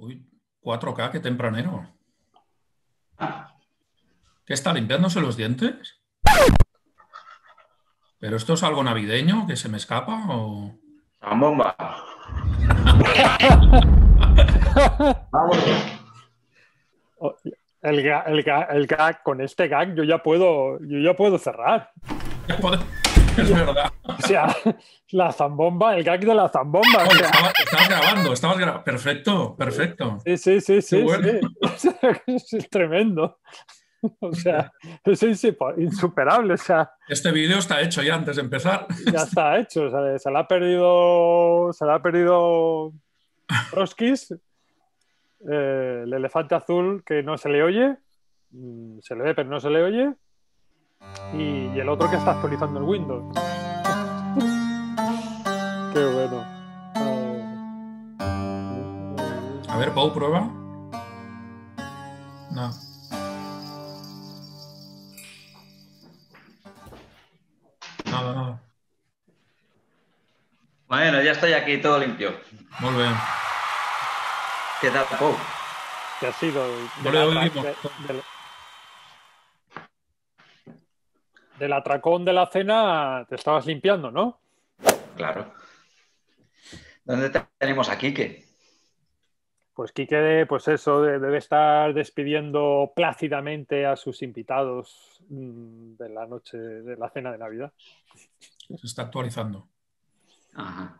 Uy, 4K, qué tempranero. ¿Qué está limpiándose los dientes? ¿Pero esto es algo navideño que se me escapa o...? ¡Zambomba! Vamos. El gag, con este gag yo ya puedo cerrar. Es verdad. O sea, la zambomba, el gag de la zambomba. O Oye, sea, estabas grabando. Perfecto, perfecto. sí, sí, sí, Qué sí, bueno. sí. Es tremendo. O sea, es insuperable. O sea, Este vídeo está hecho ya antes de empezar. ya está hecho. O sea, se le ha perdido Froskis, el elefante azul que no se le oye. Se le ve, pero no se le oye. Y el otro que está actualizando el Windows. Qué bueno. A ver, Pau, prueba. No. Nada, nada. Bueno, ya estoy aquí todo limpio. Muy bien. ¿Qué tal, Pau? Que ha sido No le oímos. del atracón de la cena, te estabas limpiando, ¿no? Claro. ¿Dónde tenemos a Quique? Pues Quique, pues eso, debe estar despidiendo plácidamente a sus invitados de la noche de la cena de Navidad. Se está actualizando. Ajá.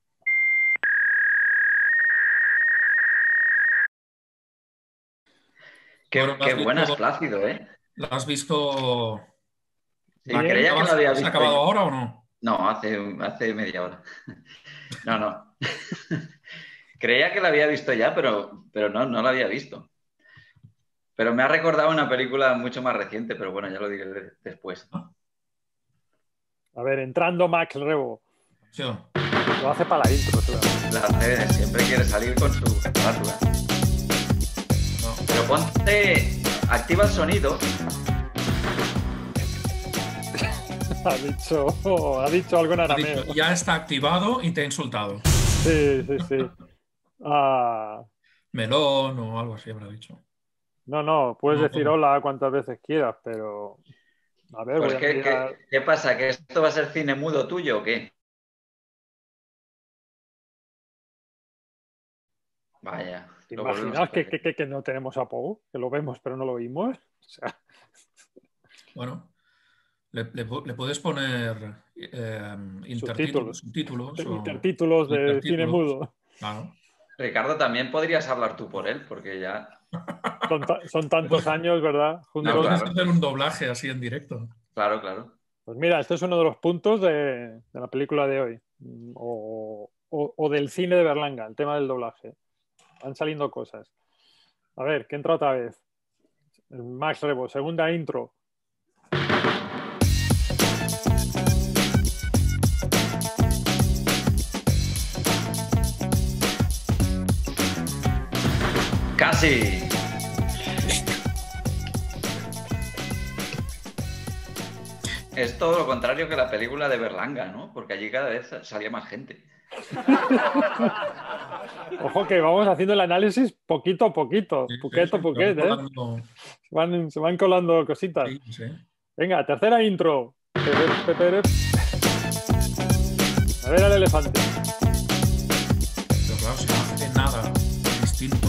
Qué buena es Plácido, ¿eh? ¿La has visto? Sí, creía que lo había ¿Has visto. acabado ahora o no? No, hace media hora. No. Creía que la había visto ya, pero no la había visto. Pero me ha recordado una película mucho más reciente, pero bueno, ya lo diré después. A ver, entrando Max Rebo. Sí. Lo hace para la intro, seguramente. Siempre quiere salir con su carátula. No. Pero ponte... Activa el sonido. Ha dicho algo en arameo. Ya está activado y te ha insultado. Sí. Melón o algo así habrá dicho. No, puedes decir hola cuantas veces quieras, pero... A ver, Pues voy a mirar... ¿qué pasa? ¿Que esto va a ser cine mudo tuyo o qué? Vaya. ¿Te imaginas que no tenemos a Pou? Que lo vemos pero no lo oímos. O sea... Bueno, le puedes poner subtítulos o de cine mudo. Claro. Ricardo, también podrías hablar tú por él, porque ya... Son tantos años, ¿verdad? Juntos. No, puedes hacer un doblaje así en directo. Claro. Pues mira, este es uno de los puntos de la película de hoy. O del cine de Berlanga, el tema del doblaje. Van saliendo cosas. A ver, ¿qué entra otra vez? Max Rebo, segunda intro. ¡Casi! Es todo lo contrario que la película de Berlanga, ¿no? Porque allí cada vez salía más gente. Ojo que vamos haciendo el análisis poquito a poquito. Puquet, ¿eh? Se van colando cositas. Sí. Venga, tercera intro. A ver al elefante. Pero claro, si no hace nada distinto,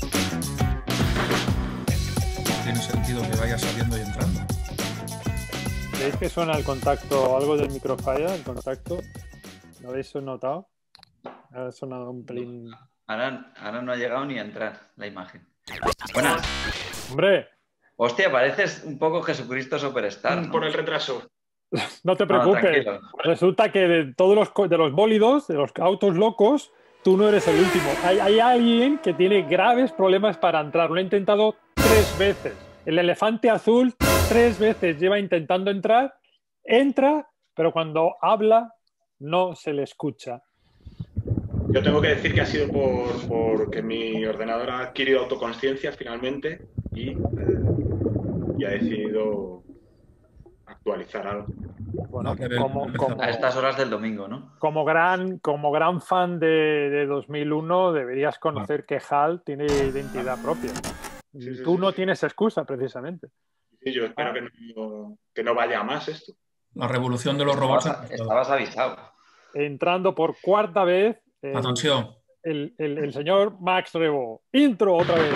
no tiene sentido que vaya saliendo y entrando. ¿Veis que suena el contacto, algo del micro falla, el contacto? ¿Lo habéis notado? Ha sonado un pelín... Ahora no ha llegado ni a entrar la imagen. Buenas. ¡Hombre! Hostia, pareces un poco Jesucristo Superstar, ¿no? Por el retraso. No te preocupes. Resulta que de todos los bólidos, de los autos locos, tú no eres el último. Hay alguien que tiene graves problemas para entrar. Lo ha intentado 3 veces. El elefante azul 3 veces lleva intentando entrar. Entra, pero cuando habla no se le escucha. Yo tengo que decir que ha sido porque mi ordenador ha adquirido autoconsciencia finalmente y ha decidido actualizar algo. Bueno, a estas horas del domingo, ¿no? Como gran fan de 2001, deberías conocer que HAL tiene identidad propia. Sí, Tú no tienes excusa, precisamente. Sí, yo espero que no vaya a más esto. La revolución de los robots. Estabas avisado. Entrando por cuarta vez Atención. El señor Max Rebo. Intro otra vez.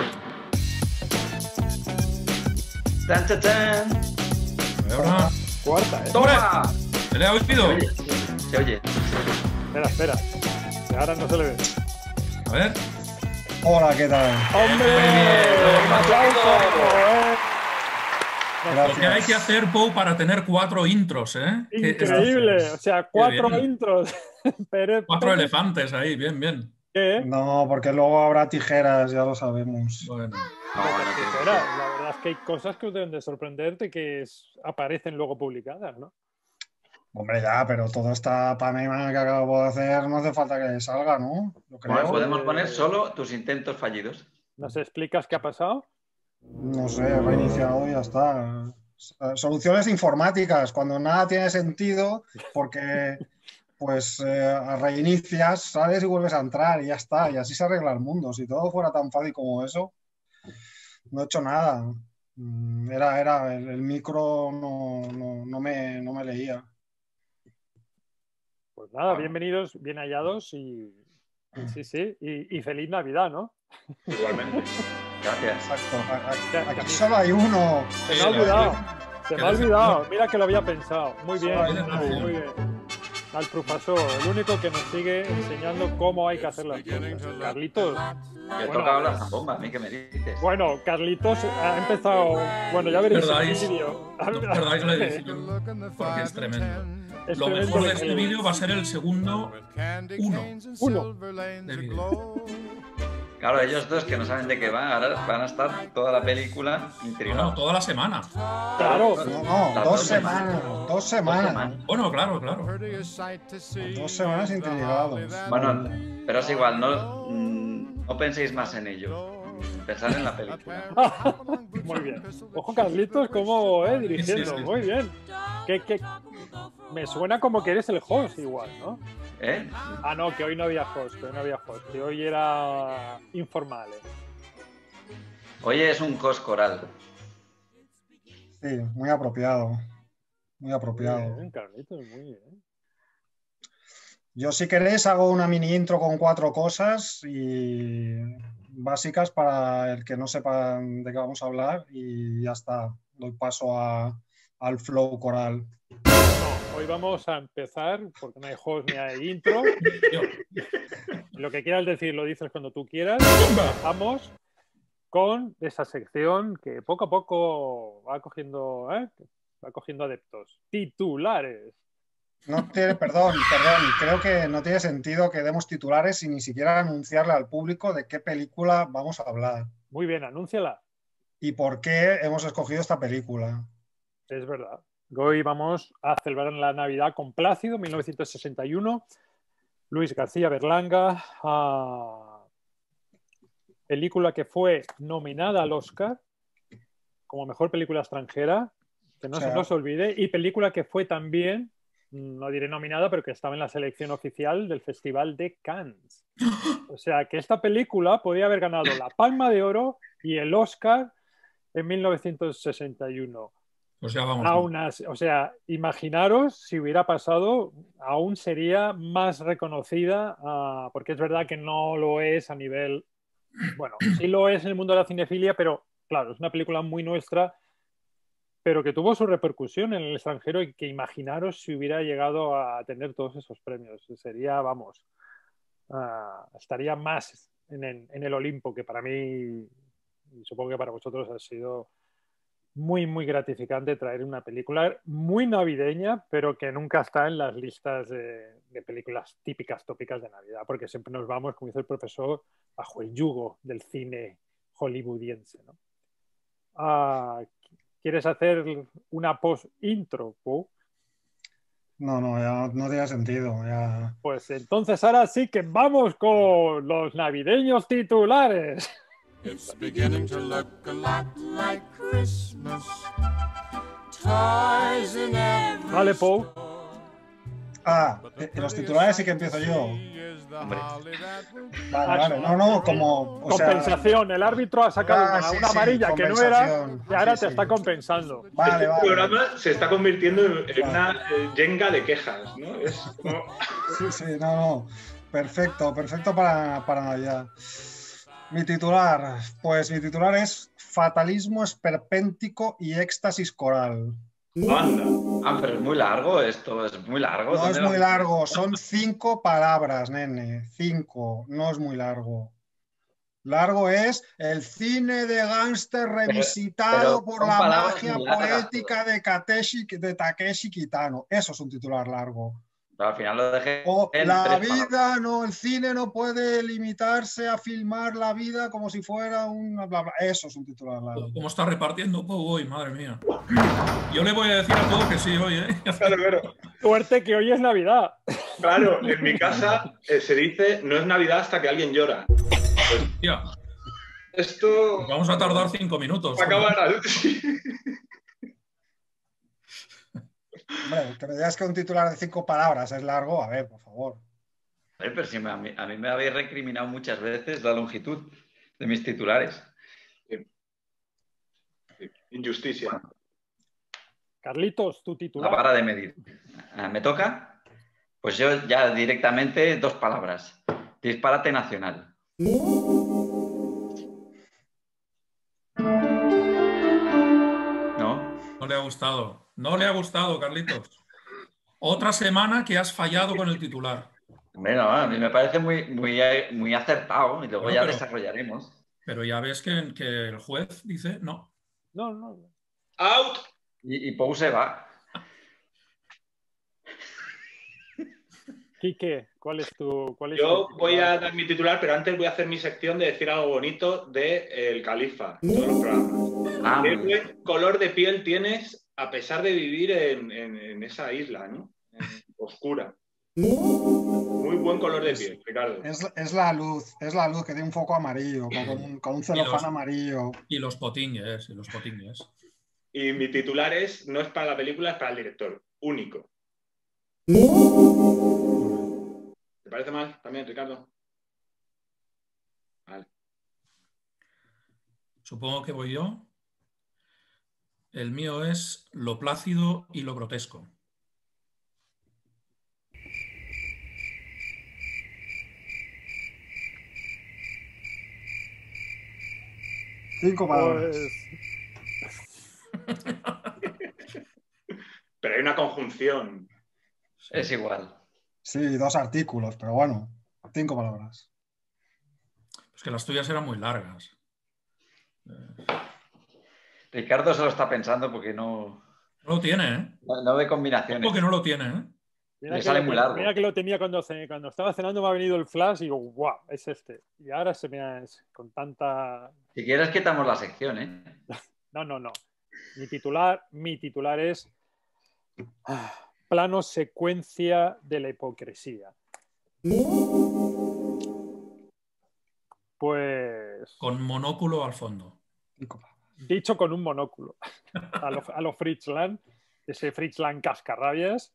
¡Tan, tan, tan! Ahora. Cuarta, ¿eh? ¡Toma! ¿Se le ha oído? Se oye. Espera. Que ahora no se le ve. A ver. Hola, ¿qué tal? ¡Hombre! ¡Un aplauso! Lo que hay que hacer, Pou, para tener 4 intros, ¿eh? Increíble. O sea, 4 intros. 4 elefantes ahí, bien. ¿Qué? No, porque luego habrá tijeras, ya lo sabemos. Bueno. La verdad es que hay cosas que deben de sorprenderte que aparecen luego publicadas, ¿no? Hombre, ya, pero toda esta panema que acabo de hacer no hace falta que salga, ¿no? Lo creo. Bueno, podemos poner solo tus intentos fallidos. ¿Nos explicas qué ha pasado? No sé, he reiniciado y ya está. Soluciones informáticas, cuando nada tiene sentido, porque pues reinicias, sales y vuelves a entrar y ya está, y así se arregla el mundo. Si todo fuera tan fácil como eso, no he hecho nada. Era el micro no me leía. Pues nada, bienvenidos, bien hallados y feliz Navidad, ¿no? Igualmente. Gracias. Exacto. Aquí solo hay uno. Se me ha olvidado. Mira que lo había pensado. Muy bien. Al profesor, el único que nos sigue enseñando cómo hay que hacer las cosas. Carlitos. Yo tocaba la zambomba, ¿a mí qué me dices? Bueno, Carlitos ha empezado. Bueno, ya veréis el vídeo. No perdáis la edición, porque es tremendo. Lo mejor de este vídeo va a ser el segundo 1 de vídeo. Claro, ellos dos que no saben de qué van, ahora van a estar toda la película intrigados. No, toda la semana. Claro. No, 2 semanas. 2 semanas. Bueno, claro. 2 semanas intrigados. Bueno, pero es igual, no penséis más en ello. Pensar en la película. Muy bien. Ojo, Carlitos, cómo dirigiendo. Sí. Muy bien. Me suena como que eres el host igual, ¿no? ¿Eh? Ah, no, que hoy no había host, que hoy era informal. Hoy es un host coral. Sí, muy apropiado. Muy apropiado. Muy bien, Carlitos, muy bien. Yo, si queréis, hago una mini intro con 4 cosas y básicas para el que no sepa de qué vamos a hablar y ya está. Doy paso al flow coral. No, hoy vamos a empezar, porque no hay host ni hay intro. Lo que quieras decir lo dices cuando tú quieras. Vamos con esa sección que poco a poco va cogiendo adeptos. Titulares. Perdón, creo que no tiene sentido que demos titulares sin ni siquiera anunciarle al público de qué película vamos a hablar. Muy bien, anúnciala. Y por qué hemos escogido esta película. Es verdad. Hoy vamos a celebrar la Navidad con Plácido, 1961. Luis García Berlanga, película que fue nominada al Oscar como mejor película extranjera, que no se nos olvide, y película que fue también, no diré nominada, pero que estaba en la selección oficial del Festival de Cannes. O sea, que esta película podía haber ganado la Palma de Oro y el Oscar en 1961. Pues ya vamos. O sea, imaginaros si hubiera pasado, aún sería más reconocida, porque es verdad que no lo es a nivel... Bueno, sí lo es en el mundo de la cinefilia, pero claro, es una película muy nuestra, pero que tuvo su repercusión en el extranjero y que imaginaros si hubiera llegado a tener todos esos premios. Sería, estaría más en el Olimpo, que para mí, y supongo que para vosotros ha sido muy, muy gratificante traer una película muy navideña, pero que nunca está en las listas de películas tópicas de Navidad, porque siempre nos vamos, como dice el profesor, bajo el yugo del cine hollywoodiense, ¿no? ¿Quieres hacer una post-intro, Pau? No, ya no tiene sentido. Ya. Pues entonces ahora sí que vamos con los navideños titulares. It's beginning to look a lot like Christmas Vale, Pou. Los titulares sí que empiezo yo. Hombre. Vale. No, como... Compensación. El árbitro ha sacado una amarilla que no era y ahora te está compensando. Vale. programa se está convirtiendo en una yenga de quejas, ¿no? Es como... Sí, no. Perfecto para Navidad. Mi titular es Fatalismo esperpéntico y éxtasis coral. Anda. Pero es muy largo esto, es muy largo. No es muy largo, son 5 palabras, nene. 5, no es muy largo. Largo es el cine de gángster revisitado por la magia poética de Takeshi Kitano. Eso es un titular largo. Pero al final lo dejé. La vida, el cine no puede limitarse a filmar la vida como si fuera una bla bla. Eso es un titular largo. ¿Cómo está repartiendo Pou hoy? Madre mía. Yo le voy a decir a Pou que sí hoy, ¿eh? Claro. Suerte que hoy es Navidad. Claro, en mi casa se dice no es Navidad hasta que alguien llora. Pues, Tía, esto... pues vamos a tardar 5 minutos. Acabará. Hombre, que me digas que un titular de 5 palabras es largo, a ver, por favor. Pero si a mí me habéis recriminado muchas veces la longitud de mis titulares. Injusticia. Carlitos, tu titular. La vara de medir. ¿Me toca? Pues yo ya directamente 2 palabras. Disparate nacional. No le ha gustado. No le ha gustado, Carlitos. Otra semana que has fallado con el titular. Bueno, a mí me parece muy acertado y luego ya desarrollaremos. Pero ya ves que el juez dice no. No. ¡Out! Y Pou se va. Quique, ¿cuál es tu Yo voy a dar mi titular, pero antes voy a hacer mi sección de decir algo bonito de El Califa, todos los programas. Qué buen color de piel tienes a pesar de vivir en esa isla, ¿no? Oscura. Muy buen color de piel, Ricardo. Es la luz que tiene un foco amarillo, con un celofán amarillo. Y los potingues. Y mi titular no es para la película, es para el director. Único. ¿Te parece mal también, Ricardo? Vale. Supongo que voy yo. El mío es Lo plácido y lo grotesco. Cinco palabras. Pero hay una conjunción. Es igual. Sí, 2 artículos, pero bueno, 5 palabras. Es que las tuyas eran muy largas. Ricardo se lo está pensando porque no lo tiene, ¿eh? No ve combinaciones. Porque no lo tiene, ¿eh? Le sale muy largo. Mira que lo tenía cuando estaba cenando, me ha venido el flash y digo, guau, es este. Y ahora se me ha... con tanta... Si quieres quitamos la sección, ¿eh? No. Mi titular es plano secuencia de la hipocresía. Pues... Con monóculo al fondo. Dicho con un monóculo. A lo Fritz Lang, ese Fritz Lang cascarrabias.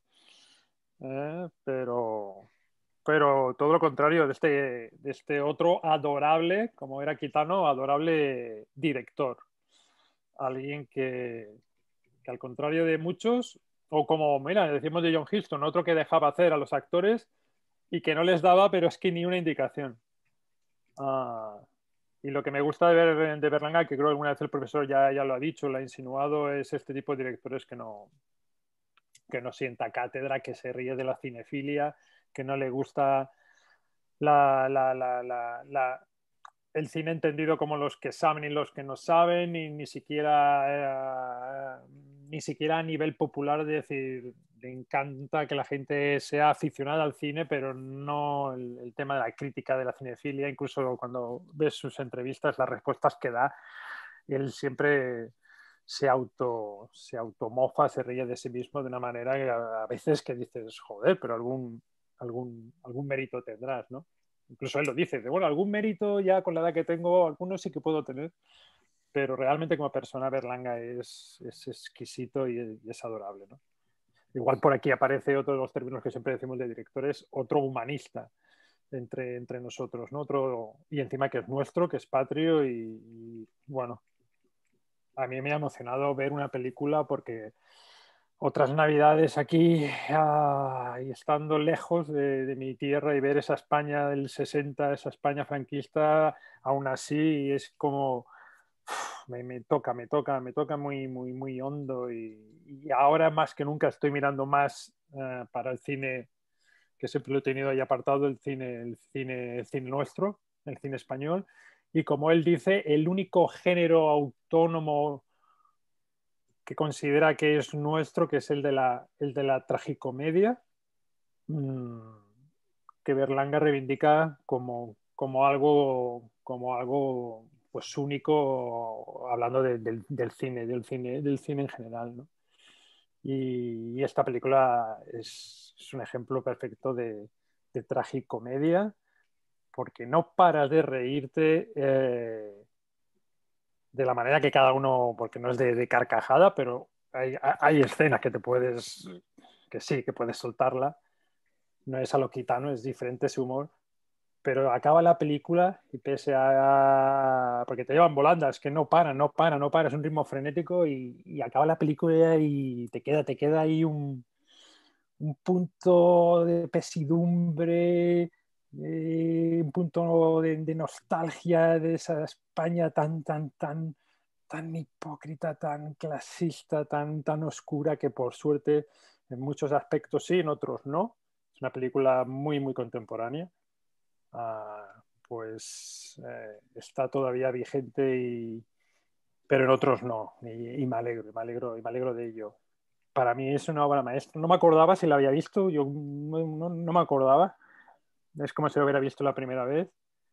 Pero todo lo contrario de este otro adorable, como era Kitano, adorable director. Alguien que al contrario de muchos, o como, mira, decimos de John Huston, otro que dejaba hacer a los actores y que no les daba, pero es que ni una indicación. Y lo que me gusta de Berlanga, que creo que alguna vez el profesor ya lo ha dicho, lo ha insinuado, es este tipo de directores que no sienta cátedra, que se ríe de la cinefilia, que no le gusta el cine entendido como los que saben y los que no saben, y ni siquiera a nivel popular, de decir, le encanta que la gente sea aficionada al cine, pero no el tema de la crítica de la cinefilia. Incluso cuando ves sus entrevistas, las respuestas que da, él siempre se automofa, se ríe de sí mismo de una manera que a veces que dices, joder, pero algún mérito tendrás, ¿no? Incluso él lo dice, bueno, algún mérito ya con la edad que tengo, algunos sí que puedo tener. pero realmente como persona Berlanga es exquisito y es adorable, ¿no? Igual por aquí aparece otro de los términos que siempre decimos de directores, otro humanista entre nosotros, ¿no? Otro, y encima que es nuestro, que es patrio y bueno, a mí me ha emocionado ver una película porque otras navidades aquí y estando lejos de mi tierra y ver esa España del 60, esa España franquista, aún así es como me toca muy, muy, muy hondo y ahora más que nunca estoy mirando más para el cine, que siempre lo he tenido ahí apartado, el cine nuestro, el cine español, y como él dice, el único género autónomo que considera que es nuestro, que es el de la tragicomedia, que Berlanga reivindica como algo pues único, hablando del cine en general, ¿no? Y esta película es un ejemplo perfecto de tragicomedia, porque no paras de reírte de la manera que cada uno, porque no es de carcajada, pero hay escenas que que puedes soltarla. No es a lo gitano, es diferente ese humor. Pero acaba la película y pese a... porque te llevan volandas, que no para, es un ritmo frenético y acaba la película y te queda ahí un punto de pesidumbre, un punto de nostalgia de esa España tan hipócrita, tan clasista, tan oscura, que por suerte en muchos aspectos sí, en otros no. Es una película muy, muy contemporánea. Pues está todavía vigente, pero en otros no. Y me alegro de ello. Para mí es una obra maestra. No me acordaba si la había visto, yo no me acordaba. Es como si lo hubiera visto la primera vez.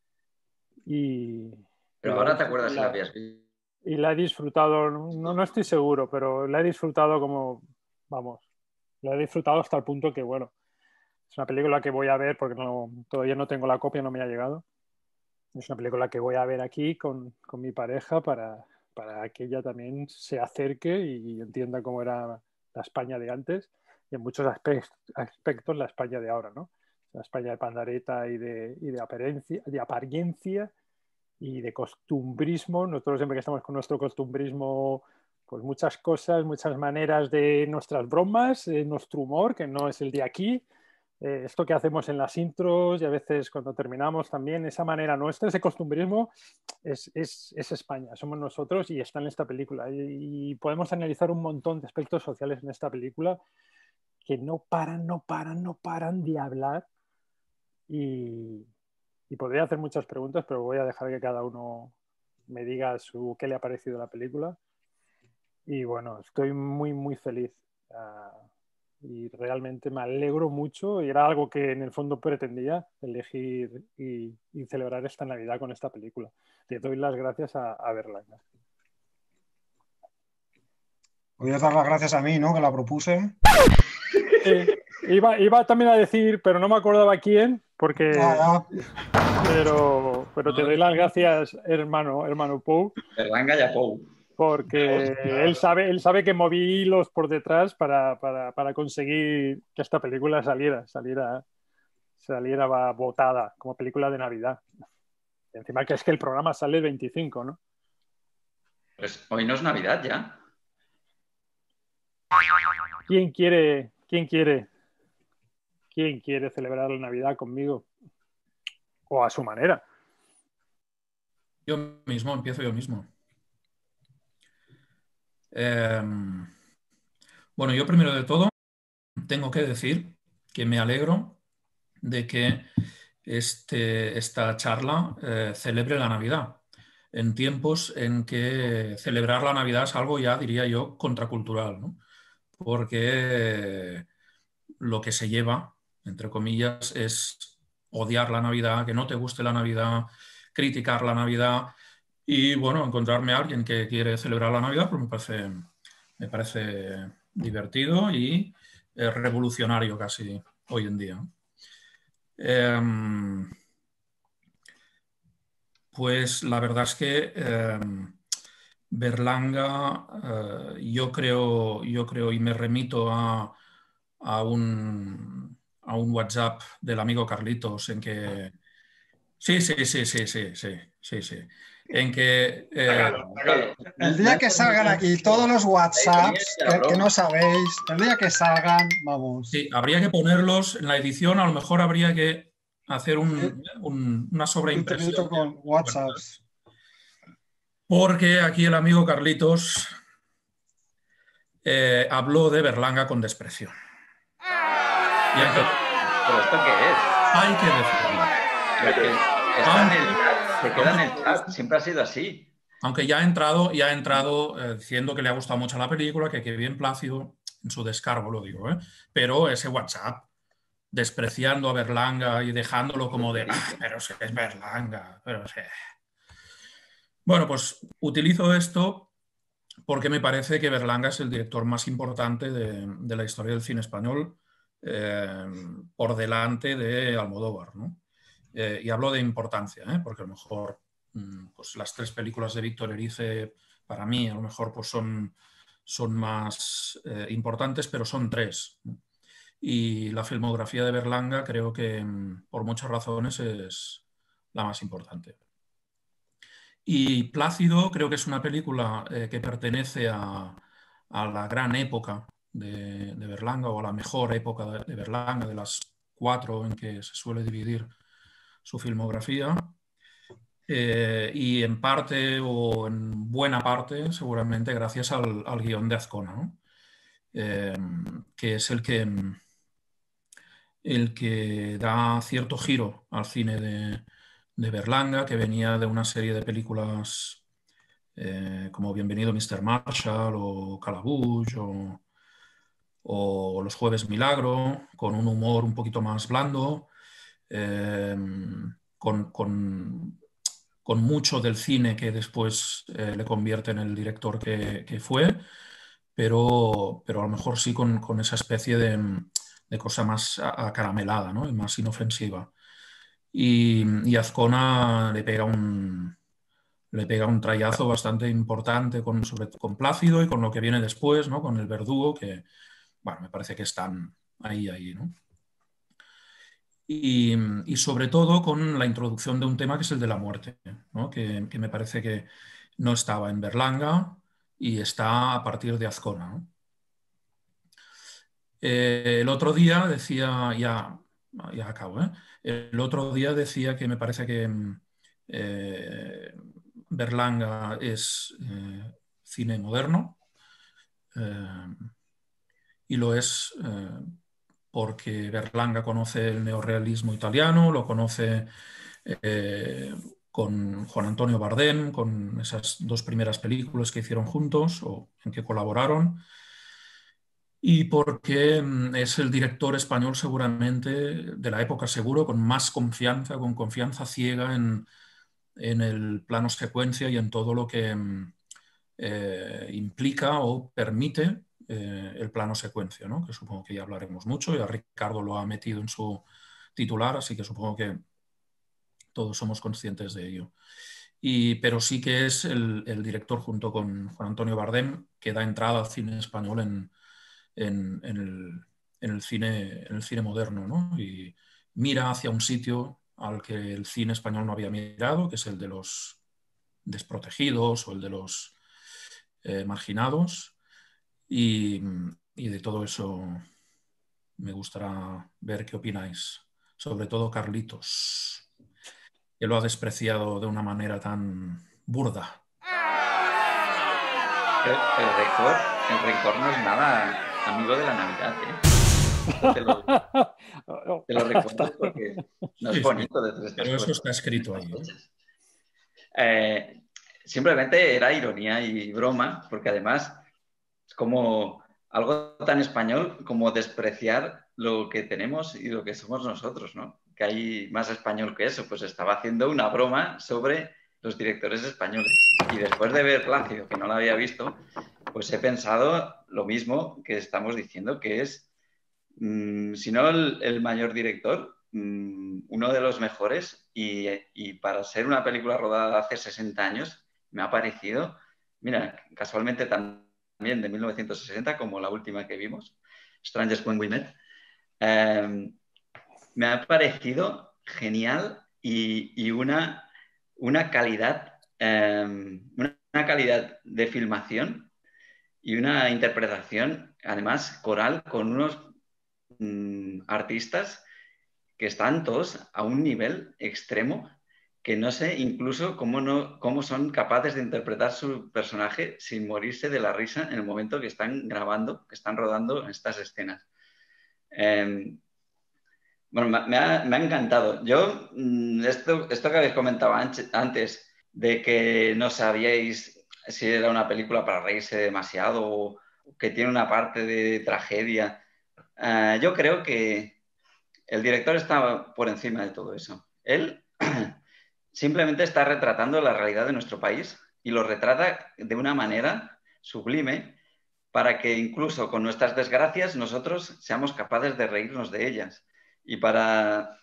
Pero ahora te acuerdas si la habías visto. Y la he disfrutado, no estoy seguro, pero la he disfrutado la he disfrutado hasta el punto que, bueno, es una película que voy a ver porque todavía no tengo la copia, no me ha llegado. Es una película que voy a ver aquí con mi pareja para que ella también se acerque y entienda cómo era la España de antes y en muchos aspectos la España de ahora, ¿no? La España de pandareta y de apariencia y de costumbrismo. Nosotros siempre que estamos con nuestro costumbrismo, pues muchas cosas, muchas maneras de nuestras bromas, nuestro humor, que no es el de aquí. Esto que hacemos en las intros y a veces cuando terminamos también, esa manera nuestra, ese costumbrismo es España, somos nosotros y está en esta película. Y podemos analizar un montón de aspectos sociales en esta película que no paran de hablar y podría hacer muchas preguntas, pero voy a dejar que cada uno me diga qué le ha parecido la película. Y bueno, estoy muy, muy feliz. Y realmente me alegro mucho y era algo que en el fondo pretendía elegir y celebrar esta Navidad con esta película. Le doy las gracias a Berlanga. Voy a dar las gracias a mí, ¿no? Que la propuse. Iba también a decir, pero no me acordaba quién, porque... Pero te doy las gracias, hermano Pou. Berlanga y a Pou. Porque él sabe que moví hilos por detrás para conseguir que esta película saliera votada como película de Navidad. Y encima que es que el programa sale el 25, ¿no? Pues hoy no es Navidad ya. ¿Quién quiere celebrar la Navidad conmigo? O a su manera. Empiezo yo mismo. Bueno, yo primero de todo tengo que decir que me alegro de que esta charla celebre la Navidad en tiempos en que celebrar la Navidad es algo ya, diría yo, contracultural, ¿no? Porque lo que se lleva, entre comillas, es odiar la Navidad, que no te guste la Navidad, criticar la Navidad y, bueno, encontrarme a alguien que quiere celebrar la Navidad, pues me parece divertido y revolucionario casi hoy en día. Pues la verdad es que Berlanga, yo creo y me remito a un WhatsApp del amigo Carlitos en que... Sí. En que... El día que salgan aquí todos los WhatsApps que no sabéis, el día que salgan, vamos. Sí, habría que ponerlos en la edición, a lo mejor habría que hacer una sobreimpresión con WhatsApps. Porque aquí el amigo Carlitos habló de Berlanga con desprecio. ¿Pero esto qué es? Hay que decirlo. Se queda en el chat, siempre ha sido así. Aunque ya ha entrado diciendo que le ha gustado mucho la película, que bien Plácido, en su descargo lo digo, pero ese WhatsApp despreciando a Berlanga y dejándolo como de, pero si es Berlanga, pero sí. Bueno, pues utilizo esto porque me parece que Berlanga es el director más importante de la historia del cine español, por delante de Almodóvar, ¿no? Y hablo de importancia, porque a lo mejor pues las 3 películas de Víctor Erice, para mí, a lo mejor pues son más importantes, pero son 3. Y la filmografía de Berlanga creo que por muchas razones es la más importante. Y Plácido creo que es una película que pertenece a la gran época de Berlanga, o a la mejor época de Berlanga, de las 4 en que se suele dividir su filmografía. Y en parte, o en buena parte, seguramente gracias al guión de Azcona, ¿no? Que es el que da cierto giro al cine de Berlanga, que venía de una serie de películas como Bienvenido Mr. Marshall o Calabush o Los Jueves Milagro, con un humor un poquito más blando, con mucho del cine que después le convierte en el director que fue, pero a lo mejor sí con esa especie de cosa más acaramelada, ¿no? Y más inofensiva. Y Azcona le pega un trayazo bastante importante con Plácido y con lo que viene después, ¿no? Con El Verdugo, que bueno, me parece que están ahí, ¿no? Y sobre todo con la introducción de un tema que es el de la muerte, ¿no? que me parece que no estaba en Berlanga y está a partir de Azcona, ¿no? El otro día decía, ya acabo, el otro día decía que me parece que Berlanga es cine moderno, y lo es porque Berlanga conoce el neorrealismo italiano, lo conoce con Juan Antonio Bardem, con esas 2 primeras películas que hicieron juntos o en que colaboraron, y porque es el director español seguramente de la época, seguro, con más confianza, con confianza ciega en el plano secuencia y en todo lo que implica o permite el plano secuencia, ¿no? Que supongo que ya hablaremos mucho, y a Ricardo lo ha metido en su titular, así que supongo que todos somos conscientes de ello. Pero sí que es el director, junto con Juan Antonio Bardem, que da entrada al cine español en el cine moderno, ¿no? Y mira hacia un sitio al que el cine español no había mirado, que es el de los desprotegidos o el de los marginados, y de todo eso me gustará ver qué opináis, sobre todo Carlitos, que lo ha despreciado de una manera tan burda. El rencor no es nada amigo de la Navidad, Te lo recuerdo porque no es bonito de estas pero eso está escrito ahí. Simplemente era ironía y broma, porque además es como algo tan español como despreciar lo que tenemos y lo que somos nosotros, ¿no? Que hay más español que eso. Pues estaba haciendo una broma sobre los directores españoles. Y después de ver Plácido, que no la había visto, pues he pensado lo mismo que estamos diciendo, que es, si no el mayor director, uno de los mejores, y para ser una película rodada hace 60 años, me ha parecido mira, casualmente también de 1960, como la última que vimos, Strangers When We Met, me ha parecido genial y una calidad, una calidad de filmación y una interpretación, además, coral, con unos artistas que están todos a un nivel extremo, que no sé incluso cómo son capaces de interpretar su personaje sin morirse de la risa en el momento que están grabando, que están rodando estas escenas. Bueno, me ha encantado. Yo, esto que habéis comentado antes, de que no sabíais si era una película para reírse demasiado o que tiene una parte de tragedia, yo creo que el director está por encima de todo eso. Él simplemente está retratando la realidad de nuestro país y lo retrata de una manera sublime para que incluso con nuestras desgracias nosotros seamos capaces de reírnos de ellas y para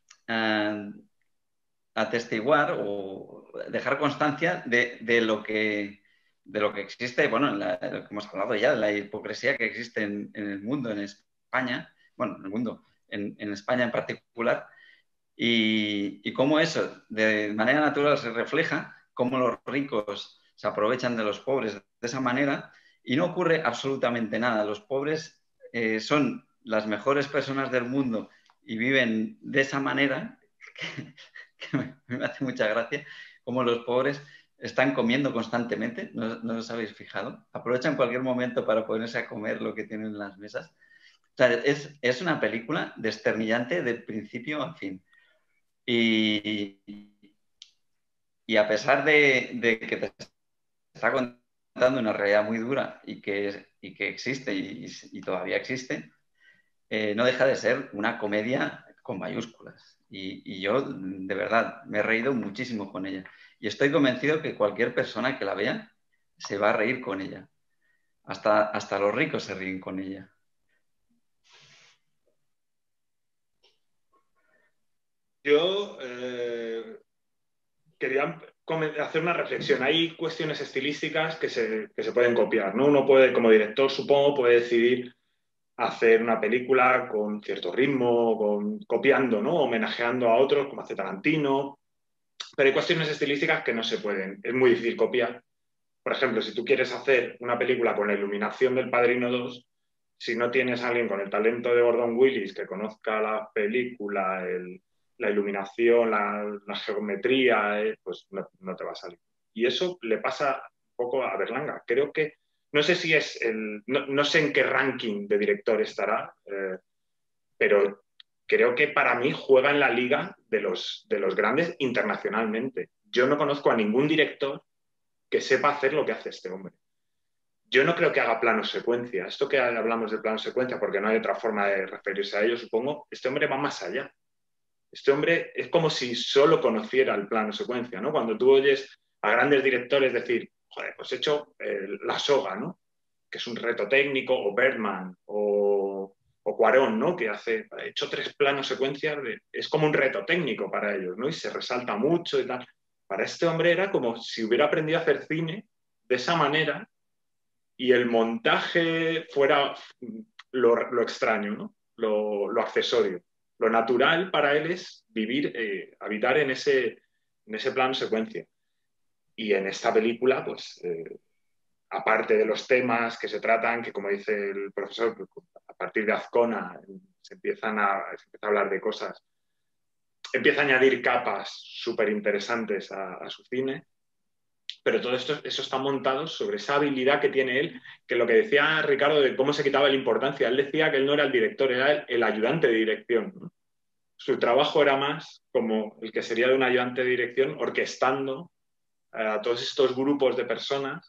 atestiguar o dejar constancia de lo que existe, bueno, lo que hemos hablado ya, de la hipocresía que existe en el mundo, en España, bueno, en el mundo, en España en particular, y cómo eso de manera natural se refleja, cómo los ricos se aprovechan de los pobres de esa manera y no ocurre absolutamente nada. Los pobres son las mejores personas del mundo y viven de esa manera, que me hace mucha gracia, como los pobres están comiendo constantemente, ¿no os habéis fijado? Aprovechan cualquier momento para ponerse a comer lo que tienen en las mesas. O sea, es una película desternillante de principio a fin. Y a pesar de que te está contando una realidad muy dura y que existe y todavía existe, no deja de ser una comedia con mayúsculas. Y yo, de verdad, me he reído muchísimo con ella. Y estoy convencido que cualquier persona que la vea se va a reír con ella. Hasta los ricos se ríen con ella. Yo quería hacer una reflexión. Hay cuestiones estilísticas que se pueden copiar, ¿no? Uno puede, como director, supongo, puede decidir hacer una película con cierto ritmo, copiando, ¿no? Homenajeando a otros, como hace Tarantino. Pero hay cuestiones estilísticas que no se pueden. Es muy difícil copiar. Por ejemplo, si tú quieres hacer una película con la iluminación del Padrino 2, si no tienes a alguien con el talento de Gordon Willis que conozca la película, la iluminación, la geometría, pues no te va a salir. Y eso le pasa un poco a Berlanga. Creo que, no sé si es no sé en qué ranking de director estará, pero creo que para mí juega en la liga de los grandes internacionalmente. Yo no conozco a ningún director que sepa hacer lo que hace este hombre. Yo no creo que haga plano secuencia. Esto que hablamos de plano secuencia, porque no hay otra forma de referirse a ello, supongo, este hombre va más allá. Este hombre es como si solo conociera el plano secuencia, ¿no? Cuando tú oyes a grandes directores decir, joder, pues he hecho La Soga, ¿no? Que es un reto técnico, o Bergman, o Cuarón, ¿no? Que he hecho 3 planos secuencias, es como un reto técnico para ellos, ¿no? Y se resalta mucho y tal. Para este hombre era como si hubiera aprendido a hacer cine de esa manera y el montaje fuera lo extraño, ¿no? Lo accesorio. Lo natural para él es vivir, habitar en ese plano secuencia. Y en esta película, pues, aparte de los temas que se tratan, que como dice el profesor, a partir de Azcona se empieza a hablar de cosas, empieza a añadir capas súper interesantes a su cine, pero todo eso está montado sobre esa habilidad que tiene él, que lo que decía Ricardo de cómo se quitaba la importancia, él decía que él no era el director, era el ayudante de dirección, ¿no? Su trabajo era más como el que sería de un ayudante de dirección, orquestando a todos estos grupos de personas,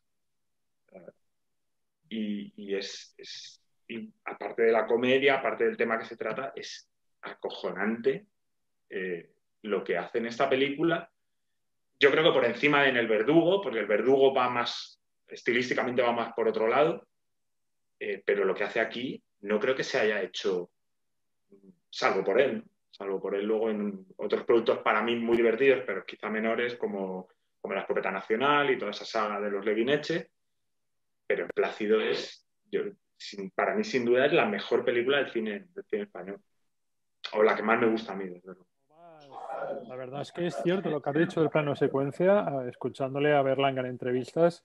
y aparte de la comedia, aparte del tema que se trata, es acojonante lo que hace en esta película. Yo creo que por encima de En el Verdugo, porque El Verdugo va más, estilísticamente va más por otro lado, pero lo que hace aquí no creo que se haya hecho, salvo por él luego en otros productos para mí muy divertidos, pero quizá menores, como como La Escopeta Nacional y toda esa saga de los Leguineche, pero Plácido es, para mí sin duda, es la mejor película del cine español, o la que más me gusta a mí, desde luego. La verdad es que es cierto lo que has dicho del plano secuencia, escuchándole a Berlanga en entrevistas,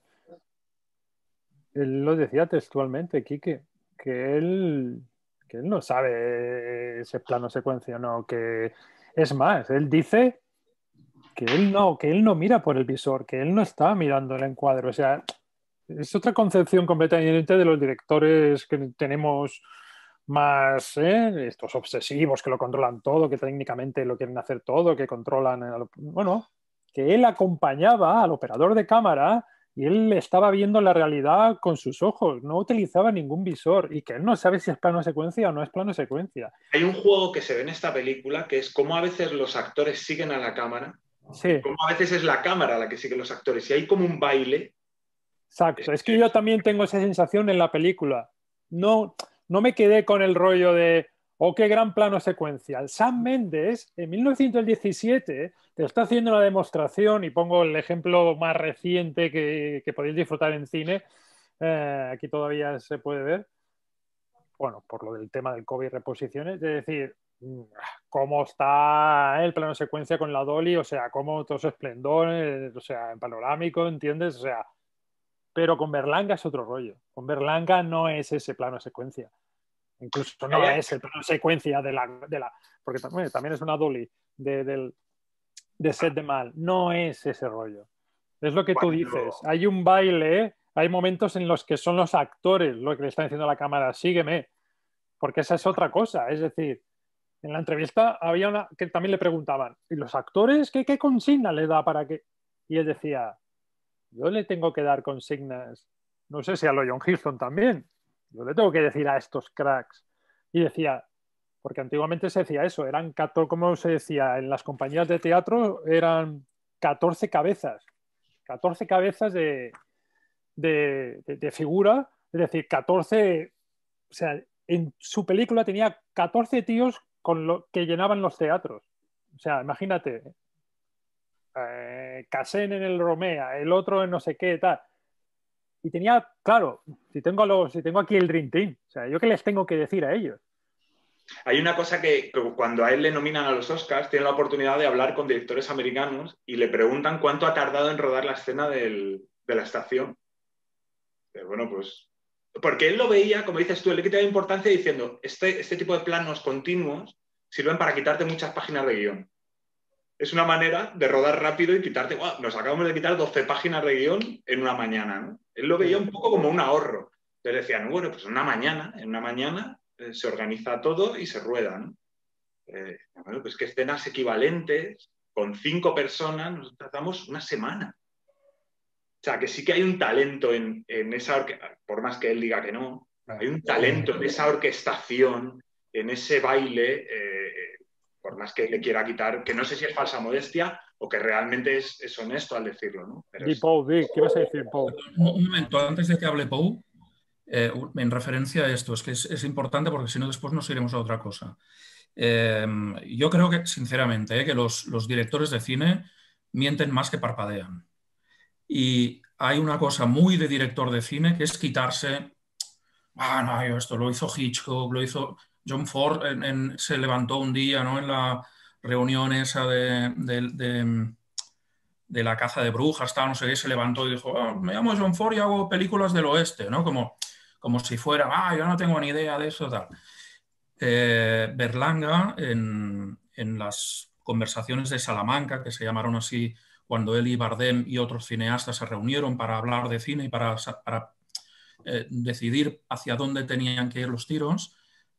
él lo decía textualmente, Quique, que él no sabe ese plano secuencia, no, que es más, él dice que él no mira por el visor, que él no está mirando el encuadre, o sea, es otra concepción completamente de los directores que tenemos más, estos obsesivos que lo controlan todo, que técnicamente lo quieren hacer todo, que controlan, bueno, que él acompañaba al operador de cámara y él estaba viendo la realidad con sus ojos, no utilizaba ningún visor y que él no sabe si es plano secuencia o no es plano secuencia. Hay un juego que se ve en esta película que es cómo a veces los actores siguen a la cámara, sí. Cómo a veces es la cámara la que sigue los actores y hay como un baile. Exacto, es que yo también tengo esa sensación en la película. No me quedé con el rollo de, oh, qué gran plano secuencia. Sam Mendes, en 1917, te está haciendo una demostración, y pongo el ejemplo más reciente que podéis disfrutar en cine, aquí todavía se puede ver, bueno, por lo del tema del COVID y reposiciones, de decir, cómo está el plano secuencia con la Dolly, o sea, cómo todo su esplendor, o sea, en panorámico, ¿entiendes? O sea, pero con Berlanga es otro rollo. Con Berlanga no es ese plano secuencia. Incluso no es el plano secuencia de la porque también es una dolly de set de mal. No es ese rollo. Es lo que tú dices. Hay un baile, hay momentos en los que son los actores lo que le están diciendo a la cámara, sígueme, porque esa es otra cosa. Es decir, en la entrevista había una que también le preguntaban, ¿y los actores qué consigna le da para que? Y él decía, yo le tengo que dar consignas, no sé si a lo John Huston también, yo le tengo que decir a estos cracks. Y decía, porque antiguamente se decía eso, eran 14, como se decía, en las compañías de teatro eran 14 cabezas de figura, es decir, 14, o sea, en su película tenía 14 tíos con lo que llenaban los teatros. O sea, imagínate, Casen en el Romea, el otro en no sé qué, tal. Y tenía, claro, si tengo aquí el Dream Team, o sea, ¿yo qué les tengo que decir a ellos? Hay una cosa que cuando a él le nominan a los Oscars, tiene la oportunidad de hablar con directores americanos y le preguntan cuánto ha tardado en rodar la escena de la estación. Bueno, pues... Porque él lo veía, como dices tú, él le quitaba importancia diciendo, este tipo de planos continuos sirven para quitarte muchas páginas de guión. Es una manera de rodar rápido y quitarte, wow, nos acabamos de quitar 12 páginas de guión en una mañana, ¿no? Él lo veía un poco como un ahorro. Entonces decían, bueno, pues en una mañana se organiza todo y se rueda, ¿no? Bueno, pues que escenas equivalentes con 5 personas nos tratamos una semana. O sea, que sí que hay un talento en esa orquestación, por más que él diga que no, hay un talento en esa orquestación, en ese baile, por más que le quiera quitar, que no sé si es falsa modestia o que realmente es honesto al decirlo, ¿no? Pero ¿qué vas a decir, Pau? Un momento, antes de que hable Pau, en referencia a esto, es que es importante porque si no después nos iremos a otra cosa. Yo creo que, sinceramente, que los directores de cine mienten más que parpadean. Y hay una cosa muy de director de cine que es quitarse, no, esto lo hizo Hitchcock, lo hizo John Ford, se levantó un día, ¿no?, en la reunión esa de la caza de brujas, tal, no sé qué, se levantó y dijo, me llamo John Ford y hago películas del oeste, ¿no? Como si fuera, yo no tengo ni idea de eso, tal. Berlanga, en las conversaciones de Salamanca, que se llamaron así cuando él y Bardem y otros cineastas se reunieron para hablar de cine y para decidir hacia dónde tenían que ir los tiros,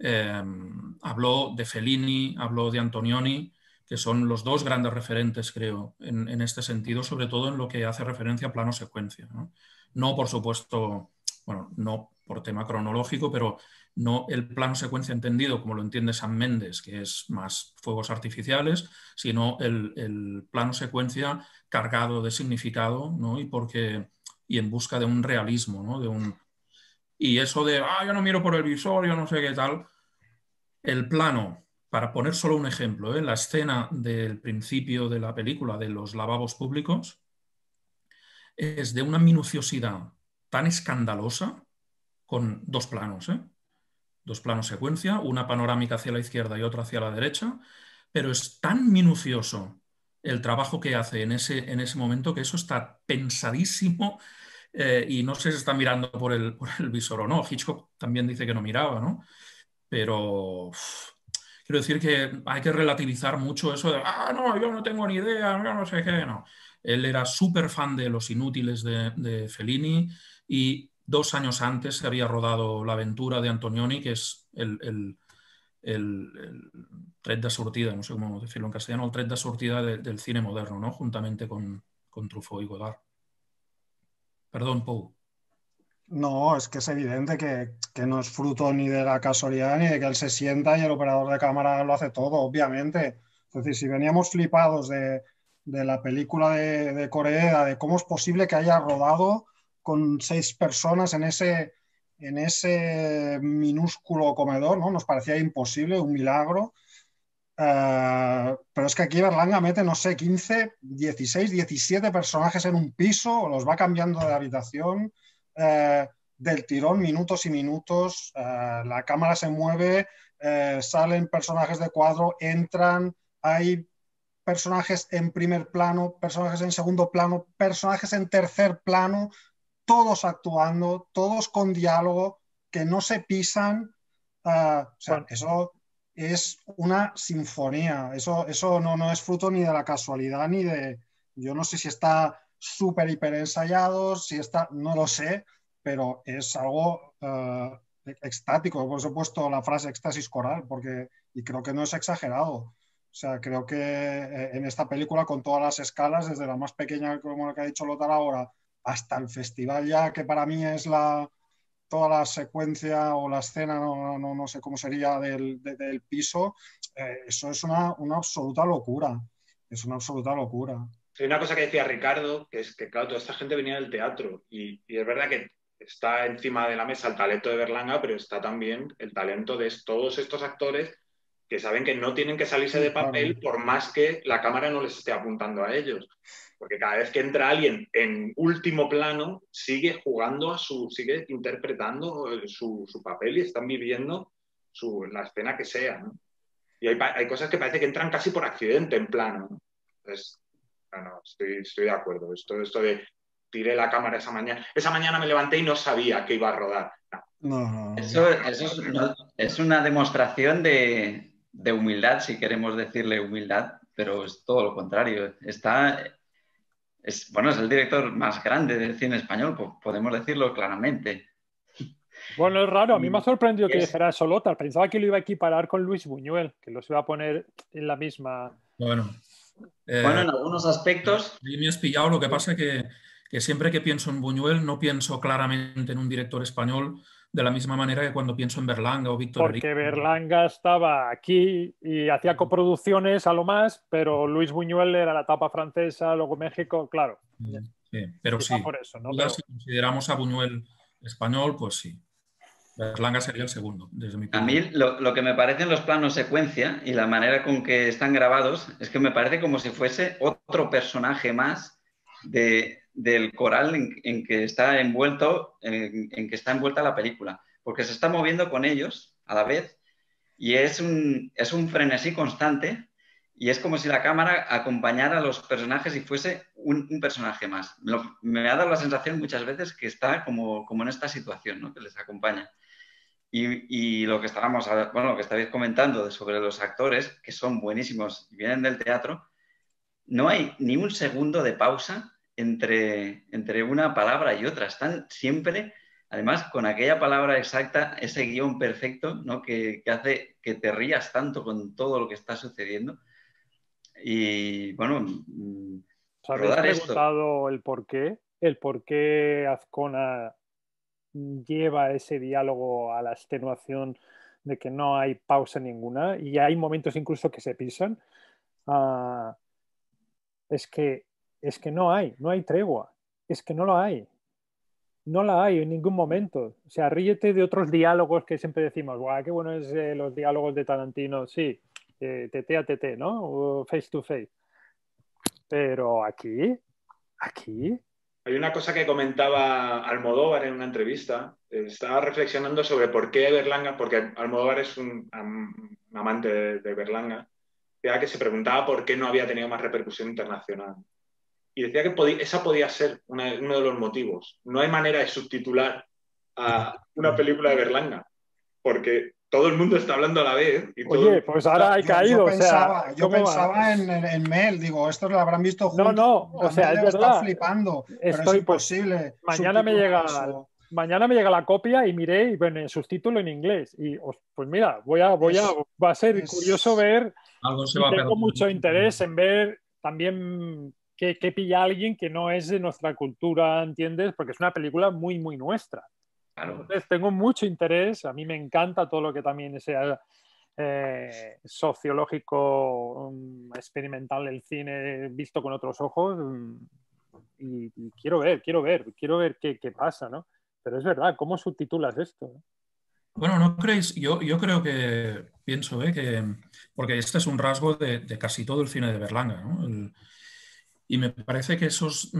habló de Fellini, habló de Antonioni, que son los dos grandes referentes, creo, en este sentido, sobre todo en lo que hace referencia a plano secuencia, ¿no? No, por supuesto, bueno, no por tema cronológico, pero no el plano secuencia entendido como lo entiende Sam Mendes, que es más fuegos artificiales, sino el plano secuencia cargado de significado, ¿no? Y en busca de un realismo, ¿no? Y eso de, yo no miro por el visor, yo no sé qué tal. El plano, para poner solo un ejemplo, la escena del principio de la película de los lavabos públicos, es de una minuciosidad tan escandalosa, con dos planos, ¿eh? Dos planos secuencia, una panorámica hacia la izquierda y otra hacia la derecha, pero es tan minucioso el trabajo que hace en ese momento que eso está pensadísimo y no sé si está mirando por el visor o no. Hitchcock también dice que no miraba, ¿no? Pero quiero decir que hay que relativizar mucho eso de, no, yo no tengo ni idea, yo no sé qué, no. Él era súper fan de Los Inútiles de Fellini y 2 años antes se había rodado La aventura de Antonioni, que es el tret de sortida, no sé cómo decirlo en castellano, el tret de sortida del cine moderno, ¿no? Juntamente con Truffaut y Godard. Perdón, Pau. No, es que es evidente que no es fruto ni de la casualidad ni de que él se sienta y el operador de cámara lo hace todo, obviamente. Es decir, si veníamos flipados de la película de Corea, de cómo es posible que haya rodado con 6 personas en ese minúsculo comedor, ¿no? Nos parecía imposible, un milagro. Pero es que aquí Berlanga mete, no sé, 15, 16, 17 personajes en un piso, los va cambiando de habitación del tirón, minutos y minutos. La cámara se mueve, salen personajes de cuadro, entran, hay personajes en primer plano, personajes en segundo plano, personajes en tercer plano, todos actuando, todos con diálogo, que no se pisan. O sea, Bueno, eso es una sinfonía. Eso no es fruto ni de la casualidad ni de... Yo no sé si está súper hiper ensayado, si está... No lo sé, pero es algo extático. Por eso he puesto la frase éxtasis coral, porque... Y creo que no es exagerado. O sea, creo que en esta película, con todas las escalas, desde la más pequeña, como lo que ha dicho Lothar ahora, hasta el festival ya, que para mí es toda la secuencia o la escena, no sé cómo sería, del piso, eso es una absoluta locura. Es una absoluta locura. Hay una cosa que decía Ricardo, que es que, claro, toda esta gente venía del teatro y es verdad que está encima de la mesa el talento de Berlanga, pero está también el talento de todos estos actores que saben que no tienen que salirse Sí, de papel, claro. por más que la cámara no les esté apuntando a ellos. Porque cada vez que entra alguien en último plano, sigue jugando sigue interpretando su papel y están viviendo la escena que sea, ¿no? Y hay cosas que parece que entran casi por accidente en plano, ¿no? Entonces, no, estoy de acuerdo. Esto de tiré la cámara esa mañana. Esa mañana me levanté y no sabía que iba a rodar. No. Eso es una demostración de humildad, si queremos decirle humildad, pero es todo lo contrario. Es el director más grande del cine español, podemos decirlo claramente. bueno, es raro. A mí me ha sorprendido que Es, dijera eso Lothar. Pensaba que lo iba a equiparar con Luis Buñuel, que los iba a poner en la misma. Bueno, en algunos aspectos. me has pillado. Lo que pasa que siempre que pienso en Buñuel no pienso claramente en un director español de la misma manera que cuando pienso en Berlanga o Víctor Erice. Porque Berlanga estaba aquí y hacía coproducciones a lo más, pero Luis Buñuel era la etapa francesa, luego México, claro. Sí, pero Quizá sí. por eso, ¿no? Pero... Si consideramos a Buñuel español, pues sí. Berlanga sería el segundo, desde mi punto A de mí vista. lo que me parecen los planos secuencia y la manera con que están grabados es que me parece como si fuese otro personaje más del coral en que está envuelto, en que está envuelta la película, porque se está moviendo con ellos a la vez y es un frenesí constante y es como si la cámara acompañara a los personajes y fuese un personaje más. Me ha dado la sensación muchas veces que está como en esta situación, ¿no? Que les acompaña. Y lo que lo que estabais comentando sobre los actores, que son buenísimos y vienen del teatro, no hay ni un segundo de pausa entre una palabra y otra. Están siempre, además, con aquella palabra exacta, ese guión perfecto, ¿no? que hace que te rías tanto con todo lo que está sucediendo. Y bueno, ¿Os habéis rodar esto. preguntado el por qué? El por qué Azcona lleva ese diálogo a la extenuación de que no hay pausa ninguna y hay momentos incluso que se pisan. Es que no hay tregua, es que no lo hay. No la hay en ningún momento. O sea, ríete de otros diálogos que siempre decimos, guau, qué bueno es los diálogos de Tarantino, sí, tete a tete, ¿no? O face to face. Pero aquí Hay una cosa que comentaba Almodóvar en una entrevista. Estaba reflexionando sobre por qué Berlanga, porque Almodóvar es un amante de Berlanga, que se preguntaba por qué no había tenido más repercusión internacional. Y decía que esa podía ser uno de los motivos. No hay manera de subtitular a una película de Berlanga, porque todo el mundo está hablando a la vez. Y Oye, pues ahora he caído, yo pensaba en Mel, digo, estos lo habrán visto juntos. No, o sea, es verdad. Flipando, pero es imposible. Pues, mañana me llega la copia y miré y bueno, el subtítulo en inglés. Y pues mira, va a ser curioso ver. Algo se y va a tengo mucho interés en ver también qué pilla alguien que no es de nuestra cultura, ¿entiendes? Porque es una película muy, muy nuestra. Claro. Entonces tengo mucho interés, a mí me encanta todo lo que también sea sociológico, experimental, el cine visto con otros ojos, y quiero ver qué pasa, ¿no? Pero es verdad, ¿cómo subtitulas esto? Bueno, ¿no creéis? Yo creo que pienso, porque este es un rasgo de casi todo el cine de Berlanga, ¿no? Y me parece que esos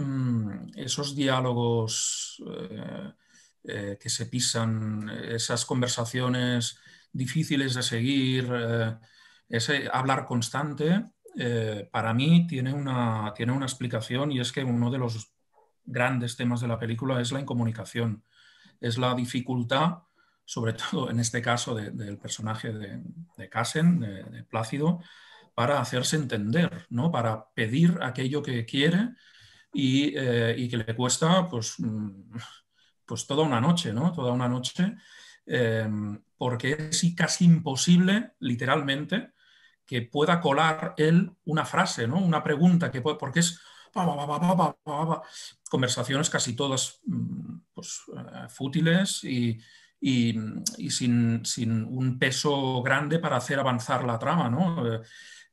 diálogos que se pisan, esas conversaciones difíciles de seguir, ese hablar constante, para mí tiene una explicación, y es que uno de los grandes temas de la película es la incomunicación, es la dificultad, sobre todo en este caso del personaje de Cassen, de Plácido, para hacerse entender, ¿no? Para pedir aquello que quiere y que le cuesta pues toda una noche, ¿no? Toda una noche, porque es casi imposible, literalmente, que pueda colar él una frase, ¿no? Una pregunta, porque es conversaciones casi todas pues, fútiles y sin un peso grande para hacer avanzar la trama, ¿no?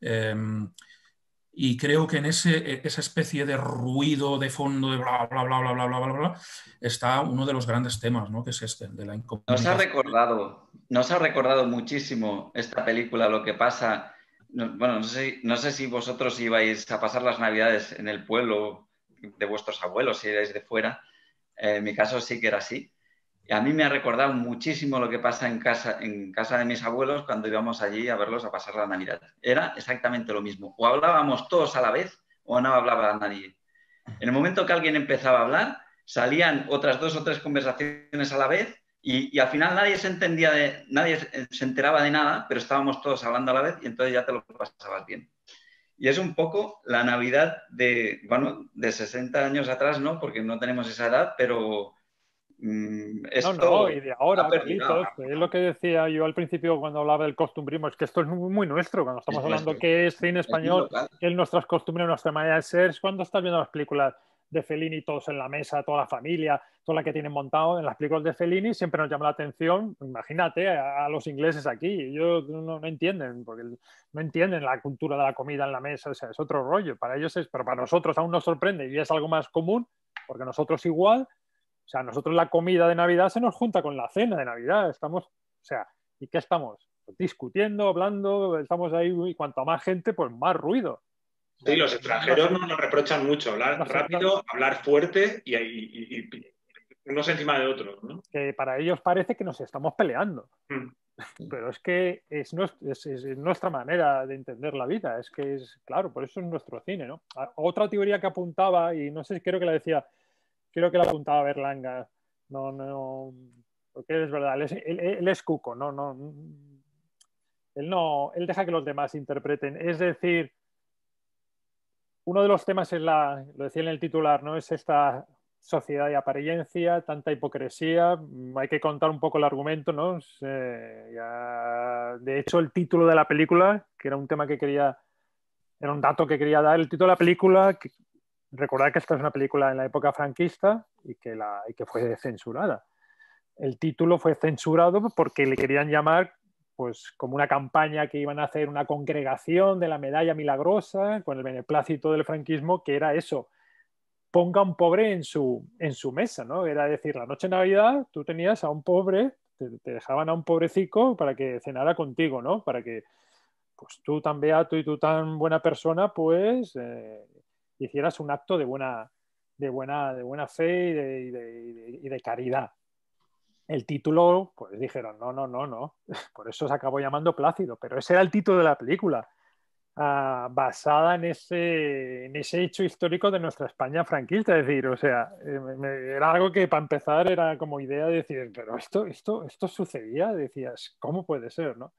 Y creo que en esa especie de ruido de fondo de bla, bla, bla, bla, bla, bla, bla, bla, está uno de los grandes temas, ¿no? Que es este, de la incomunicación. Nos ha recordado muchísimo esta película lo que pasa. Bueno, no sé si vosotros ibais a pasar las Navidades en el pueblo de vuestros abuelos, si erais de fuera. En mi caso sí que era así. Y a mí me ha recordado muchísimo lo que pasa en casa de mis abuelos cuando íbamos allí a verlos a pasar la Navidad. Era exactamente lo mismo. O hablábamos todos a la vez o no hablaba nadie. En el momento que alguien empezaba a hablar, salían otras 2 o 3 conversaciones a la vez y al final nadie se enteraba de nada, pero estábamos todos hablando a la vez y entonces ya te lo pasabas bien. Y es un poco la Navidad de 60 años atrás, ¿no? Porque no tenemos esa edad, pero esto y de ahora, Carlitos, es lo que decía yo al principio cuando hablaba del costumbrismo, es que esto es muy, muy nuestro, cuando estamos hablando que es cine español, que es nuestras costumbres, nuestra manera de ser, es cuando estás viendo las películas de Fellini todos en la mesa, toda la familia, toda la que tienen montado en las películas de Fellini, siempre nos llama la atención, imagínate, a los ingleses aquí, ellos no entienden, porque no entienden la cultura de la comida en la mesa, o sea, es otro rollo, para ellos pero para nosotros aún nos sorprende y es algo más común, porque nosotros igual. O sea, nosotros la comida de Navidad se nos junta con la cena de Navidad. Estamos, o sea, ¿y qué estamos? Discutiendo, hablando, estamos ahí y cuanto más gente, pues más ruido. Sí, los extranjeros nos reprochan mucho, hablar rápido, hablar fuerte y unos encima de otros, ¿no? Que para ellos parece que nos estamos peleando. Pero es que es nuestra manera de entender la vida. Es que es, claro, por eso es nuestro cine, ¿no? Otra teoría que apuntaba, y no sé, creo que la decía... Creo que la apuntaba Berlanga. No, porque es verdad, él es cuco, él deja que los demás interpreten. Es decir, uno de los temas es lo decía en el titular, ¿no? Es esta sociedad de apariencia, tanta hipocresía. Hay que contar un poco el argumento, ¿no? De hecho, el título de la película, que era un tema que era un dato que quería dar, el título de la película. Recordad que esta es una película en la época franquista y que fue censurada. El título fue censurado porque le querían llamar pues como una campaña que iban a hacer una congregación de la medalla milagrosa con el beneplácito del franquismo, que era eso, ponga a un pobre en su mesa, ¿no? Era decir, la noche de Navidad tú tenías a un pobre, te dejaban a un pobrecico para que cenara contigo, ¿no? Para que pues tú tan beato y tú tan buena persona, pues hicieras un acto de buena de buena fe y de caridad. El título, pues dijeron, no. Por eso se acabó llamando Plácido, pero ese era el título de la película, basada en ese hecho histórico de nuestra España franquista. Es decir, o sea, era algo que para empezar era como idea de decir, pero esto sucedía, decías, ¿cómo puede ser, no?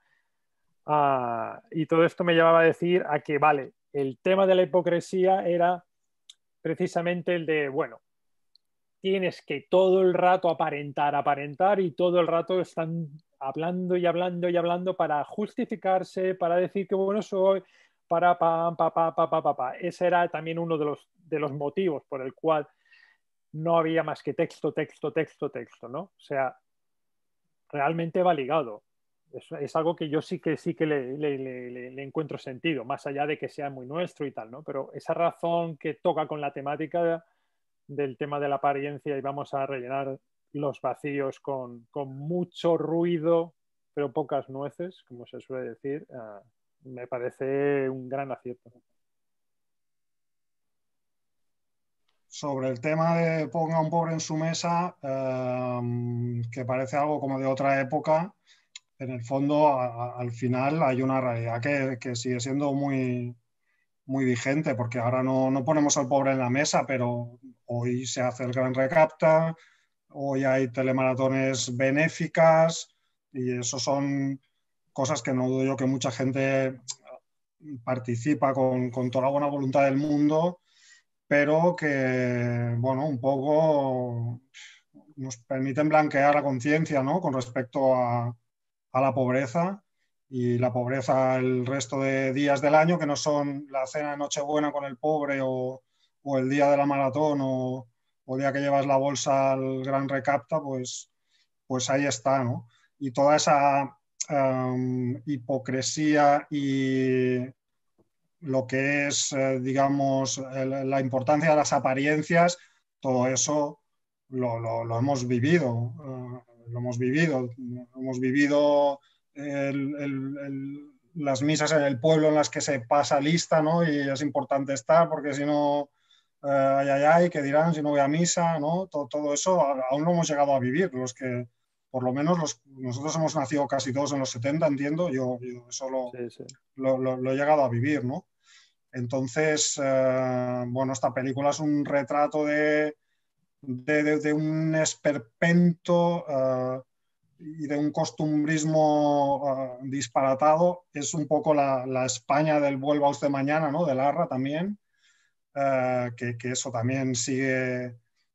Y todo esto me llevaba a decir a que, vale, el tema de la hipocresía era precisamente el de, bueno, tienes que todo el rato aparentar y todo el rato están hablando y hablando para justificarse, para decir que bueno soy, para pa. Ese era también uno de los motivos por el cual no había más que texto, ¿no? O sea, realmente va ligado. Es algo que yo sí que le encuentro sentido, más allá de que sea muy nuestro y tal, ¿no? Pero esa razón que toca con la temática del tema de la apariencia y vamos a rellenar los vacíos con mucho ruido, pero pocas nueces, como se suele decir, me parece un gran acierto. Sobre el tema de ponga un pobre en su mesa, que parece algo como de otra época, en el fondo, al final hay una realidad que sigue siendo muy, muy vigente, porque ahora no ponemos al pobre en la mesa, pero hoy se hace el Gran Recapta, hoy hay telemaratones benéficas y eso son cosas que no dudo yo que mucha gente participa con toda la buena voluntad del mundo, pero que, bueno, un poco nos permiten blanquear la conciencia, ¿no? Con respecto a la pobreza y la pobreza el resto de días del año, que no son la cena de Nochebuena con el pobre o el día de la maratón o el día que llevas la bolsa al Gran Recapta, pues ahí está, ¿no? Y toda esa hipocresía y lo que es, digamos, la importancia de las apariencias, todo eso lo hemos vivido, lo hemos vivido. Hemos vivido las misas en el pueblo en las que se pasa lista, ¿no? Y es importante estar porque si no, ay, ¿qué dirán si no voy a misa, ¿no? Todo eso aún no hemos llegado a vivir, los que, por lo menos nosotros hemos nacido casi todos en los 70, entiendo, yo eso Sí. lo he llegado a vivir, ¿no? Entonces, bueno, esta película es un retrato de un esperpento y de un costumbrismo disparatado. Es un poco la España del Vuelva usted mañana, ¿no? De Larra también, que eso también sigue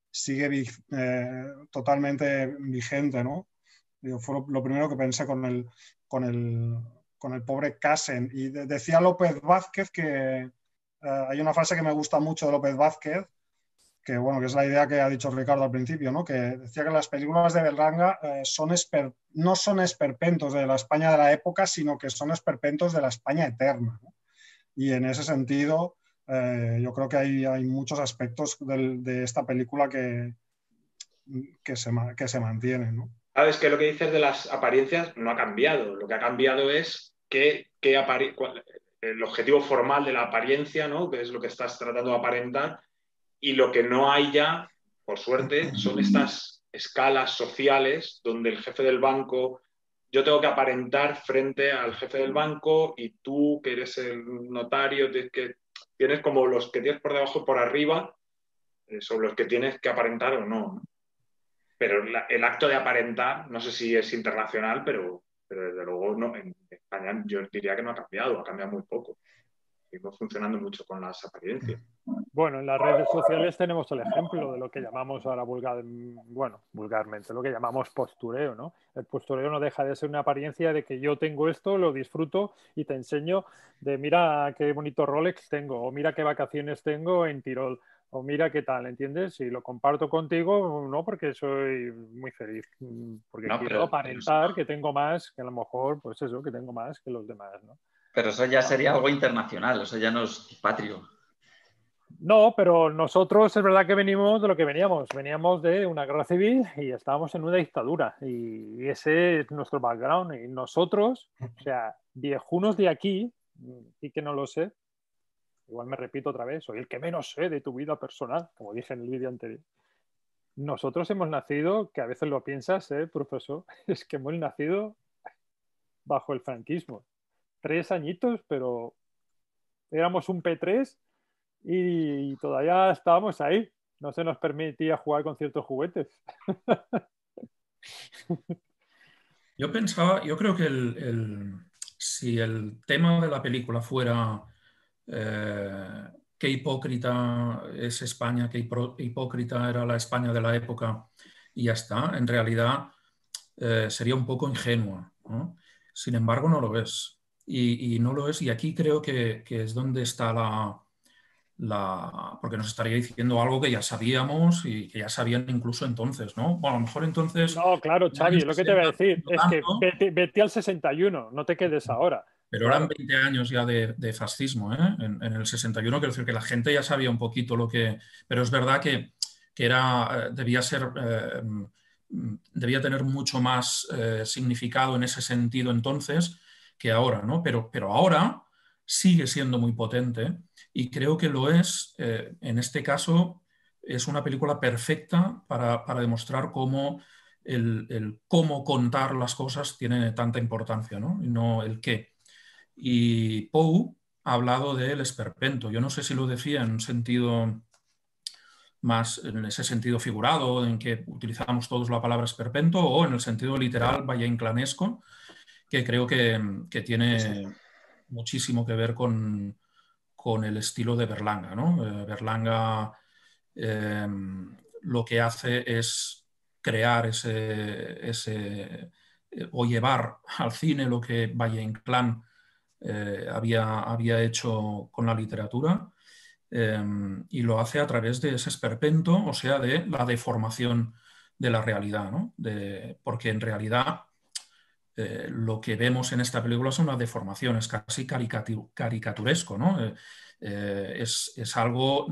totalmente vigente, ¿no? Fue lo primero que pensé con el pobre Casen. Y decía López Vázquez que hay una frase que me gusta mucho de López Vázquez, que bueno, que es la idea que ha dicho Ricardo al principio, ¿no? Que decía que las películas de Berlanga no son esperpentos de la España de la época, sino que son esperpentos de la España eterna, ¿no? Y en ese sentido, yo creo que hay muchos aspectos de esta película que se mantienen, ¿no? Sabes que lo que dices de las apariencias no ha cambiado. Lo que ha cambiado es el objetivo formal de la apariencia, ¿no? Que es lo que estás tratando de aparentar, y lo que no hay ya, por suerte, son estas escalas sociales donde el jefe del banco, yo tengo que aparentar frente al jefe del banco y tú, que eres el notario, que tienes como los que tienes por debajo y por arriba, sobre los que tienes que aparentar o no. Pero el acto de aparentar, no sé si es internacional, pero desde luego no, en España yo diría que no ha cambiado muy poco. Seguimos funcionando mucho con las apariencias. Bueno, en las redes sociales tenemos el ejemplo de lo que llamamos ahora vulgarmente, lo que llamamos postureo, ¿no? El postureo no deja de ser una apariencia de que yo tengo esto, lo disfruto y te enseño de mira qué bonito Rolex tengo, o mira qué vacaciones tengo en Tirol, o mira qué tal, ¿entiendes? Y lo comparto contigo, no porque soy muy feliz, porque quiero aparentar que tengo más, que a lo mejor, pues eso, que tengo más que los demás, ¿no? Pero eso ya sería algo internacional, eso ya no es patrio. No, pero nosotros es verdad que venimos de lo que veníamos de una guerra civil y estábamos en una dictadura y ese es nuestro background y nosotros, o sea, viejunos de aquí, y que no lo sé, igual me repito otra vez, soy el que menos sé de tu vida personal, como dije en el vídeo anterior. Nosotros hemos nacido, que a veces lo piensas, profesor, es que hemos nacido bajo el franquismo. 3 añitos, pero éramos un P3 y todavía estábamos ahí. No se nos permitía jugar con ciertos juguetes. Yo pensaba, yo creo que si el tema de la película fuera qué hipócrita es España, qué hipócrita era la España de la época y ya está, en realidad sería un poco ingenua, ¿no? Sin embargo, no lo es. Y no lo es, y aquí creo que es donde está porque nos estaría diciendo algo que ya sabíamos y que ya sabían incluso entonces, ¿no? Bueno, a lo mejor entonces... No, claro, Xavi, lo que te voy a decir es que vete al 61, no te quedes ahora. Pero claro. Eran 20 años ya de fascismo, ¿eh? En el 61, quiero decir que la gente ya sabía un poquito lo que... Pero es verdad que debía tener mucho más significado en ese sentido entonces que ahora, ¿no? Pero ahora sigue siendo muy potente y creo que lo es, en este caso, es una película perfecta para demostrar cómo el cómo contar las cosas tiene tanta importancia, ¿no? Y no el qué. Y Poe ha hablado del esperpento. Yo no sé si lo decía en un sentido más, en ese sentido figurado, en que utilizamos todos la palabra esperpento, o en el sentido literal valle-inclanesco, que creo que tiene muchísimo que ver con el estilo de Berlanga, ¿no? Berlanga lo que hace es crear o llevar al cine lo que Valle-Inclán había hecho con la literatura, y lo hace a través de ese esperpento, o sea, de la deformación de la realidad, ¿no? Porque en realidad lo que vemos en esta película es una deformación, es casi caricaturesco, ¿no? Es algo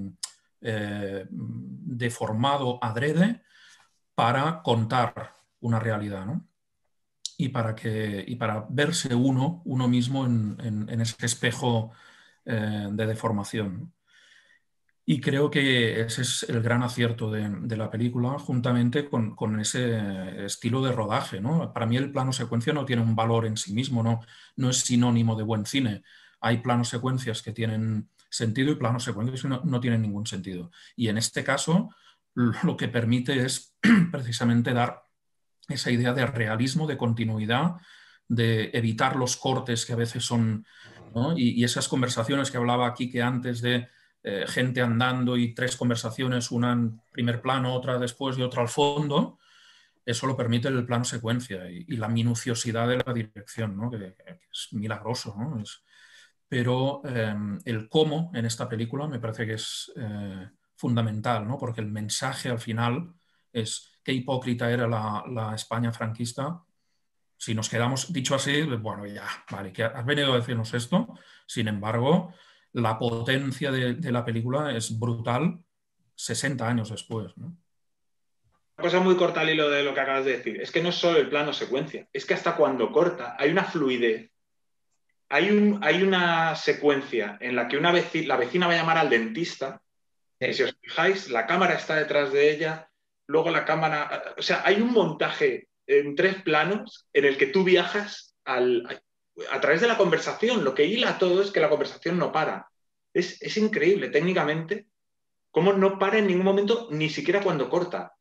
deformado adrede para contar una realidad, ¿no? Y para verse uno mismo en ese espejo de deformación. Y creo que ese es el gran acierto de la película, juntamente con ese estilo de rodaje, ¿no? Para mí el plano secuencia no tiene un valor en sí mismo, no es sinónimo de buen cine. Hay planos secuencias que tienen sentido y planos secuencias que no tienen ningún sentido. Y en este caso lo que permite es precisamente dar esa idea de realismo, de continuidad, de evitar los cortes que a veces son, ¿no? Y esas conversaciones que hablaba aquí que antes de gente andando y 3 conversaciones, una en primer plano, otra después y otra al fondo, eso lo permite el plano secuencia y la minuciosidad de la dirección, ¿no? que es milagroso, ¿no? Pero el cómo en esta película me parece que es fundamental, ¿no? Porque el mensaje al final es qué hipócrita era la España franquista. Si nos quedamos dicho así, bueno, ya, vale, que has venido a decirnos esto. Sin embargo, la potencia de la película es brutal 60 años después, ¿no? Una cosa muy corta al hilo de lo que acabas de decir. Es que no es solo el plano secuencia, es que hasta cuando corta hay una fluidez. Hay una secuencia en la que la vecina va a llamar al dentista, y si os fijáis, la cámara está detrás de ella, luego la cámara... O sea, hay un montaje en 3 planos en el que tú viajas a través de la conversación. Lo que hila todo es que la conversación no para. Es increíble técnicamente cómo no para en ningún momento, ni siquiera cuando corta.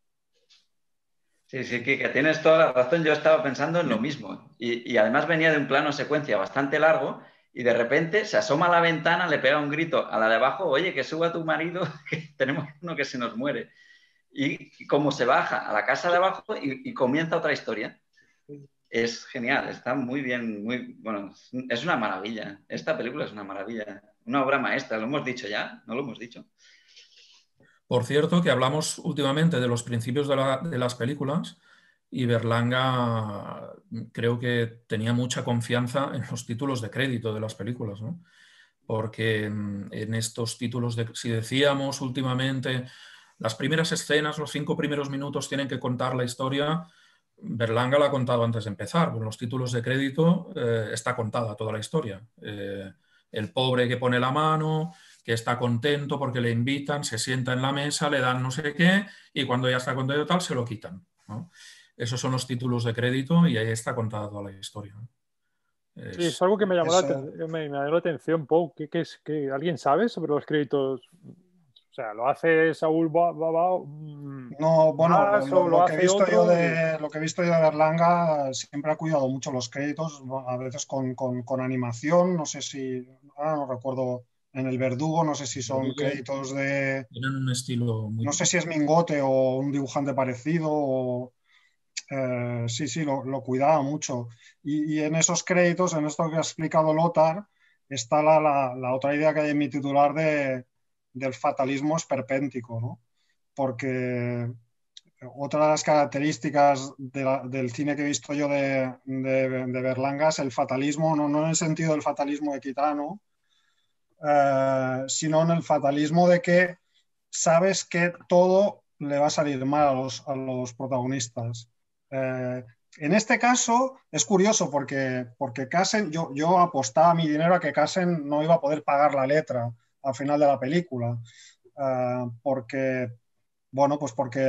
Sí, Kike, tienes toda la razón. Yo estaba pensando en lo mismo. Y además venía de un plano secuencia bastante largo y de repente se asoma a la ventana, le pega un grito a la de abajo, oye, que suba tu marido, que tenemos uno que se nos muere. Y como se baja a la casa de abajo y comienza otra historia. Es genial, está muy bien, bueno, es una maravilla. Esta película es una maravilla, una obra maestra. ¿Lo hemos dicho ya? ¿No lo hemos dicho? Por cierto, que hablamos últimamente de los principios de las películas y Berlanga creo que tenía mucha confianza en los títulos de crédito de las películas, ¿no? Porque en estos títulos, si decíamos últimamente las primeras escenas, los 5 primeros minutos tienen que contar la historia, Berlanga la ha contado antes de empezar. Con los títulos de crédito está contada toda la historia. el pobre que pone la mano, que está contento porque le invitan, se sienta en la mesa, le dan no sé qué y cuando ya está contento tal se lo quitan, ¿no? Esos son los títulos de crédito y ahí está contada toda la historia, ¿no? Sí, es algo que me llamó Eso. me llamó la atención, Pau. ¿Alguien sabe sobre los créditos? O sea, ¿lo hace Saúl No, bueno, Bass o lo lo que he hace visto yo otro? lo que he visto yo de Berlanga siempre ha cuidado mucho los créditos, a veces con animación, no sé si, ahora no recuerdo, en El Verdugo, no sé si son créditos de, tienen un estilo muy... no sé si es Mingote o un dibujante parecido, sí, lo cuidaba mucho. Y en esos créditos, en esto que ha explicado Lothar, está la otra idea que hay en mi titular del fatalismo esperpéntico, ¿no? Porque otra de las características del cine que he visto yo de Berlanga es el fatalismo, no en el sentido del fatalismo de Kitano, sino en el fatalismo de que sabes que todo le va a salir mal a los protagonistas. En este caso es curioso porque Kassen, yo apostaba mi dinero a que Kassen no iba a poder pagar la letra al final de la película, porque bueno, pues porque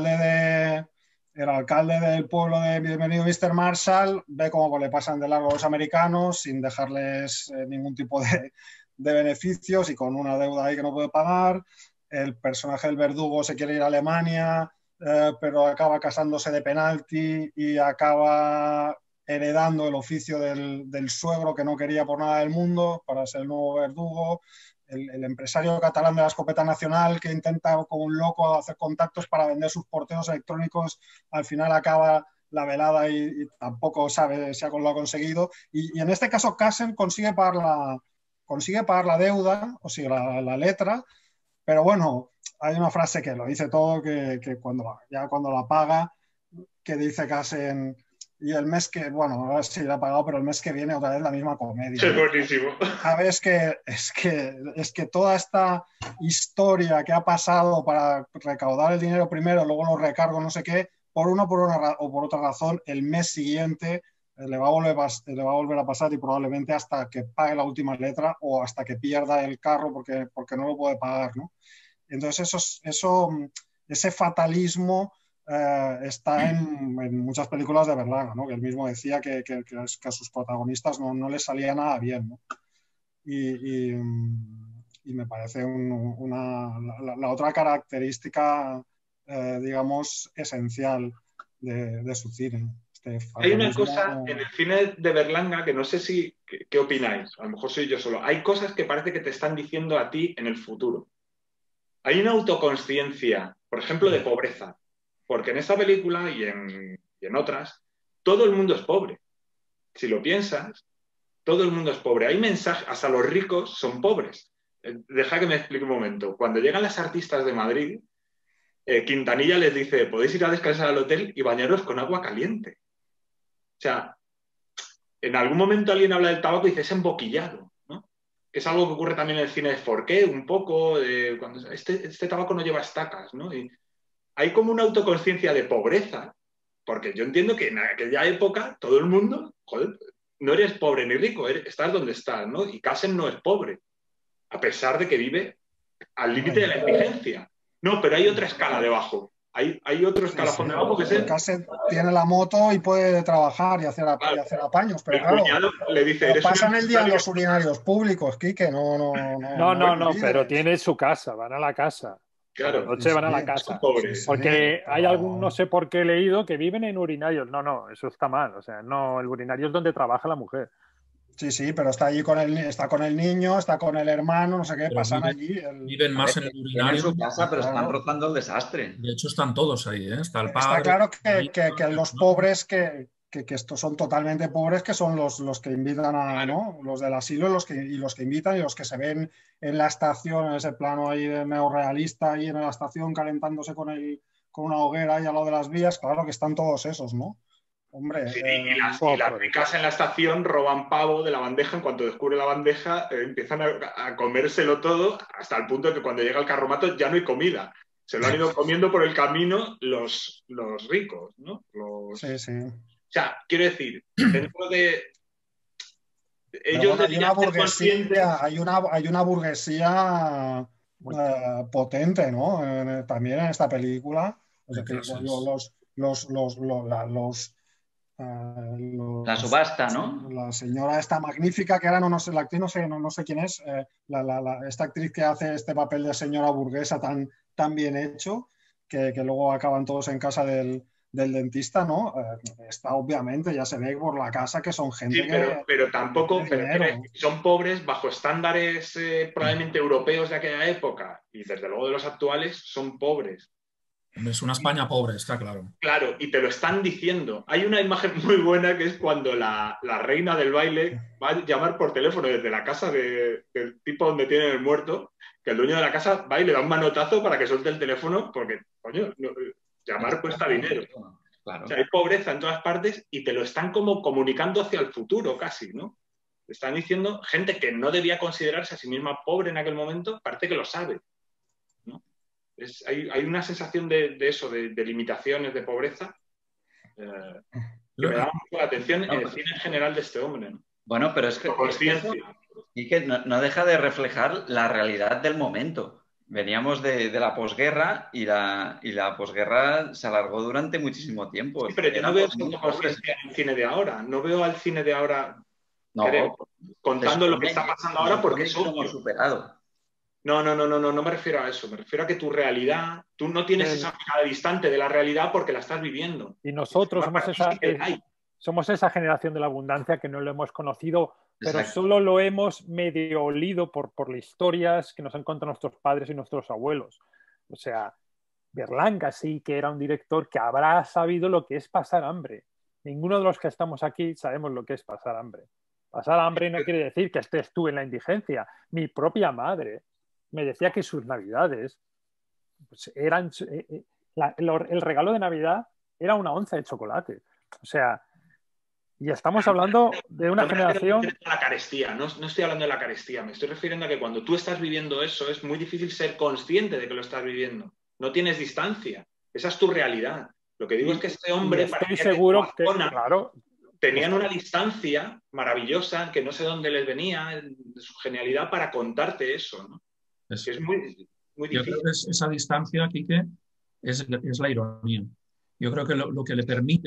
el alcalde del pueblo de Bienvenido Mr. Marshall ve cómo le pasan de largo a los americanos sin dejarles ningún tipo de beneficios y con una deuda ahí que no puede pagar. El personaje del verdugo se quiere ir a Alemania, pero acaba casándose de penalti y acaba heredando el oficio del suegro que no quería por nada del mundo para ser el nuevo verdugo. El empresario catalán de la escopeta nacional que intenta como un loco hacer contactos para vender sus porteos electrónicos, al final acaba la velada y tampoco sabe si lo ha conseguido. Y en este caso Kassen consigue pagar la deuda, o sea, la letra, pero bueno, hay una frase que lo dice todo, que cuando la paga, que dice Kassen... Y el mes que, bueno, ahora sí la ha pagado, pero el mes que viene otra vez la misma comedia. Es buenísimo. Sabes que toda esta historia que ha pasado para recaudar el dinero primero, luego lo recargo, no sé qué, por una o por otra razón, el mes siguiente le va a volver a pasar y probablemente hasta que pague la última letra o hasta que pierda el carro porque no lo puede pagar, ¿no? Entonces ese fatalismo está en muchas películas de Berlanga, ¿no? Que él mismo decía que a sus protagonistas no les salía nada bien, ¿no? Y me parece la otra característica, digamos, esencial de su cine. Hay una cosa en el cine de Berlanga que no sé si, ¿qué opináis? A lo mejor soy yo solo. Hay cosas que parece que te están diciendo a ti en el futuro. Hay una autoconsciencia, por ejemplo, de pobreza. Porque en esta película y en otras, todo el mundo es pobre. Si lo piensas, todo el mundo es pobre. Hay mensajes, hasta los ricos son pobres. Deja que me explique un momento. Cuando llegan las artistas de Madrid, Quintanilla les dice, podéis ir a descansar al hotel y bañaros con agua caliente. O sea, en algún momento alguien habla del tabaco y dice, es emboquillado, ¿no? Que es algo que ocurre también en el cine de Forqué, un poco, cuando este tabaco no lleva estacas, ¿no? Y hay como una autoconsciencia de pobreza, porque yo entiendo que en aquella época todo el mundo, joder, no eres pobre ni rico, estás donde estás, ¿no? Y Kassen no es pobre, a pesar de que vive al límite de la indigencia. No, pero hay otra escala debajo. Hay otro escalafón debajo que es el... Kassen tiene la moto y puede trabajar y hacer apaños, pero claro, le dice, pasan el día en los urinarios públicos, Quique, no, pero tiene su casa, van a la casa. Claro, la noche van a la casa. Porque hay algún, no sé por qué he leído, que viven en urinarios. No, eso está mal. O sea, no, el urinario es donde trabaja la mujer. Sí, pero está allí está con el niño, está con el hermano, no sé qué, pero pasan allí. Viven más en el urinario. En su casa, pero están rozando el desastre. De hecho, están todos ahí, ¿eh? Está el padre. Está claro que los pobres, que estos son totalmente pobres, que son los que invitan a, ¿no? Los del asilo y los que invitan y los que se ven en la estación, en ese plano ahí de neorrealista, ahí en la estación calentándose con una hoguera ahí al lado de las vías, claro que están todos esos, ¿no? Hombre, sí, y las ricas en la estación roban pavo de la bandeja. En cuanto descubre la bandeja, empiezan a comérselo todo, hasta el punto de que cuando llega el carromato ya no hay comida. Se lo han ido comiendo por el camino los ricos, ¿no? Sí. O sea, quiero decir, dentro de ellos bueno, hay una burguesía potente, ¿no? También en esta película. Es decir, la subasta, ¿no? La señora esta magnífica, que ahora no sé, la actriz no sé quién es, esta actriz que hace este papel de señora burguesa tan bien hecho, que luego acaban todos en casa del dentista, ¿no? Está obviamente, ya se ve por la casa que son gente pero tampoco, son pobres bajo estándares probablemente europeos de aquella época y desde luego de los actuales son pobres. Es una España pobre, está claro. Claro, y te lo están diciendo. Hay una imagen muy buena que es cuando la reina del baile va a llamar por teléfono desde la casa del tipo donde tienen el muerto, que el dueño de la casa va y le da un manotazo para que suelte el teléfono, porque, coño, llamar cuesta dinero. Claro. O sea, hay pobreza en todas partes y te lo están como comunicando hacia el futuro casi, ¿no? Te están diciendo gente que no debía considerarse a sí misma pobre en aquel momento, parece que lo sabe. Hay una sensación de eso, de limitaciones, de pobreza, que me da mucho la atención en el cine en general de este hombre, ¿no? Bueno, pero es que no deja de reflejar la realidad del momento. Veníamos de la posguerra y la posguerra se alargó durante muchísimo tiempo. Sí, pero yo no veo el cine de ahora. No veo al cine de ahora contando lo que está pasando ahora porque es obvio. Superado. No me refiero a eso. Me refiero a que tu realidad, tú no tienes esa mirada distante de la realidad porque la estás viviendo. Y nosotros somos esa generación de la abundancia que no lo hemos conocido, pero solo lo hemos medio olido por las historias que nos han contado nuestros padres y nuestros abuelos. O sea, Berlanga sí que era un director que habrá sabido lo que es pasar hambre. Ninguno de los que estamos aquí sabemos lo que es pasar hambre. Pasar hambre no quiere decir que estés tú en la indigencia. Mi propia madre me decía que sus navidades pues, eran... el regalo de Navidad era una onza de chocolate. O sea, y estamos hablando de una generación... La carestía, no estoy hablando de la carestía, me estoy refiriendo a que cuando tú estás viviendo eso es muy difícil ser consciente de que lo estás viviendo. No tienes distancia, esa es tu realidad. Lo que digo es que este hombre... Estoy seguro que, claro... Tenían una distancia maravillosa que no sé dónde les venía, de su genialidad para contarte eso, ¿no? Es muy difícil. Yo creo que esa distancia, Quique, es la ironía. Yo creo que lo que le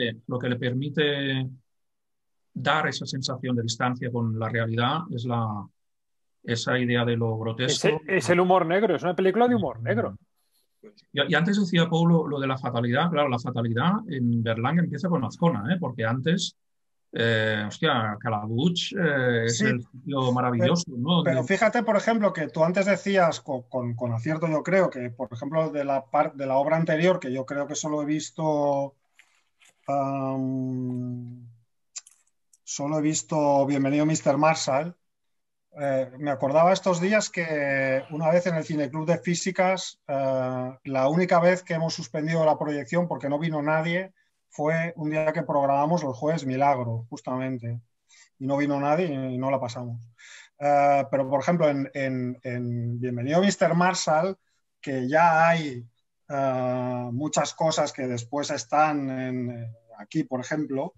permite dar esa sensación de distancia con la realidad es esa idea de lo grotesco. Es el humor negro, es una película de humor negro. Y antes decía Paulo lo de la fatalidad. Claro, la fatalidad en Berlanga empieza con Azcona, porque antes... Calabuch es el sitio maravilloso, ¿no? Pero fíjate, por ejemplo, que tú antes decías con acierto, yo creo que, por ejemplo, de la obra anterior, que yo creo que solo he visto Bienvenido Mr. Marshall. Me acordaba estos días que una vez en el Cineclub de Físicas, la única vez que hemos suspendido la proyección porque no vino nadie fue un día que programamos los jueves Milagro, justamente, y no vino nadie y no la pasamos. Pero, por ejemplo, en Bienvenido Mr. Marshall, que ya hay muchas cosas que después están aquí, por ejemplo,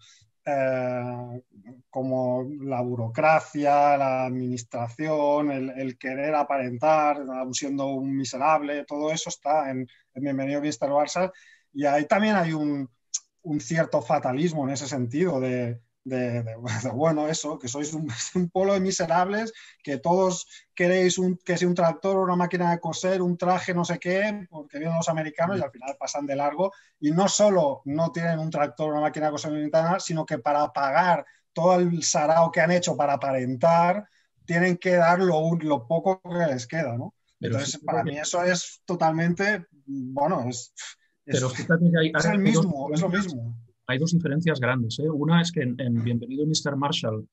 como la burocracia, la administración, el querer aparentar, siendo un miserable, todo eso está en Bienvenido Mr. Marshall, y ahí también hay un cierto fatalismo en ese sentido de bueno, eso, que sois un pueblo de miserables, que todos queréis que sea un tractor, una máquina de coser, un traje, no sé qué, porque vienen los americanos y al final pasan de largo, y no solo no tienen un tractor, una máquina de coser, sino que para pagar todo el sarao que han hecho para aparentar, tienen que dar lo poco que les queda, ¿no? Entonces, para mí eso es totalmente, bueno, Pero fíjate que es lo mismo. Hay dos diferencias grandes. Una es que en Bienvenido Mr. Marshall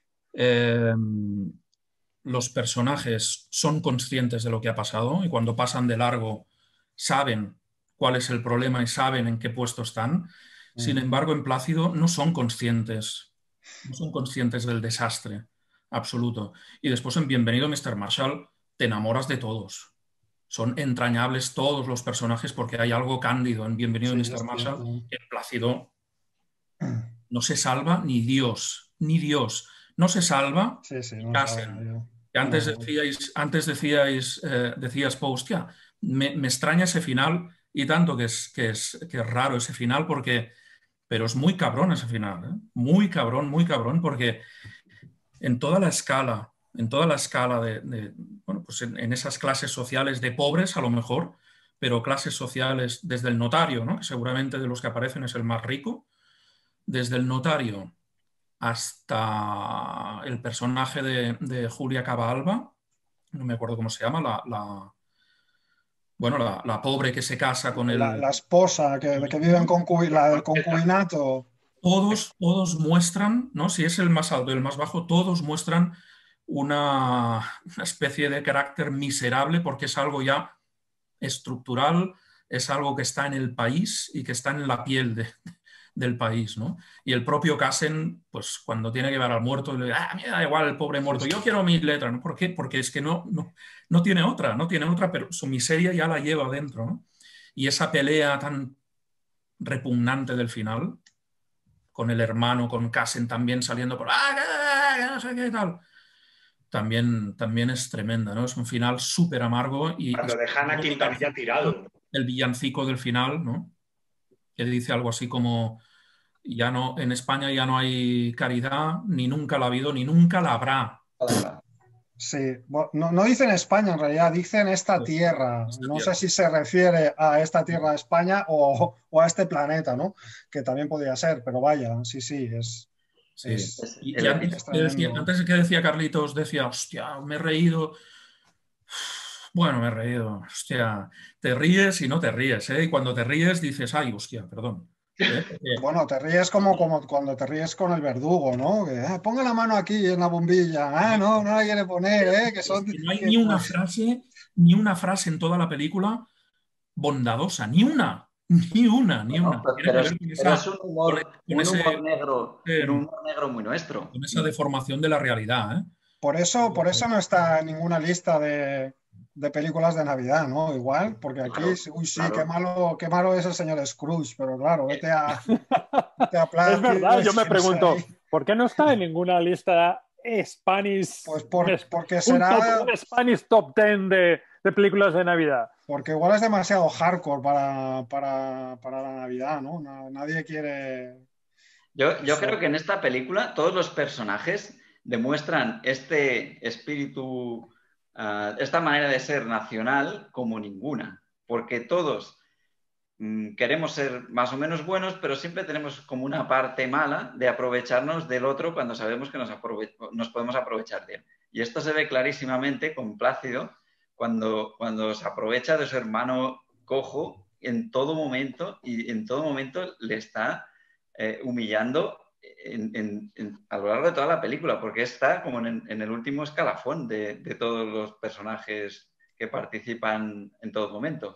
los personajes son conscientes de lo que ha pasado y cuando pasan de largo saben cuál es el problema y saben en qué puesto están. Sin embargo, en Plácido no son conscientes del desastre absoluto. Y después en Bienvenido Mr. Marshall te enamoras de todos. Son entrañables todos los personajes porque hay algo cándido en Bienvenido Mr. Marshall. En Plácido no se salva ni Dios. no se salva. Sí, sí, Y no Cassen, que no. antes decías, "Po, hostia, me extraña ese final y tanto que es raro ese final porque, pero es muy cabrón ese final, ¿eh? Muy cabrón, porque en toda la escala bueno, pues en esas clases sociales de pobres a lo mejor, pero clases sociales desde el notario, ¿no? Que seguramente de los que aparecen es el más rico, desde el notario hasta el personaje de Julia Cabalba, no me acuerdo cómo se llama, bueno, la pobre que se casa con el... La esposa que vive en la del concubinato. Todos muestran, ¿no? Si es el más alto y el más bajo, todos muestran una especie de carácter miserable porque es algo ya estructural, es algo que está en el país y que está en la piel del país, ¿no? Y el propio Cassen, pues cuando tiene que ver al muerto, le dice, me da igual el pobre muerto, yo quiero mi letra, ¿no? ¿Por qué? Porque es que no tiene otra, pero su miseria ya la lleva adentro, ¿no? Y esa pelea tan repugnante del final, con el hermano, con Cassen también saliendo por, no sé qué tal, también es tremenda, ¿no? Es un final súper amargo Cuando dejan a Quintanilla tirado. El villancico del final, ¿no? Que dice algo así como, ya no, en España ya no hay caridad, ni nunca la ha habido, ni nunca la habrá. Sí, no dice en España en realidad, dice en esta tierra. No sé si se refiere a esta tierra de España o a este planeta, ¿no? Que también podría ser, pero vaya, sí, es... Sí. Y antes que decía Carlitos, decía, hostia, me he reído. Bueno, me he reído. Hostia, te ríes y no te ríes, ¿eh? Y cuando te ríes dices, ay, hostia, perdón. Bueno, te ríes como cuando te ríes con el verdugo, ¿no? Que, ponga la mano aquí en la bombilla. No la quiere poner, ¿eh? Que son... No hay ni una frase en toda la película bondadosa, ni una. Pero es un humor, negro, un humor negro muy nuestro. Con esa deformación de la realidad, ¿eh? Por eso no está en ninguna lista de películas de Navidad, ¿no? Igual, porque aquí, uy, sí, claro. qué malo es el señor Scrooge, pero claro, vete a Es verdad, yo me pregunto, ¿por qué no está en ninguna lista Spanish? Pues porque será... un Spanish top 10 de películas de Navidad. Porque igual es demasiado hardcore para la Navidad, ¿no? Nadie quiere... Yo creo que en esta película todos los personajes demuestran este espíritu, esta manera de ser nacional como ninguna, porque todos queremos ser más o menos buenos, pero siempre tenemos como una parte mala de aprovecharnos del otro cuando sabemos que nos podemos aprovechar de él. Y esto se ve clarísimamente con Plácido cuando se aprovecha de su hermano cojo en todo momento y en todo momento le está humillando a lo largo de toda la película, porque está como en el último escalafón de todos los personajes que participan en todo momento.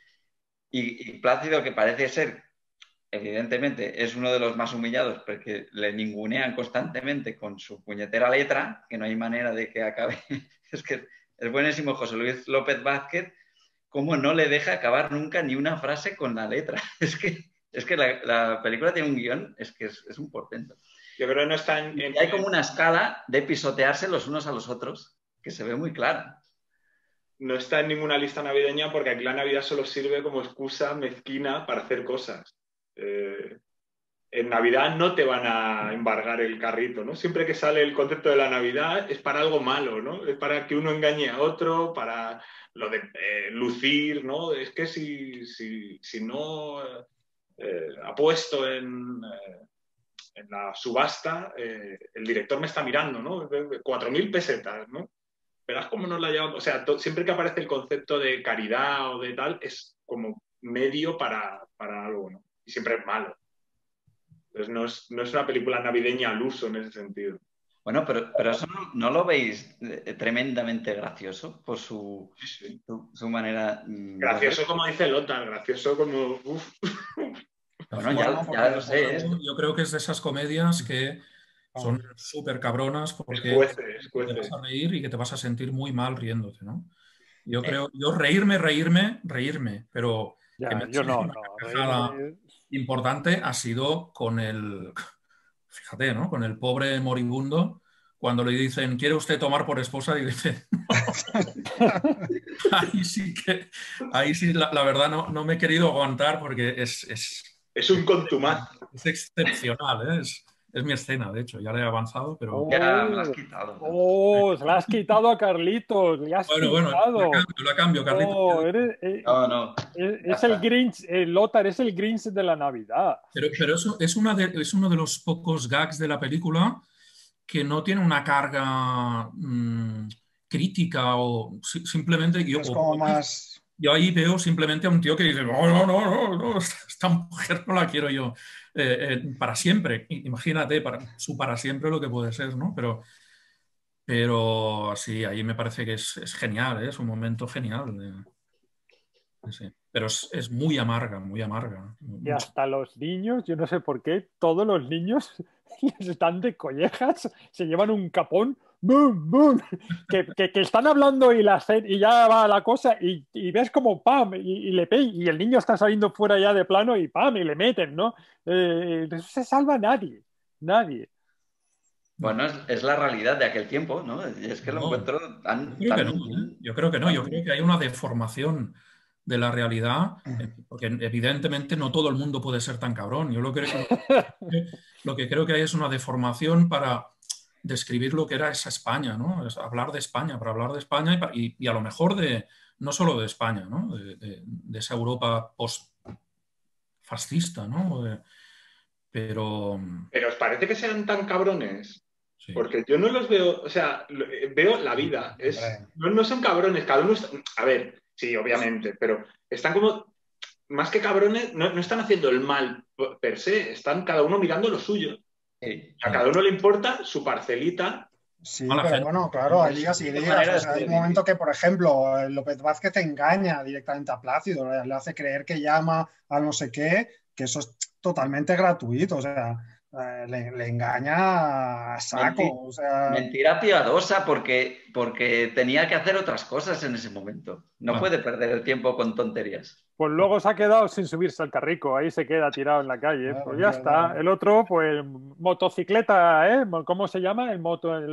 Y Plácido, que parece ser, evidentemente, es uno de los más humillados porque le ningunean constantemente con su puñetera letra, que no hay manera de que acabe. Es que es buenísimo José Luis López Vázquez, cómo no le deja acabar nunca ni una frase con la letra. Es que la película tiene un guión, es que es un portento. Yo creo que no está hay como una escala de pisotearse los unos a los otros, que se ve muy clara. No está en ninguna lista navideña porque aquí la Navidad solo sirve como excusa mezquina para hacer cosas. En Navidad no te van a embargar el carrito, ¿no? Siempre que sale el concepto de la Navidad es para algo malo, ¿no? Es para que uno engañe a otro, para lo de lucir, ¿no? Es que si no apuesto en la subasta, el director me está mirando, ¿no? 4.000 pesetas, ¿no? Verás cómo nos la llevamos. O sea, siempre que aparece el concepto de caridad o de tal, es como medio para algo, ¿no? Y siempre es malo. Entonces no es una película navideña al uso en ese sentido. Bueno, pero eso no lo veis tremendamente gracioso por su manera... Gracioso como dice Lothar, gracioso como... Bueno, ya lo sé. Yo creo que es de esas comedias que son súper cabronas porque te vas a reír y que te vas a sentir muy mal riéndote, ¿no? Yo creo, reírme, pero ya, que me yo no. importante ha sido con el, fíjate, ¿no? Con el pobre moribundo, cuando le dicen, ¿quiere usted tomar por esposa? Y dice, no. Ahí sí, la verdad no me he querido aguantar porque es un contumaz. Es excepcional, ¿eh? Es mi escena, de hecho, ya la he avanzado, pero... Ya me la has quitado. Se la has quitado a Carlitos, le has Bueno, la cambio, Carlitos. No. Es el Grinch, Lothar es el Grinch de la Navidad. Pero eso es uno de los pocos gags de la película que no tiene una carga crítica o simplemente... Es como más... Yo ahí veo simplemente a un tío que dice, no, esta mujer no la quiero yo para siempre. Imagínate, para siempre lo que puede ser, ¿no? Pero sí, ahí me parece que es genial, ¿eh? Es un momento genial. Sí. Pero es muy amarga, muy amarga. Y hasta los niños, yo no sé por qué, todos los niños les están de collejas, se llevan un capón, ¡boom, boom! Que están hablando y ya va la cosa y ves como ¡pam! Y el niño está saliendo fuera ya de plano y ¡pam! Y le meten, ¿no? No se salva nadie. Bueno, es la realidad de aquel tiempo, ¿no? Y es que lo encuentro tan... Yo creo que no. Yo creo que hay una deformación de la realidad, porque evidentemente no todo el mundo puede ser tan cabrón. Yo lo que creo que hay es una deformación para describir lo que era esa España, ¿no? Es hablar de España, para hablar de España y a lo mejor no solo de España, ¿no? De esa Europa post-fascista, ¿no? Pero ¿os parece que sean tan cabrones? Sí. Porque yo no los veo, o sea, veo la vida. No son cabrones, cada uno está, a ver, sí, obviamente, pero están como, más que cabrones, no están haciendo el mal per se, están cada uno mirando lo suyo. A cada uno le importa su parcelita. Sí, pero bueno, claro, hay días y días. O sea, hay un momento que, por ejemplo, López Vázquez engaña directamente a Plácido, le hace creer que llama a no sé qué, que eso es totalmente gratuito, o sea, le engaña a saco. O sea... Mentira piadosa porque tenía que hacer otras cosas en ese momento. No puede perder el tiempo con tonterías. Pues luego se ha quedado sin subirse al carrico, ahí se queda tirado en la calle. Pues ya está. El otro, pues, motocicleta, ¿eh? ¿Cómo se llama? El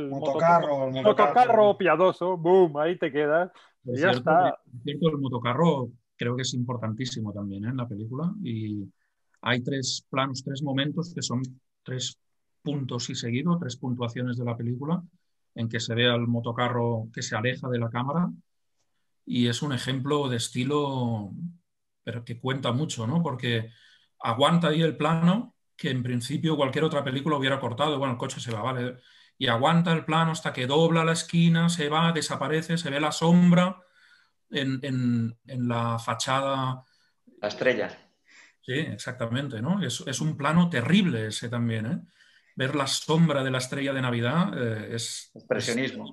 motocarro piadoso, boom, ahí te quedas. Y ya está. Cierto, el motocarro creo que es importantísimo también, ¿eh? En la película. Y hay 3 planos, 3 momentos que son 3 puntos y seguido, 3 puntuaciones de la película, en que se ve al motocarro que se aleja de la cámara. Y es un ejemplo de estilo, pero que cuenta mucho, ¿no? Porque aguanta ahí el plano que en principio cualquier otra película hubiera cortado. Bueno, el coche se va, ¿vale? Y aguanta el plano hasta que dobla la esquina, se va, desaparece, se ve la sombra en la fachada. La estrella. Sí, exactamente, ¿no? Es un plano terrible ese también, ¿eh? Ver la sombra de la estrella de Navidad es... Expresionismo.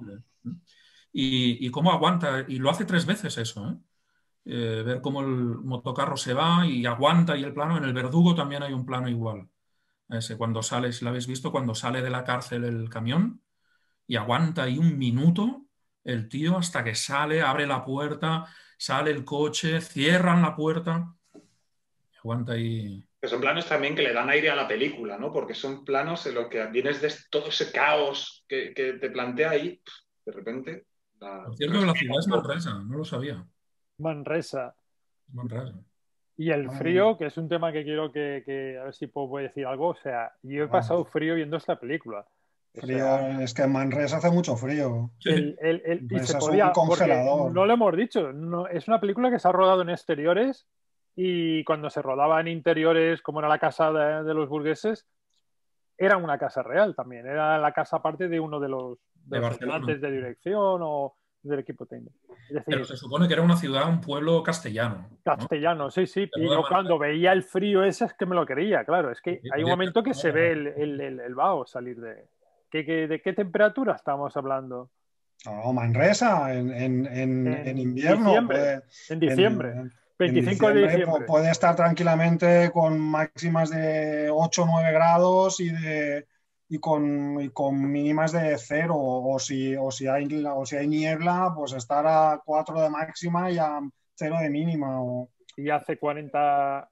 Y cómo aguanta, y lo hace 3 veces eso, ¿eh? Ver cómo el motocarro se va y aguanta, y el plano, en El Verdugo también hay un plano igual. Cuando sale, si lo habéis visto, cuando sale de la cárcel el camión y aguanta ahí un minuto el tío hasta que sale, abre la puerta, sale el coche, cierran la puerta. Aguanta ahí. Que son planos también que le dan aire a la película, ¿no? Porque son planos en los que vienes de todo ese caos que te plantea ahí, de repente. Por cierto, que la ciudad es Manresa, no lo sabía. Manresa. Manresa. Y el frío, que es un tema que quiero que a ver si puedo decir algo. O sea, yo he pasado frío viendo esta película. Frío, es que en Manresa hace mucho frío. Y se podía, un congelador. No lo hemos dicho, no, es una película que se ha rodado en exteriores y cuando se rodaba en interiores, como era la casa de los burgueses, era una casa real también. Era la casa aparte de uno de los ayudantes de dirección o del equipo técnico. Es decir, pero se supone que era una ciudad, un pueblo castellano. Castellano, ¿no? Sí. Y yo cuando veía el frío ese es que me lo creía, claro. Es que hay un momento que se ve el vaho salir de... ¿De qué temperatura estamos hablando? No, Manresa, en invierno. En diciembre. 25 de diciembre. Puede estar tranquilamente con máximas de 8 o 9 grados y con mínimas de 0. O si hay niebla, pues estar a 4 de máxima y a 0 de mínima. Y hace 40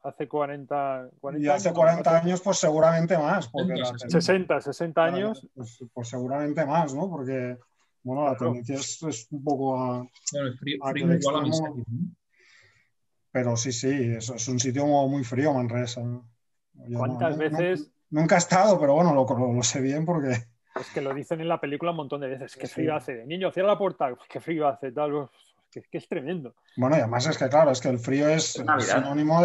y hace 40 años, pues seguramente más. Porque 60 años. Pues seguramente más, ¿no? Porque, bueno, la tendencia es un poco a frío igual a extremo. Pero sí, es un sitio muy frío, Manresa. ¿Cuántas veces? Nunca he estado, pero bueno, lo sé bien porque... Es que lo dicen en la película un montón de veces. Qué frío hace. Niño, cierra la puerta. Qué frío hace. Tal. Que es tremendo. Bueno, y además es que, claro, es que el frío es sinónimo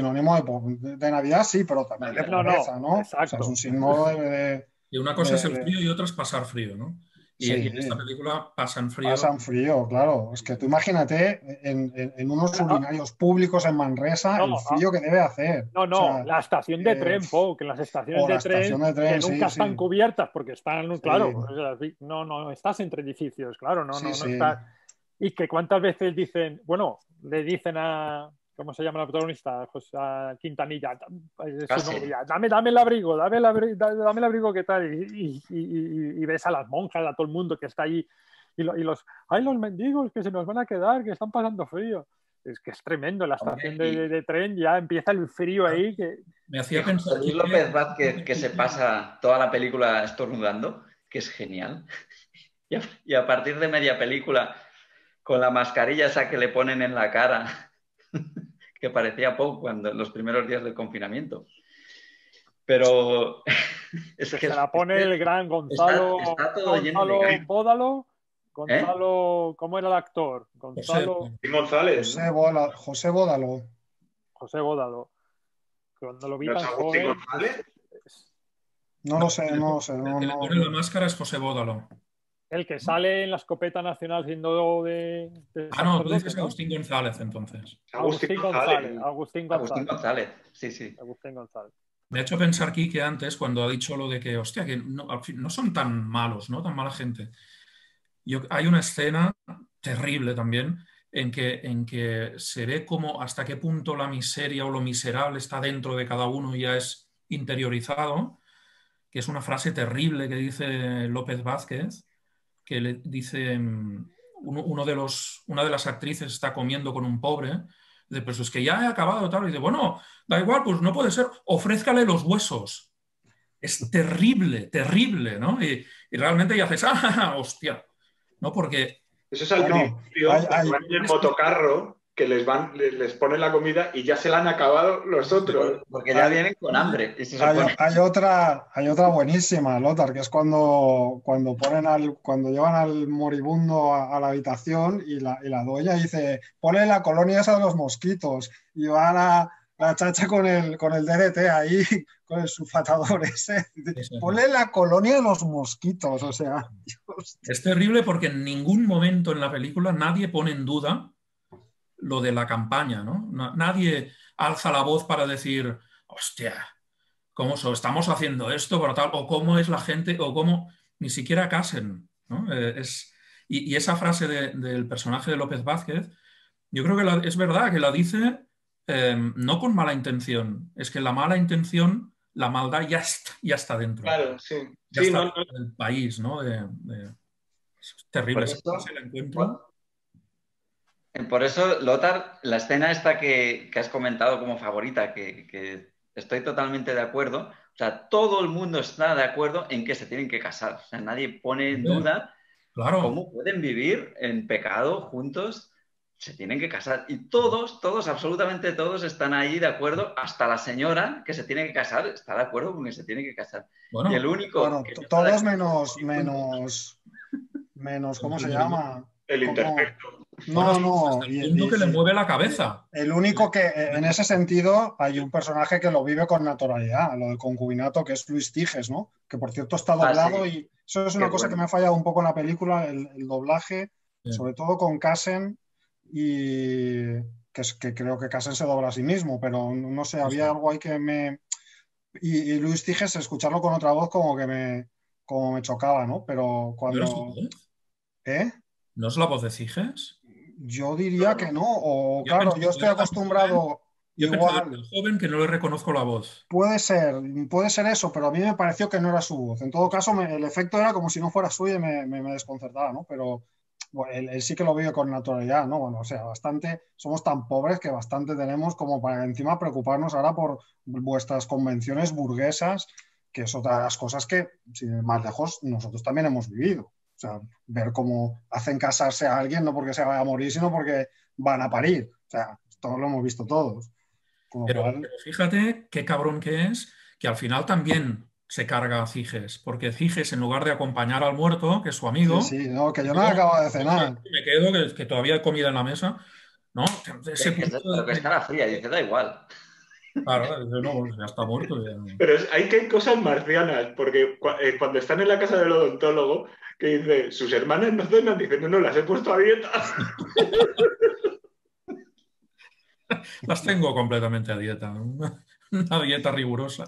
de Navidad, sí, pero también de pobreza, ¿no? Exacto. O sea, es un símbolo Y una cosa es el frío y otra es pasar frío, ¿no? Y en esta película pasan frío. Pasan frío, claro. Es que tú imagínate en unos urinarios públicos en Manresa el frío que debe hacer. No, o sea, la estación de tren, que las estaciones de tren que nunca están cubiertas porque están, claro, no estás entre edificios, claro, no estás. Y que cuántas veces le dicen a, ¿cómo se llama la protagonista? A Quintanilla, su novia, dame el abrigo, dame el abrigo, ¿qué tal? Y ves a las monjas, a todo el mundo que está ahí, y los mendigos que se nos van a quedar, que están pasando frío. Es que es tremendo, la estación de tren ya empieza el frío ahí. Me hacía pensar Luis López Vázquez, que se pasa toda la película estornudando, que es genial. Y a partir de media película, con la mascarilla esa que le ponen en la cara, que parecía Poe cuando en los primeros días del confinamiento. Pero es que se la pone el gran Gonzalo, está todo Gonzalo Bódalo. Gonzalo, ¿cómo era el actor? Gonzalo González. José Bódalo. José Bódalo. Cuando lo vi tan joven. No lo sé. El que le pone la máscara es José Bódalo. El que sale en la escopeta nacional siendo de no, tú dices Agustín González, entonces. Agustín González. Sí. Agustín González. Me ha hecho pensar, Quique, antes, cuando ha dicho lo de que, hostia, que no son tan malos, ¿no? Tan mala gente. Hay una escena terrible también en que se ve como hasta qué punto la miseria o lo miserable está dentro de cada uno y ya es interiorizado, que es una frase terrible que dice López Vázquez, que le dice una de las actrices está comiendo con un pobre, dice, pues es que ya he acabado tal, y dice, bueno, da igual, pues no puede ser, ofrézcale los huesos. Es terrible, ¿no? Y realmente ya haces, hostia, ¿no? Porque... Eso es al principio, cuando van en el motocarro, que les ponen la comida y ya se la han acabado los otros. Porque ya vienen con hambre. Hay otra buenísima, Lothar, que es cuando llevan al moribundo a la habitación y la dueña dice, ponle la colonia esa de los mosquitos. Y va la chacha con el DDT ahí, con el sulfatador ese. Ponle la colonia de los mosquitos, o sea... Dios. Es terrible porque en ningún momento en la película nadie pone en duda lo de la campaña, ¿no? Nadie alza la voz para decir, hostia, ¿cómo estamos haciendo esto? O cómo es la gente, o cómo ni siquiera casen, ¿no? Y esa frase del personaje de López Vázquez, yo creo que es verdad que la dice no con mala intención, es que la mala intención, la maldad ya está dentro. Claro, sí. Ya está del país, ¿no? Es terrible. Esa frase la encuentro. Por eso, Lothar, la escena esta que has comentado como favorita, que estoy totalmente de acuerdo, o sea, todo el mundo está de acuerdo en que se tienen que casar. O sea, nadie pone en duda cómo pueden vivir en pecado juntos, se tienen que casar. Y todos, absolutamente todos están ahí de acuerdo, hasta la señora que se tiene que casar está de acuerdo con que se tiene que casar. Bueno, y el único... Bueno, todos menos, ¿cómo se llama? El imperfecto. No. El que le mueve la cabeza. El único que, en ese sentido, hay un personaje que lo vive con naturalidad, lo del concubinato, que es Luis Tiges, ¿no? Que por cierto está doblado y eso es una cosa que me ha fallado un poco en la película, el doblaje, sobre todo con Cassen, y que creo que Cassen se dobla a sí mismo, pero no sé, había algo ahí que me... Y Luis Tiges, escucharlo con otra voz como me chocaba, ¿no? Pero cuando... ¿No es la voz de Tiges? Yo diría que no, o claro, yo estoy acostumbrado... Yo pensaba el joven que no le reconozco la voz. Puede ser eso, pero a mí me pareció que no era su voz. En todo caso, el efecto era como si no fuera suyo y me desconcertaba, ¿no? Pero bueno, él sí que lo vive con naturalidad, ¿no? Bueno, o sea, bastante, somos tan pobres que bastante tenemos como para encima preocuparnos ahora por vuestras convenciones burguesas, que es otra de las cosas que, sin ir más lejos, nosotros también hemos vivido. O sea, ver cómo hacen casarse a alguien no porque se vaya a morir, sino porque van a parir. O sea, esto lo hemos visto todos. Pero fíjate qué cabrón que es, que al final también se carga a Ciges, porque Ciges, en lugar de acompañar al muerto, que es su amigo, sí, no, que yo no acabo de cenar. Me quedo que todavía hay comida en la mesa, ¿no? Ese punto Pero que estará fría, dice, da igual. Claro, no, pues ya está muerto. Ya. Pero hay que hay cosas marcianas, porque cuando están en la casa del odontólogo, que dice, sus hermanas no cenan, dice, no, las he puesto a dieta. Las tengo completamente a dieta, una dieta rigurosa.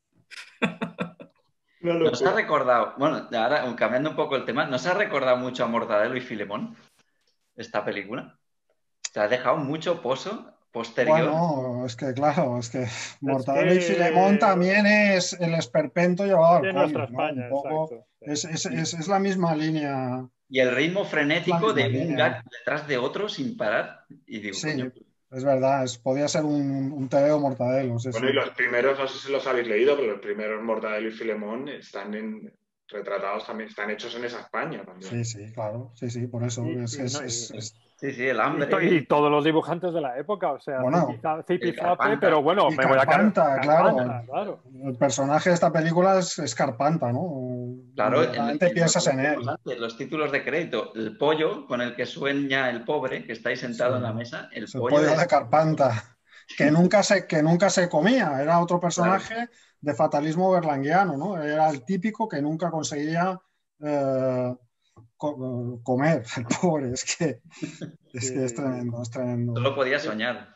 Nos ha recordado, bueno, ahora cambiando un poco el tema, ¿nos ha recordado mucho a Mortadelo y Filemón esta película? Te ha dejado mucho pozo posterior. Bueno, es que claro, es que Mortadelo y Filemón también es el esperpento llevado al cómic, ¿no? Un poco, es la misma línea. Y el ritmo frenético de un gag detrás de otro sin parar. Y digo, sí, coño, es verdad, podía ser un TVO Mortadelo. Sí, bueno, y los primeros, no sé si los habéis leído, pero los primeros Mortadelo y Filemón están retratados también, están hechos en esa España también. Sí, claro, sí, por eso. Sí, el hambre. Y todos los dibujantes de la época, o sea, bueno, Zipizape, pero bueno, me voy a Carpanta, claro. El personaje de esta película es Carpanta, ¿no? Claro, piensas en él. Los títulos de crédito, el pollo con el que sueña el pobre que está ahí sentado en la mesa, el pollo de Carpanta, que nunca se comía, era otro personaje de fatalismo berlanguiano, ¿no? Era el típico que nunca conseguía comer, el pobre, es que es tremendo, es tremendo. Solo podía soñar.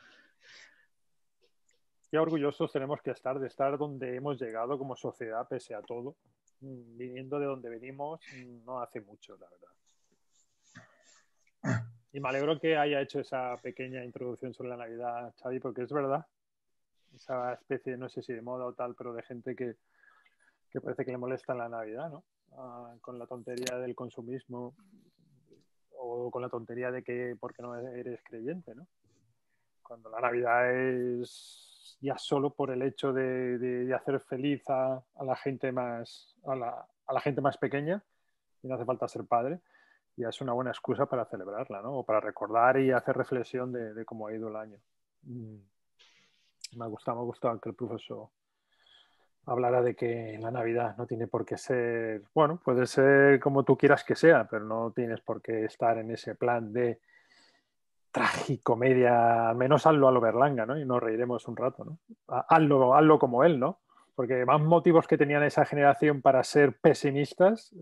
Qué orgullosos tenemos que estar de estar donde hemos llegado como sociedad, pese a todo. Viniendo de donde venimos, no hace mucho, la verdad. Y me alegro que haya hecho esa pequeña introducción sobre la Navidad, Xavi, porque es verdad. Esa especie, no sé si de moda o tal, pero de gente que parece que le molesta la Navidad, ¿no? Con la tontería del consumismo o con la tontería de que porque no eres creyente, ¿no? Cuando la Navidad es ya solo por el hecho de hacer feliz a la gente más a la gente más pequeña, y no hace falta ser padre, ya es una buena excusa para celebrarla, ¿no? O para recordar y hacer reflexión de cómo ha ido el año. Me ha gustado que el profesor hablara de que la Navidad no tiene por qué ser, bueno, puede ser como tú quieras que sea, pero no tienes por qué estar en ese plan de tragicomedia, al menos hazlo a lo Berlanga, ¿no? Y nos reiremos un rato, ¿no? Hazlo como él, ¿no? Porque más motivos que tenían esa generación para ser pesimistas,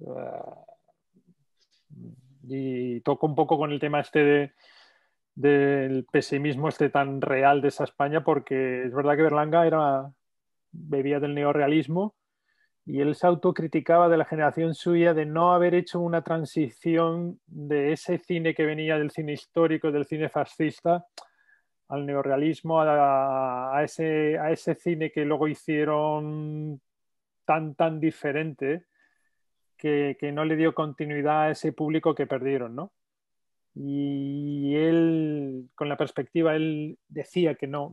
y toco un poco con el tema del pesimismo tan real de esa España, porque es verdad que Berlanga bebía del neorrealismo y él se autocriticaba de la generación suya de no haber hecho una transición de ese cine que venía del cine histórico, del cine fascista, al neorrealismo, a ese cine que luego hicieron tan diferente que no le dio continuidad a ese público que perdieron, ¿no? Y él, con la perspectiva, él decía que no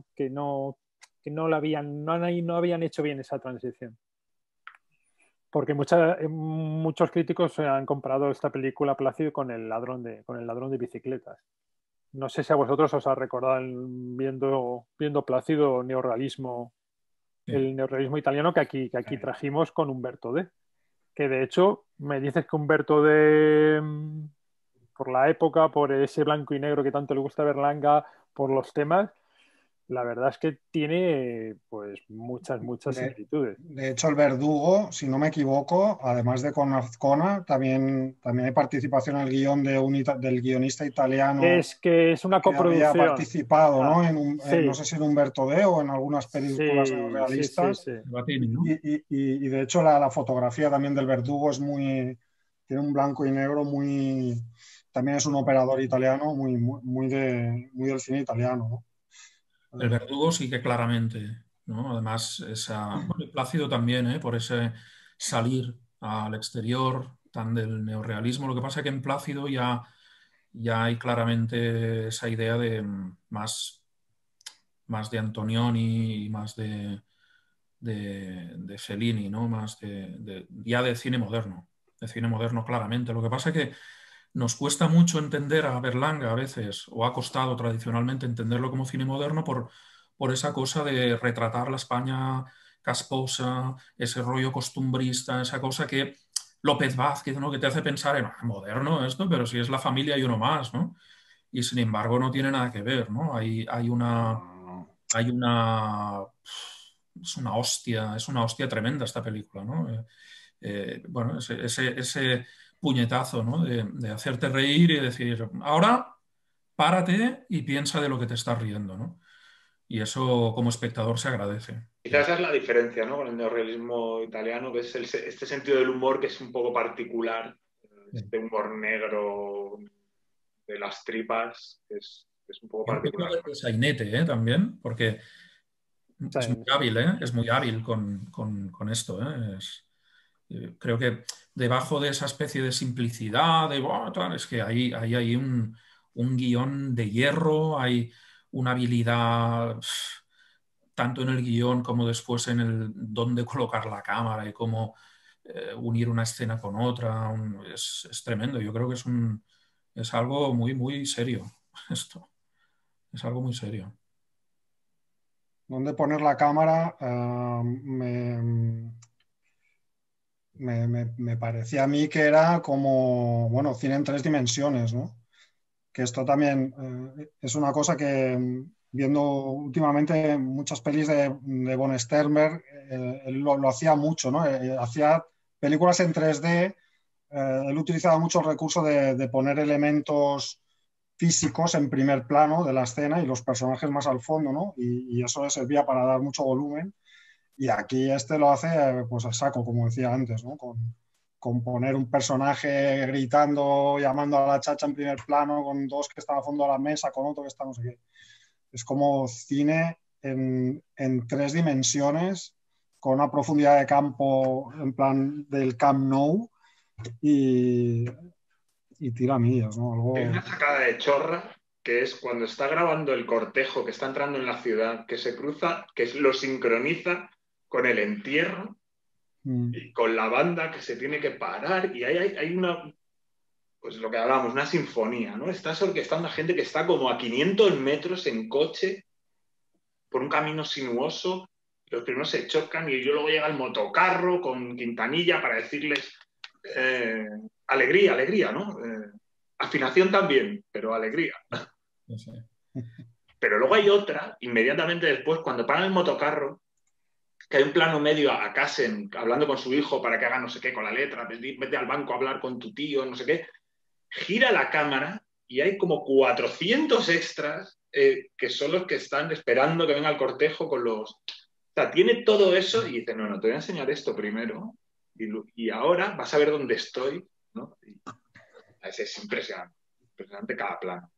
habían hecho bien esa transición. Porque muchos críticos han comparado esta película Plácido con el ladrón de bicicletas. No sé si a vosotros os ha recordado viendo Plácido neorrealismo, el neorrealismo italiano que aquí trajimos con Umberto D. Que de hecho me dices que Umberto D, por la época, por ese blanco y negro que tanto le gusta a Berlanga, por los temas, la verdad es que tiene pues muchas similitudes. De hecho, El Verdugo, si no me equivoco, además de con Azcona, también hay participación en el guión del guionista italiano. Es que es una coproducción. Que había participado, ¿no? No sé si en Umberto D o en algunas películas realistas. Sí. Y de hecho la fotografía también del Verdugo tiene un blanco y negro también es un operador italiano muy del cine italiano, ¿no? El Verdugo sí que claramente, ¿no? Además, Plácido también, por ese salir al exterior tan del neorrealismo. Lo que pasa es que en Plácido ya ya hay claramente esa idea de más de Antonioni y más de Fellini, ¿no? Más ya de cine moderno claramente. Lo que pasa es que nos cuesta mucho entender a Berlanga a veces, o ha costado tradicionalmente entenderlo como cine moderno por esa cosa de retratar la España casposa, ese rollo costumbrista, esa cosa que López Vázquez, ¿no? Que te hace pensar en moderno esto, pero si es La familia y uno más, ¿no? Y sin embargo no tiene nada que ver, ¿no? Hay una es una hostia tremenda esta película, ¿no? Bueno, ese puñetazo, ¿no? De hacerte reír y decir, ahora párate y piensa de lo que te estás riendo, ¿no? Y eso como espectador se agradece. Quizás esa es la diferencia, ¿no? Con el neorrealismo italiano, que es este sentido del humor que es un poco particular, este humor negro de las tripas, que es un poco particular. Un poco de sainete, también, porque es muy hábil, es muy hábil con esto. Creo que debajo de esa especie de simplicidad, es que hay un guión de hierro, hay una habilidad tanto en el guión como después en el dónde colocar la cámara y cómo unir una escena con otra. Es tremendo. Yo creo que es algo muy, muy serio esto. Es algo muy serio. ¿Dónde poner la cámara? Me parecía a mí que era como, bueno, cine en 3 dimensiones, ¿no? Que esto también es una cosa que, viendo últimamente muchas pelis de Von Sternberg, él lo hacía mucho, ¿no? Hacía películas en 3D, él utilizaba mucho el recurso de poner elementos físicos en primer plano de la escena y los personajes más al fondo, ¿no? Y eso le servía para dar mucho volumen. Y aquí este lo hace pues a saco, como decía antes, ¿no? Con poner un personaje gritando, llamando a la chacha en primer plano, con 2 que están a fondo de la mesa, con otro que está no sé qué. Es como cine en 3 dimensiones, con una profundidad de campo en plan del Camp Nou y tira millas, ¿no? Algo... Hay una sacada de chorra que es cuando está grabando el cortejo que está entrando en la ciudad, que se cruza, que lo sincroniza con el entierro y con la banda que se tiene que parar y hay una, pues lo que hablábamos, una sinfonía, ¿no? Estás orquestando a gente que está como a 500 metros en coche por un camino sinuoso, los primeros se chocan y luego llega el motocarro con Quintanilla para decirles alegría, alegría, ¿no? Afinación también, pero alegría. Sí. Pero luego hay otra, inmediatamente después, cuando paran el motocarro, que hay un plano medio a Casen hablando con su hijo para que haga no sé qué con la letra, vete al banco a hablar con tu tío, no sé qué, gira la cámara y hay como 400 extras que son los que están esperando que venga el cortejo con los... O sea, tiene todo eso y dice, no, te voy a enseñar esto primero y ahora vas a ver dónde estoy, ¿no? Y es impresionante cada plano.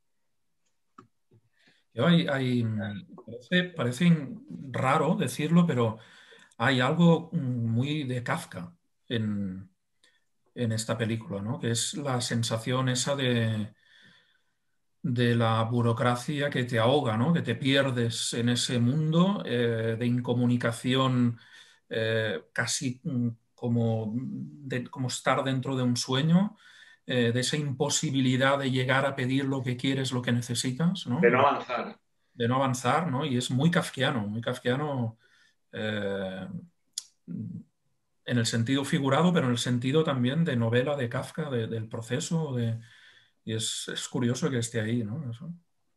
Parece raro decirlo, pero hay algo muy de Kafka en esta película, ¿no? Que es la sensación esa de la burocracia que te ahoga, ¿no? Que te pierdes en ese mundo de incomunicación casi como estar dentro de un sueño, de esa imposibilidad de llegar a pedir lo que quieres, lo que necesitas, ¿no? De no avanzar. De no avanzar, ¿no? Y es muy kafkiano en el sentido figurado, pero en el sentido también de novela de Kafka, del proceso, y es curioso que esté ahí, ¿no? Eso.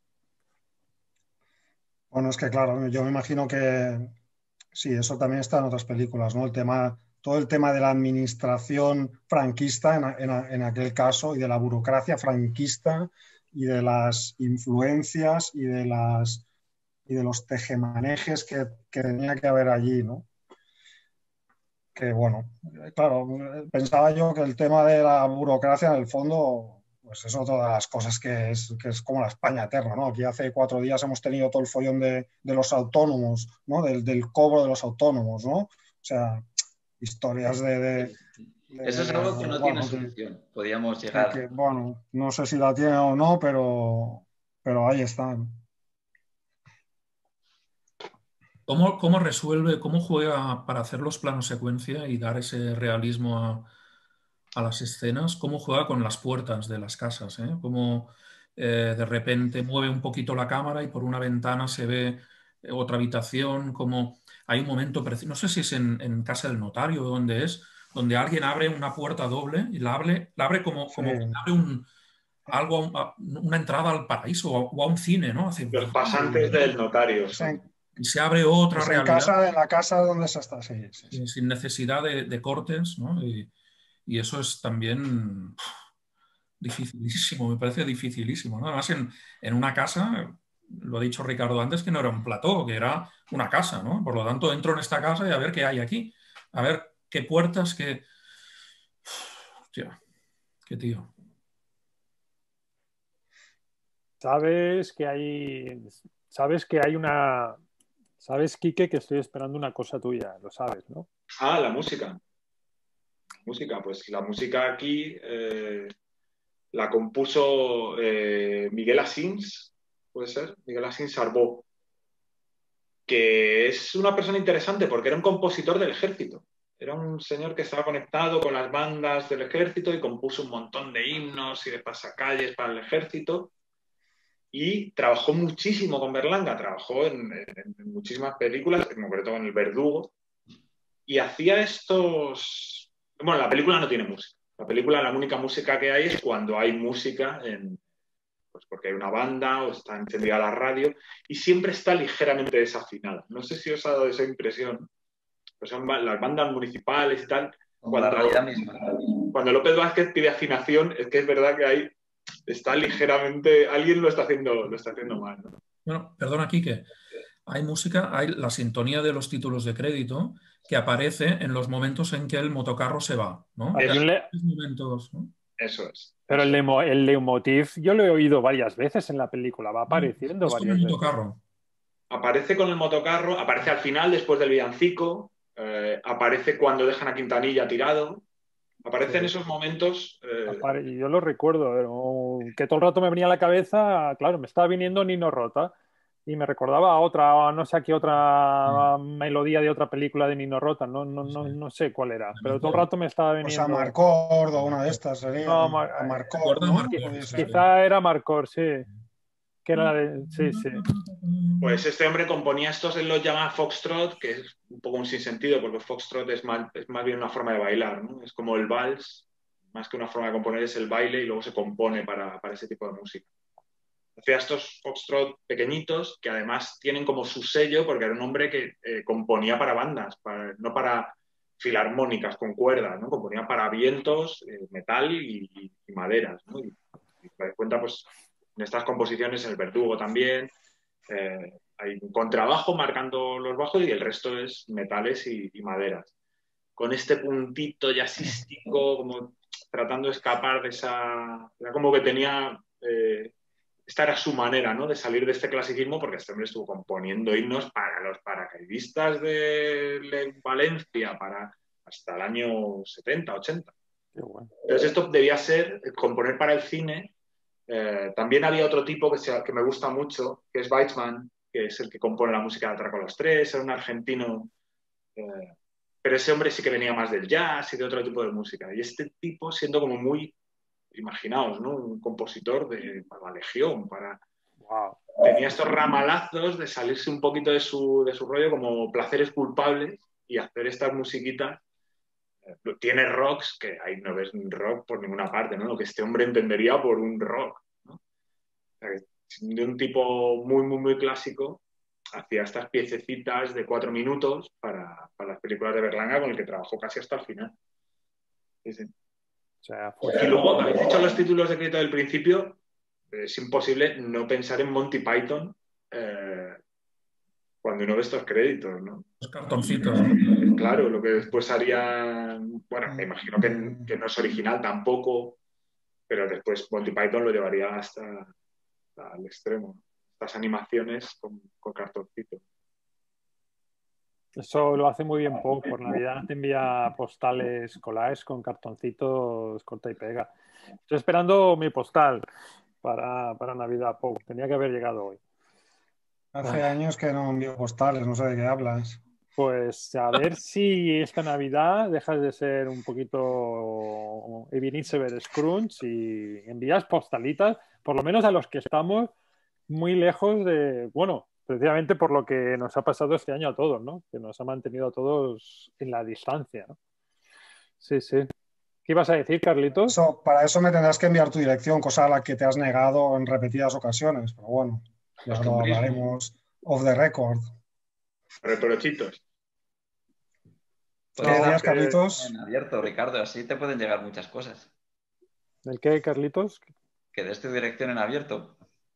Bueno, es que claro, yo me imagino que sí, eso también está en otras películas, ¿no? Todo el tema de la administración franquista en aquel caso y de la burocracia franquista y de las influencias y de los tejemanejes que tenía que haber allí, ¿no? Que bueno, claro, pensaba yo que el tema de la burocracia en el fondo, pues es otra de las cosas que es como la España eterna, ¿no? Aquí hace 4 días hemos tenido todo el follón de los autónomos, ¿no? Del cobro de los autónomos, ¿no? O sea, historias Eso es algo que no tiene solución. Podríamos llegar. Bueno, no sé si la tiene o no, pero ahí están. ¿Cómo resuelve, cómo juega para hacer los planos secuencia y dar ese realismo a las escenas? ¿Cómo juega con las puertas de las casas? Cómo de repente mueve un poquito la cámara y por una ventana se ve otra habitación, como hay un momento preciso, no sé si es en casa del notario o dónde es, donde alguien abre una puerta doble y la abre como, Sí. como que abre una entrada al paraíso o a un cine, ¿no? Los pasantes del notario. Y se abre otra realidad. En la casa donde se está, sí. Sin necesidad de cortes, ¿no? Y eso es también dificilísimo, me parece dificilísimo, ¿no? Además, en una casa, lo ha dicho Ricardo antes, que no era un plató, que era una casa, ¿no? Por lo tanto, entro en esta casa y a ver qué hay aquí, a ver qué puertas, qué... Hostia, qué tío. Sabes que hay una... Sabes, Quique, que estoy esperando una cosa tuya, lo sabes, ¿no? Ah, la música. Pues la música aquí la compuso Miguel Asins, puede ser, Miguel Asins Arbó, que es una persona interesante porque era un compositor del ejército. Era un señor que estaba conectado con las bandas del ejército y compuso un montón de himnos y de pasacalles para el ejército. Y trabajó muchísimo con Berlanga, trabajó en muchísimas películas, en concreto en El Verdugo, y hacía estos... Bueno, la película no tiene música. La película, la única música que hay es cuando hay música, pues porque hay una banda o está encendida la radio, y siempre está ligeramente desafinada. No sé si os ha dado esa impresión. Pues son las bandas municipales y tal. Como la realidad misma. Cuando López Vázquez pide afinación, es que es verdad que ahí está ligeramente... Alguien lo está haciendo mal, ¿no? Bueno, perdona, Quique. Hay música, hay la sintonía de los títulos de crédito que aparece en los momentos en que el motocarro se va, ¿no? Momentos, ¿no? Eso es. Pero el leitmotiv yo lo he oído varias veces en la película, va apareciendo Es con varias el veces. motocarro. Aparece con el motocarro, aparece al final después del villancico, aparece cuando dejan a Quintanilla tirado, aparece en esos momentos. Yo lo recuerdo, que todo el rato me venía a la cabeza, claro, me estaba viniendo Nino Rota y me recordaba a otra, no sé a qué otra melodía de otra película de Nino Rota, no sé cuál era, pero todo el rato me estaba Pues viniendo. a Marcord o una de estas sería. No, a Marcord, ¿no? Quizá era Marcord, sí. Que era sí. Pues este hombre componía estos, él los llama Foxtrot, que es un poco un sinsentido, porque Foxtrot es más bien una forma de bailar, ¿no? Es como el vals, más que una forma de componer es el baile y luego se compone para ese tipo de música. Hacía estos Foxtrot pequeñitos que además tienen como su sello, porque era un hombre que componía para bandas, no para filarmónicas con cuerdas, ¿no? Componía para vientos, metal y maderas, ¿no? Y te das cuenta, pues, en estas composiciones, en El Verdugo también, hay un contrabajo marcando los bajos y el resto es metales y maderas. Con este puntito jazzístico, como tratando de escapar de esa... Era como que tenía... esta era su manera, ¿no?, de salir de este clasicismo, porque este hombre estuvo componiendo himnos para los paracaidistas de Valencia hasta el año 70, 80. Bueno. Entonces esto debía ser componer para el cine. También había otro tipo que me gusta mucho, que es Weizmann, que es el que compone la música de Atraco a los Tres, era un argentino, pero ese hombre sí que venía más del jazz y de otro tipo de música. Y este tipo siendo como muy, imaginaos, ¿no?, un compositor para la Legión, Wow. Tenía estos ramalazos de salirse un poquito de su rollo como placeres culpables y hacer estas musiquitas. Tiene rocks que ahí no ves rock por ninguna parte, ¿no? Lo que este hombre entendería por un rock, ¿no? O sea, de un tipo muy, muy, muy clásico, hacía estas piececitas de 4 minutos para las películas de Berlanga, con el que trabajó casi hasta el final. Sí, sí. O sea, y luego, habéis dicho los títulos de crédito del principio, es imposible no pensar en Monty Python cuando uno ve estos créditos, ¿no? Los cartoncitos. Claro, lo que después haría, bueno, me imagino que no es original tampoco, pero después Monty Python lo llevaría hasta al extremo. Estas animaciones con cartoncitos. Eso lo hace muy bien Pau. Por Navidad te envía postales collages con cartoncitos corta y pega. Estoy esperando mi postal para Navidad, Pau. Tenía que haber llegado hoy. Hace años que no envío postales, no sé de qué hablas. Pues a ver si esta Navidad dejas de ser un poquito Ebenezer Scrooge y envías postalitas, por lo menos a los que estamos muy lejos de, bueno, precisamente por lo que nos ha pasado este año a todos, ¿no? Que nos ha mantenido a todos en la distancia, ¿no? Sí, sí. ¿Qué ibas a decir, Carlitos? Para eso me tendrás que enviar tu dirección, cosa a la que te has negado en repetidas ocasiones. Pero bueno, ya lo hablaremos off the record. Reprochitos. ¿Qué días, Carlitos? En abierto, Ricardo, así te pueden llegar muchas cosas. ¿El qué, Carlitos? Que des tu dirección en abierto.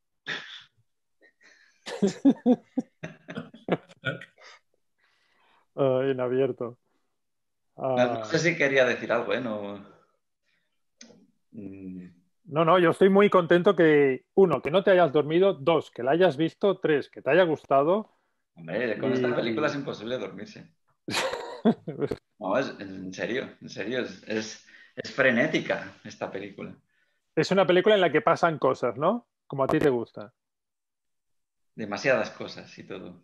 En abierto. No sé si quería decir algo, ¿eh? No, yo estoy muy contento que, uno, que no te hayas dormido, dos, que la hayas visto, tres, que te haya gustado. Hombre, con esta película es imposible dormirse. No, en serio, es frenética esta película. Es una película en la que pasan cosas, ¿no? Como a ti te gusta. Demasiadas cosas y todo.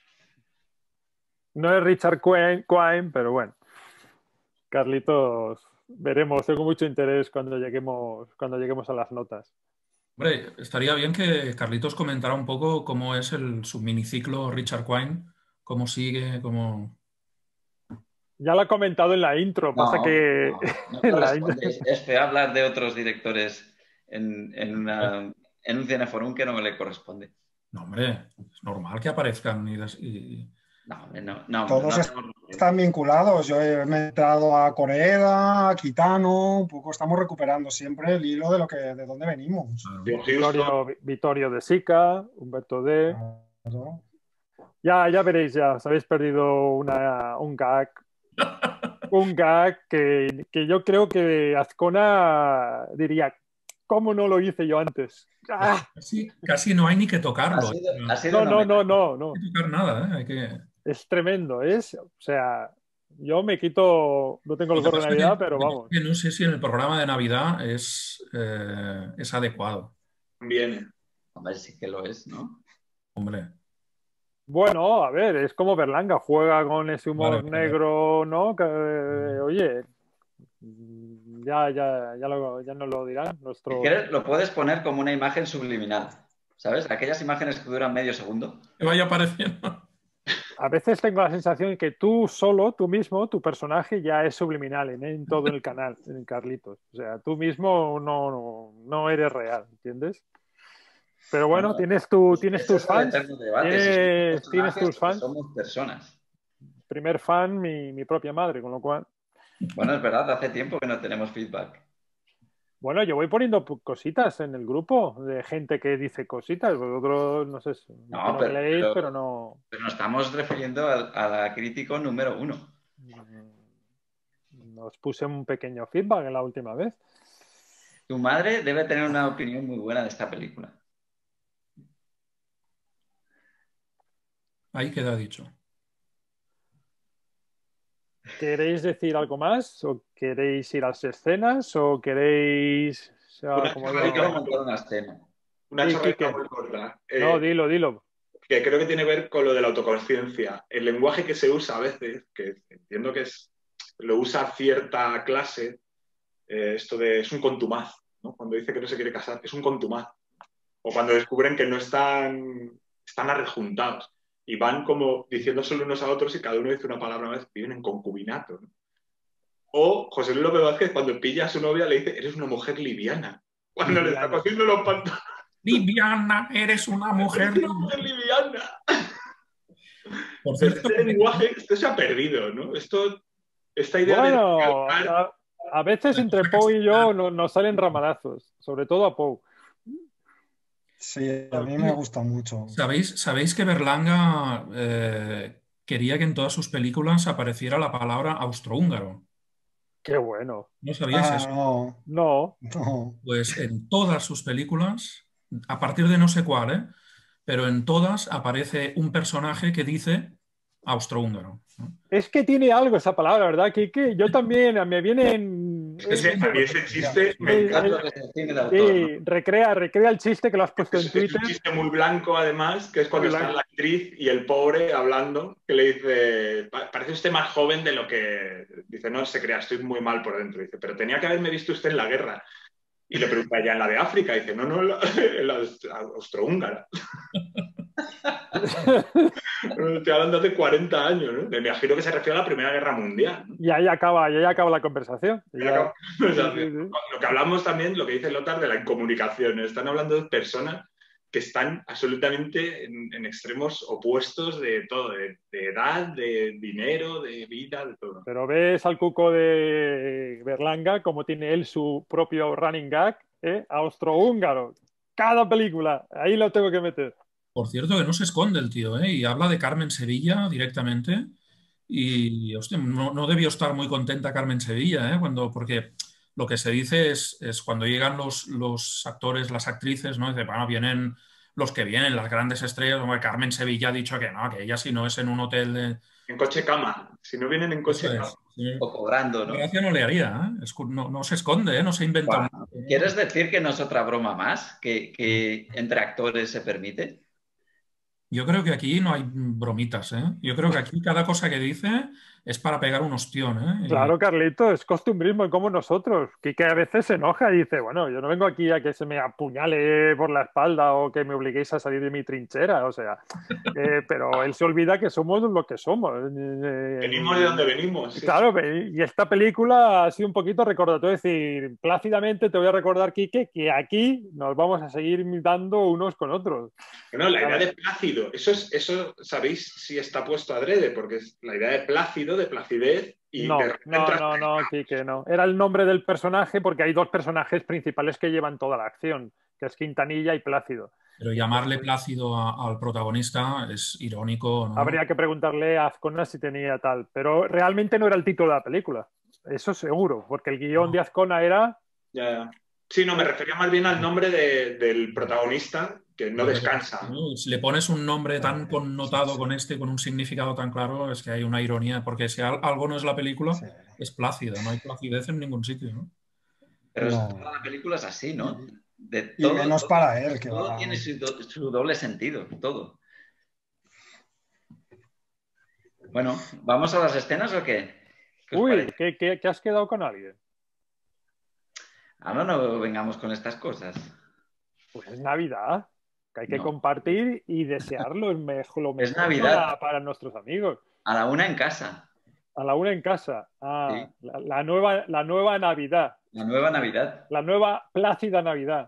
No es Richard Quine, pero bueno. Carlitos, veremos. Tengo mucho interés cuando lleguemos a las notas. Hombre, estaría bien que Carlitos comentara un poco cómo es su miniciclo Richard Quine, cómo sigue, cómo... Ya lo ha comentado en la intro, pasa que... No es feo hablar de otros directores en un cineforum que no me le corresponde. No, hombre, es normal que aparezcan No. Todos están vinculados. Yo he entrado a Corea, a Kitano, un poco estamos recuperando siempre el hilo de dónde venimos. Vittorio De Sica, Humberto D. Claro. Ya veréis, ya os habéis perdido un gag. Un gag que yo creo que Azcona diría, ¿cómo no lo hice yo antes? ¡Ah! Casi no hay ni que tocarlo. No. No hay que tocar nada, ¿eh? Es tremendo, o sea, yo me quito, no tengo el gorro de Navidad, pero vamos. No sé si en el programa de Navidad es adecuado. Viene. Hombre, sí que lo es, ¿no? Hombre. Bueno, a ver, es como Berlanga, juega con ese humor negro, ¿no? Que, oye, ya nos lo dirán. Si quieres, lo puedes poner como una imagen subliminal, ¿sabes? Aquellas imágenes que duran medio segundo. Que vaya apareciendo. A veces tengo la sensación que tú mismo, tu personaje ya es subliminal en todo el canal, en Carlitos. O sea, tú mismo no eres real, ¿entiendes? Pero bueno, tienes tus fans. Tienes tus fans. Somos personas. Primer fan, mi propia madre, con lo cual... Bueno, es verdad, hace tiempo que no tenemos feedback. Bueno, yo voy poniendo cositas en el grupo de gente que dice cositas. Vosotros, no sé, pero no... Pero nos estamos refiriendo a la crítico número 1. Os puse un pequeño feedback en la última vez. Tu madre debe tener una opinión muy buena de esta película. Ahí queda dicho. ¿Queréis decir algo más? ¿O queréis ir a las escenas? ¿O queréis...? Una escena. Una chorrita muy corta. No, dilo. Que creo que tiene que ver con lo de la autoconciencia. El lenguaje que se usa a veces, que entiendo que lo usa cierta clase, esto de es un contumaz, ¿no? Cuando dice que no se quiere casar, es un contumaz. O cuando descubren que no están arrejuntados. Y van como diciéndoselo unos a otros y cada uno dice una palabra más, viven en concubinato, ¿no? O José Luis López Vázquez, cuando pilla a su novia, le dice, eres una mujer liviana. Cuando le está cosiendo los pantalones. Liviana, eres una mujer liviana. Por cierto, este lenguaje, esto se ha perdido, ¿no? Esta idea bueno, a veces entre Pau y yo nos salen ramalazos, sobre todo a Pau. Sí, a mí me gusta mucho. ¿Sabéis que Berlanga quería que en todas sus películas apareciera la palabra austrohúngaro? ¡Qué bueno! ¿No sabíais eso? No. Pues en todas sus películas, a partir de no sé cuál, pero en todas aparece un personaje que dice austrohúngaro, ¿no? Es que tiene algo esa palabra, ¿verdad, Quique? Yo también, me vienen... A mí ese chiste me encanta. Sí, recrea el chiste que lo has puesto en Twitter. Es un chiste muy blanco, además, que es cuando está la actriz y el pobre hablando, que le dice, parece usted más joven de lo que... Dice, no se crea, estoy muy mal por dentro. Dice, pero tenía que haberme visto usted en la guerra. Y le pregunta ella, ¿en la de África? Y dice, no, en la austrohúngara. Estoy hablando de hace 40 años, ¿no? Me imagino que se refiere a la Primera Guerra Mundial, ¿no? Y ahí acaba la conversación. Sí. Lo que hablamos también, lo que dice Lothar, de la incomunicación. Están hablando de personas que están absolutamente en extremos opuestos de todo, de edad, de dinero, de vida, de todo. Pero ves al cuco de Berlanga como tiene él su propio running gag, austrohúngaro. Cada película, ahí lo tengo que meter. Por cierto, que no se esconde el tío, y habla de Carmen Sevilla directamente. Y hostia, no debió estar muy contenta Carmen Sevilla, porque lo que se dice es cuando llegan los actores, las actrices, ¿no? Dice, bueno, vienen los que vienen, las grandes estrellas. Como Carmen Sevilla ha dicho que no, que ella si no es en un hotel de... En coche cama, si no vienen en coche cama. Sí. O cobrando, ¿no? Gracia no le haría, no se esconde, no se inventa. Bueno, ¿quieres decir que no es otra broma más que entre actores se permite? Yo creo que aquí no hay bromitas, ¿eh? Yo creo que aquí cada cosa que dice es para pegar un ostión, ¿eh? Claro, Carlito, es costumbrismo como nosotros. Que a veces se enoja y dice, bueno, yo no vengo aquí a que se me apuñale por la espalda o que me obliguéis a salir de mi trinchera, o sea, pero él se olvida que somos lo que somos. Venimos de donde venimos. Claro, y esta película ha sido un poquito recordatorio, es decir, plácidamente te voy a recordar, Quique, que aquí nos vamos a seguir dando unos con otros. No, la idea de plácido, eso sabéis si está puesto adrede, porque es la idea de plácido, de placidez. Y no, Quique, no. Era el nombre del personaje porque hay dos personajes principales que llevan toda la acción, que es Quintanilla y Plácido. Pero llamarle Plácido al protagonista es irónico, ¿no? Habría que preguntarle a Azcona si tenía tal, pero realmente no era el título de la película, eso seguro, porque el guión de Azcona era... Ya. Sí, no, me refería más bien al nombre del protagonista, que no descansa. Si le pones un nombre tan connotado con un significado tan claro, es que hay una ironía, porque si algo no es la película, es plácida, no hay placidez en ningún sitio, ¿no? Pero toda la película es así, ¿no? Y menos para él. Que todo tiene su doble sentido, todo. Bueno, ¿vamos a las escenas o qué? Uy, ¿qué has quedado con alguien? No vengamos con estas cosas. Pues es Navidad, que hay que compartir y desearlo lo mejor es Navidad para nuestros amigos. A la una en casa. A la una en casa. Sí. La nueva Navidad. La nueva Navidad. La nueva plácida Navidad.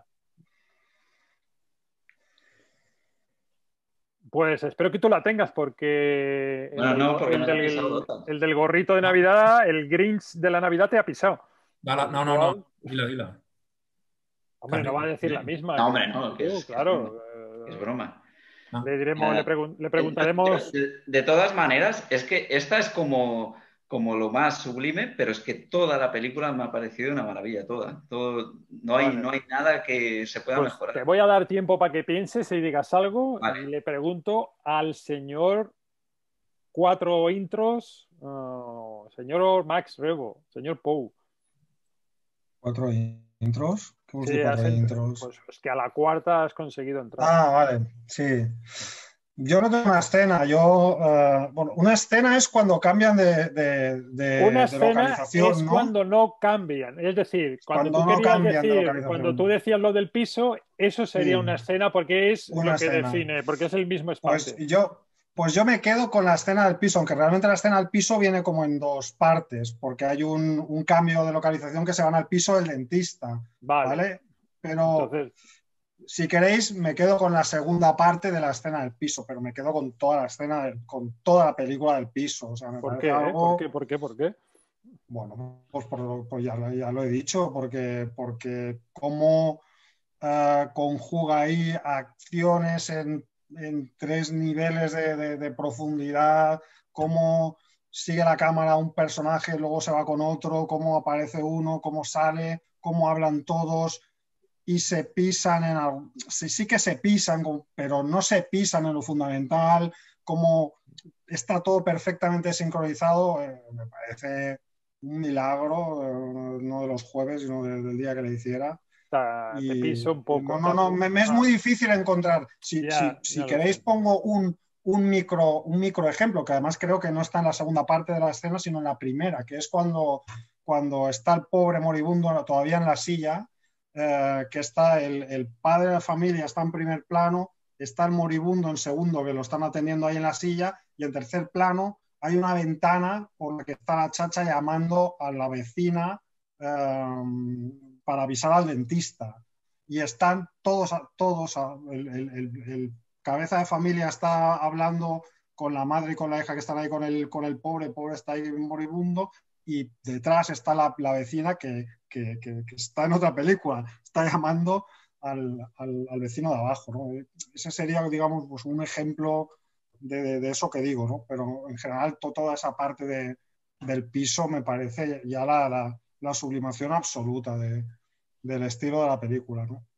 Pues espero que tú la tengas porque el del gorrito de Navidad, el Grinch de la Navidad te ha pisado. No. Dila. Hombre, no va a decir la misma. No, hombre, no. Claro. Es broma. Le preguntaremos... De todas maneras, es que esta es como lo más sublime, pero es que toda la película me ha parecido una maravilla, todo. No hay nada que se pueda mejorar. Te voy a dar tiempo para que pienses y digas algo. Vale. Y le pregunto al señor 4 intros, señor Max Rebo, señor Pou. 4 intros. ¿Qué Sí, 4 intros? Pues que a la cuarta has conseguido entrar. Vale, sí. Yo no tengo una escena. Una escena es cuando cambian de localización, es cuando no cambian. Es decir, cuando tú decías lo del piso, eso sería una escena porque es lo que define, porque es el mismo espacio. Pues yo me quedo con la escena del piso, aunque realmente la escena del piso viene como en dos partes, porque hay un cambio de localización que se van al piso del dentista. ¿Vale? Pero si queréis, me quedo con la segunda parte de la escena del piso, pero me quedo con toda la escena, con toda la película del piso. O sea, ¿Por qué? Bueno, pues ya lo he dicho, porque cómo conjuga ahí acciones en 3 niveles de profundidad, cómo sigue la cámara a un personaje, luego se va con otro, cómo aparece uno, cómo sale, cómo hablan todos y se pisan sí que se pisan, pero no se pisan en lo fundamental, cómo está todo perfectamente sincronizado, me parece un milagro, no de los jueves, sino del día que le hiciera. Te piso un poco. No, me es muy difícil encontrar. Si queréis, pongo un micro ejemplo, que además creo que no está en la segunda parte de la escena, sino en la primera, que es cuando está el pobre moribundo todavía en la silla, que está el padre de la familia, está en primer plano, está el moribundo en segundo, que lo están atendiendo ahí en la silla, y en tercer plano hay una ventana por la que está la chacha llamando a la vecina para avisar al dentista. Y están todos el cabeza de familia está hablando con la madre y con la hija que están ahí con el pobre está ahí moribundo, y detrás está la vecina que está en otra película, está llamando al vecino de abajo, ¿no? Ese sería, digamos, pues un ejemplo de eso que digo, ¿no? Pero en general toda esa parte del piso me parece ya la sublimación absoluta del estilo de la película, ¿no?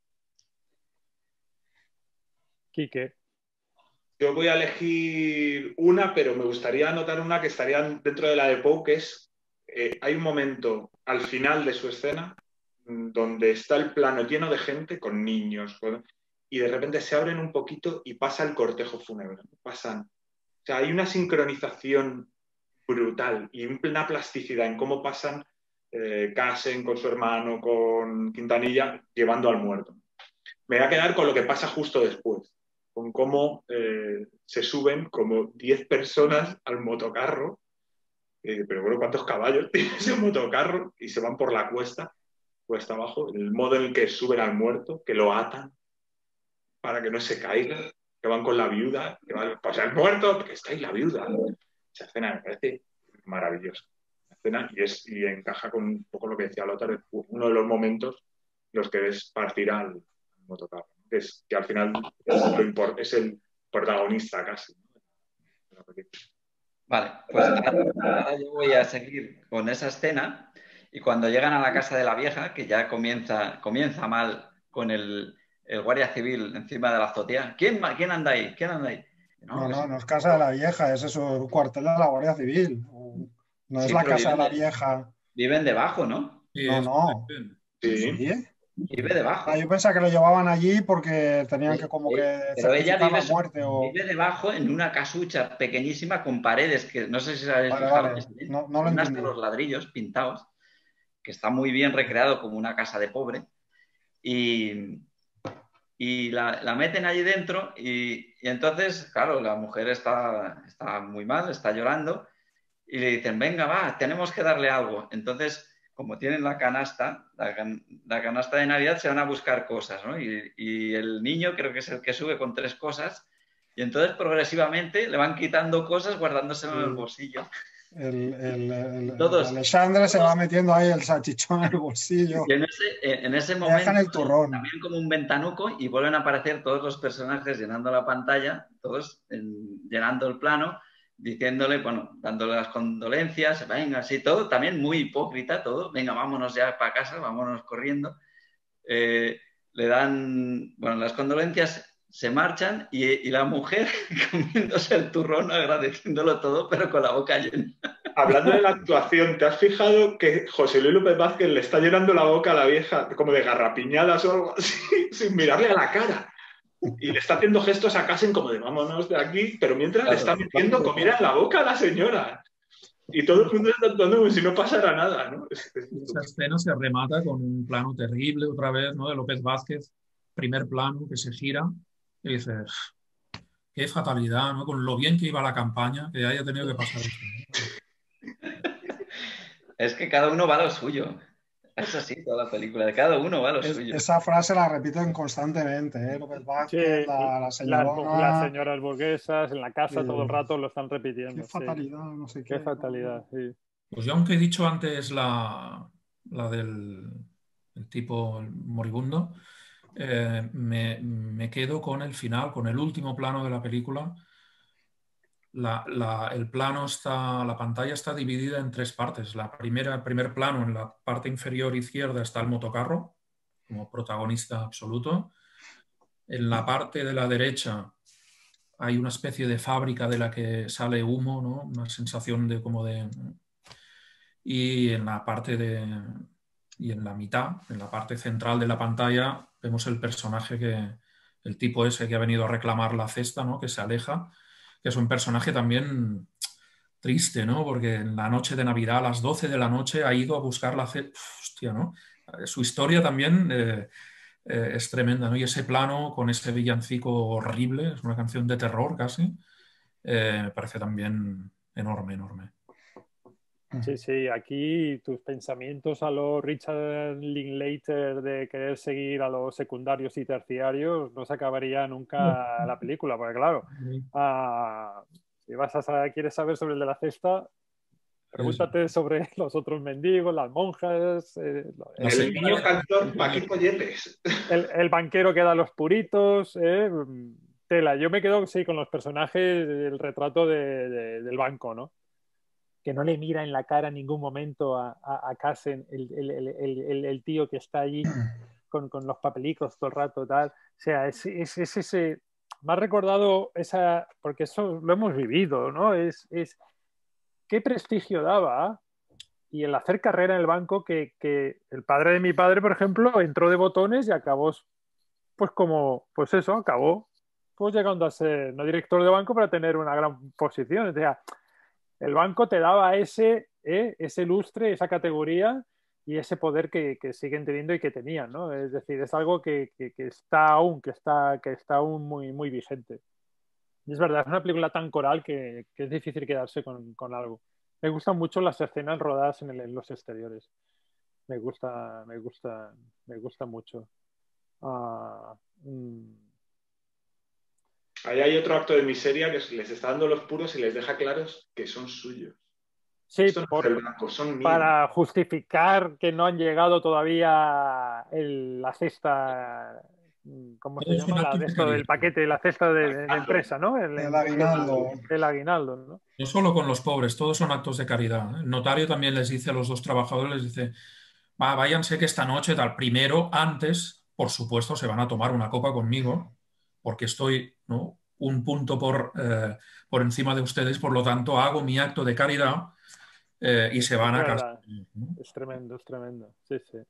Quique. Yo voy a elegir una, pero me gustaría anotar una que estaría dentro de la de Poe, que es, hay un momento al final de su escena donde está el plano lleno de gente, con niños, y de repente se abren un poquito y pasa el cortejo fúnebre. Pasan. O sea, hay una sincronización brutal y una plasticidad en cómo pasan Casen con su hermano, con Quintanilla, llevando al muerto. Me voy a quedar con lo que pasa justo después, con cómo se suben como 10 personas al motocarro, pero bueno, ¿cuántos caballos tiene ese motocarro? Y se van por la cuesta abajo, el modo en el que suben al muerto, que lo atan para que no se caiga, que van con la viuda, que van, pues el muerto, que está ahí la viuda. Esa escena me parece maravillosa. Escena, y encaja con un poco lo que decía Lothar, uno de los momentos en los que ves partir al motocarro, que al final es el protagonista casi, ¿no? Vale, pues ahora yo voy a seguir con esa escena, y cuando llegan a la casa de la vieja, que ya comienza mal con el guardia civil encima de la azotea. ¿Quién anda ahí? ¿Quién anda ahí? No es casa de la vieja, es eso, el cuartel de la Guardia Civil. No es la casa de la vieja. Viven debajo, ¿no? No. Sí. Vive debajo. Yo pensaba que lo llevaban allí porque tenían que como que pero ella vive, la muerte vive debajo en una casucha pequeñísima con paredes que no sé si sabéis fijar, no lo unas de los ladrillos pintados, que está muy bien recreado como una casa de pobre, y la meten allí dentro, y entonces, claro, la mujer está muy mal, está llorando, y le dicen, venga, va, tenemos que darle algo. Entonces, como tienen la canasta de Navidad, se van a buscar cosas, ¿no? Y el niño creo que es el que sube con 3 cosas, y entonces progresivamente le van quitando cosas guardándoselo en el bolsillo. Alexandre se va metiendo ahí el salchichón en el bolsillo. Y en ese momento dejan el turrón. También como un ventanuco, y vuelven a aparecer todos los personajes llenando la pantalla, todos llenando el plano, diciéndole, bueno, dándole las condolencias, venga, así todo, también muy hipócrita todo, venga, vámonos ya para casa, vámonos corriendo. Le dan, bueno, las condolencias, se marchan, y la mujer comiéndose el turrón, agradeciéndolo todo, pero con la boca llena. Hablando de la actuación, ¿te has fijado que José Luis López Vázquez le está llenando la boca a la vieja como de garrapiñadas o algo así, sin mirarle a la cara? Y le está haciendo gestos a Casen como de vámonos de aquí, pero mientras le está metiendo comida en la boca a la señora. Y todo el mundo está actuando como si no pasara nada, ¿no? Esa escena se remata con un plano terrible otra vez, ¿no? De López Vázquez, primer plano, que se gira, y dices, qué fatalidad, ¿no? Con lo bien que iba la campaña, que haya tenido que pasar esto, ¿no? Es que cada uno va a lo suyo. Es así toda la película, cada uno va a lo suyo. Esa frase la repiten constantemente, ¿eh? López Vázquez, la señora... Las señoras burguesas en la casa todo el rato lo están repitiendo. Qué fatalidad, no sé qué. Qué fatalidad, sí. Pues yo, aunque he dicho antes la del tipo moribundo, me quedo con el final, con el último plano de la película. El plano la pantalla está dividida en 3 partes. El primer plano, en la parte inferior izquierda, está el motocarro como protagonista absoluto. En la parte de la derecha hay una especie de fábrica de la que sale humo, ¿no? Una sensación de como de... Y en la parte de... Y en la mitad, en la parte central de la pantalla, vemos el personaje el tipo ese que ha venido a reclamar la cesta, ¿no? Que se aleja, que es un personaje también triste, ¿no? Porque en la noche de Navidad, a las 12 de la noche, ha ido a buscar la cesta. Hostia, ¿no? Su historia también es tremenda, ¿no? Y ese plano con ese villancico horrible, es una canción de terror casi, me parece también enorme, enorme. Sí, sí, aquí tus pensamientos a lo Richard Linklater de querer seguir a los secundarios y terciarios no se acabaría nunca la película, porque claro, si quieres saber sobre el de la cesta, pregúntate sobre los otros mendigos, las monjas, el niño cantor Paquito Yepes, el banquero que da los puritos, tela. Yo me quedo sí, con los personajes del retrato del banco, ¿no? Que no le mira en la cara en ningún momento a Cassen, el tío que está allí con los papelicos todo el rato, tal. O sea, es ese... Me ha recordado esa... Porque eso lo hemos vivido, ¿no? ¿Qué prestigio daba? Y el hacer carrera en el banco que el padre de mi padre, por ejemplo, entró de botones y acabó, pues como, pues eso, acabó pues llegando a ser no director de banco para tener una gran posición. O sea, el banco te daba ese lustre, esa categoría y ese poder que siguen teniendo y que tenían, ¿no? Es decir, es algo que está aún muy, muy vigente. Y es verdad, es una película tan coral que es difícil quedarse con algo. Me gustan mucho las escenas rodadas en los exteriores. Me gusta mucho. Ahí hay otro acto de miseria que les está dando los puros y les deja claros que son suyos. Sí, no es el banco, son míos. Para justificar que no han llegado todavía la cesta, ¿cómo se llama? El paquete, la cesta de empresa, ¿no? El aguinaldo. El aguinaldo, ¿no? No solo con los pobres, todos son actos de caridad. El notario también les dice a los dos trabajadores, les dice, váyanse que esta noche, tal, primero, antes, por supuesto, se van a tomar una copa conmigo, porque estoy, ¿no?, un punto por encima de ustedes, por lo tanto, hago mi acto de caridad y se van a casa. ¿No? Es tremendo, sí, sí.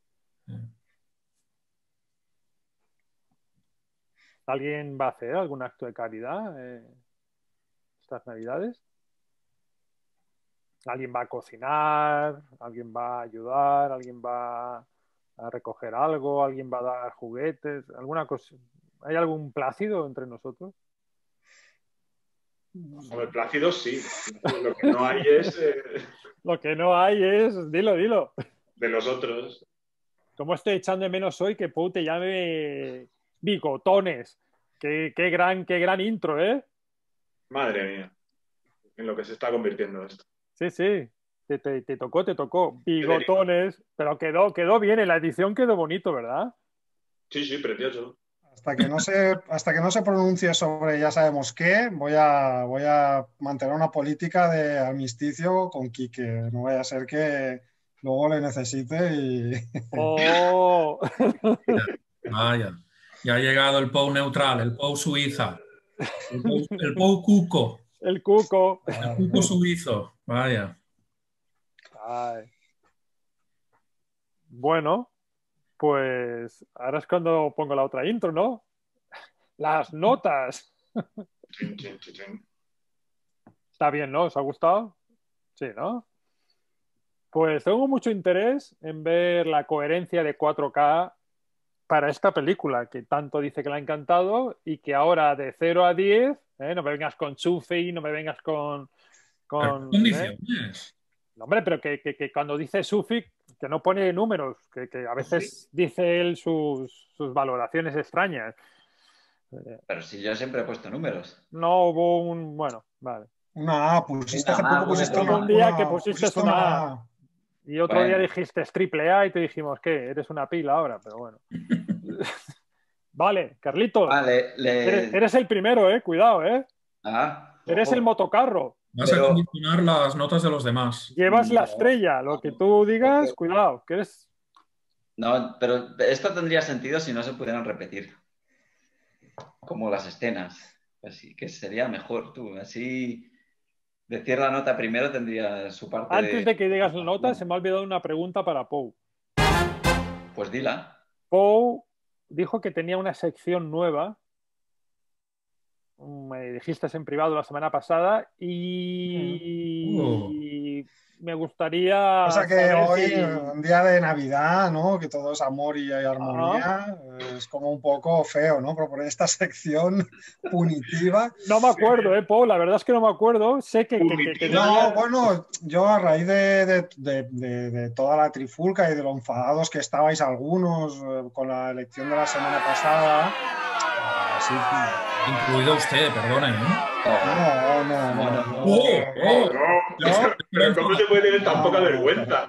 ¿Alguien va a hacer algún acto de caridad estas Navidades? ¿Alguien va a cocinar? ¿Alguien va a ayudar? ¿Alguien va a recoger algo? ¿Alguien va a dar juguetes? ¿Alguna cosa? ¿Hay algún plácido entre nosotros? El plácido sí. Lo que no hay es... Lo que no hay es... Dilo. De los otros. ¿Cómo estoy echando de menos hoy que Pau te llame bigotones? Qué gran intro, ¿eh? Madre mía. En lo que se está convirtiendo esto. Sí. Te tocó. Bigotones. Pero quedó bien. En la edición quedó bonito, ¿verdad? Sí, precioso. Hasta que no se pronuncie sobre ya sabemos qué, voy a mantener una política de armisticio con Quique. No vaya a ser que luego le necesite y... ¡Oh! Vaya. Ya ha llegado el Pau neutral, el Pau Suiza, el Pau Cuco. El Cuco. El Cuco suizo, vaya. Ay. Bueno, pues ahora es cuando pongo la otra intro, ¿no? Las notas. Está bien, ¿no? ¿Os ha gustado? Sí, ¿no? Pues tengo mucho interés en ver la coherencia de 4K para esta película, que tanto dice que le ha encantado y que ahora de 0 a 10, no me vengas con Sufi, no me vengas con condiciones. No, hombre, pero que cuando dice Sufi, que no pone números, que a veces dice él sus valoraciones extrañas. Pero si yo siempre he puesto números. No hubo un... Bueno, vale. Una A, pusiste hace poco, pusiste un día que pusiste una A. Y otro día dijiste triple A y te dijimos que eres una pila ahora, pero bueno. Vale, Carlitos. Vale, eres el primero, cuidado, eres el motocarro. Vas a condicionar las notas de los demás. Llevas la estrella, lo que tú digas, cuidado, que eres... No, pero esto tendría sentido si no se pudieran repetir. Como las escenas. Así que sería mejor tú. Así decir la nota primero tendría su parte. Antes de que digas la nota, se me ha olvidado una pregunta para Pou. Pues dila. Pou dijo que tenía una sección nueva. Me dijiste en privado la semana pasada y me gustaría. O sea que hoy, un día de Navidad, ¿no? Que todo es amor y armonía, es como un poco feo, ¿no? Proponer esta sección punitiva. No me acuerdo, Paul, la verdad es que no me acuerdo. Sé que no, bueno, yo a raíz de toda la trifulca y de lo enfadados que estabais algunos con la elección de la semana pasada, sí. Incluido usted, perdone, ¿no? No. Pero ¿cómo se puede tener tan poca vergüenza?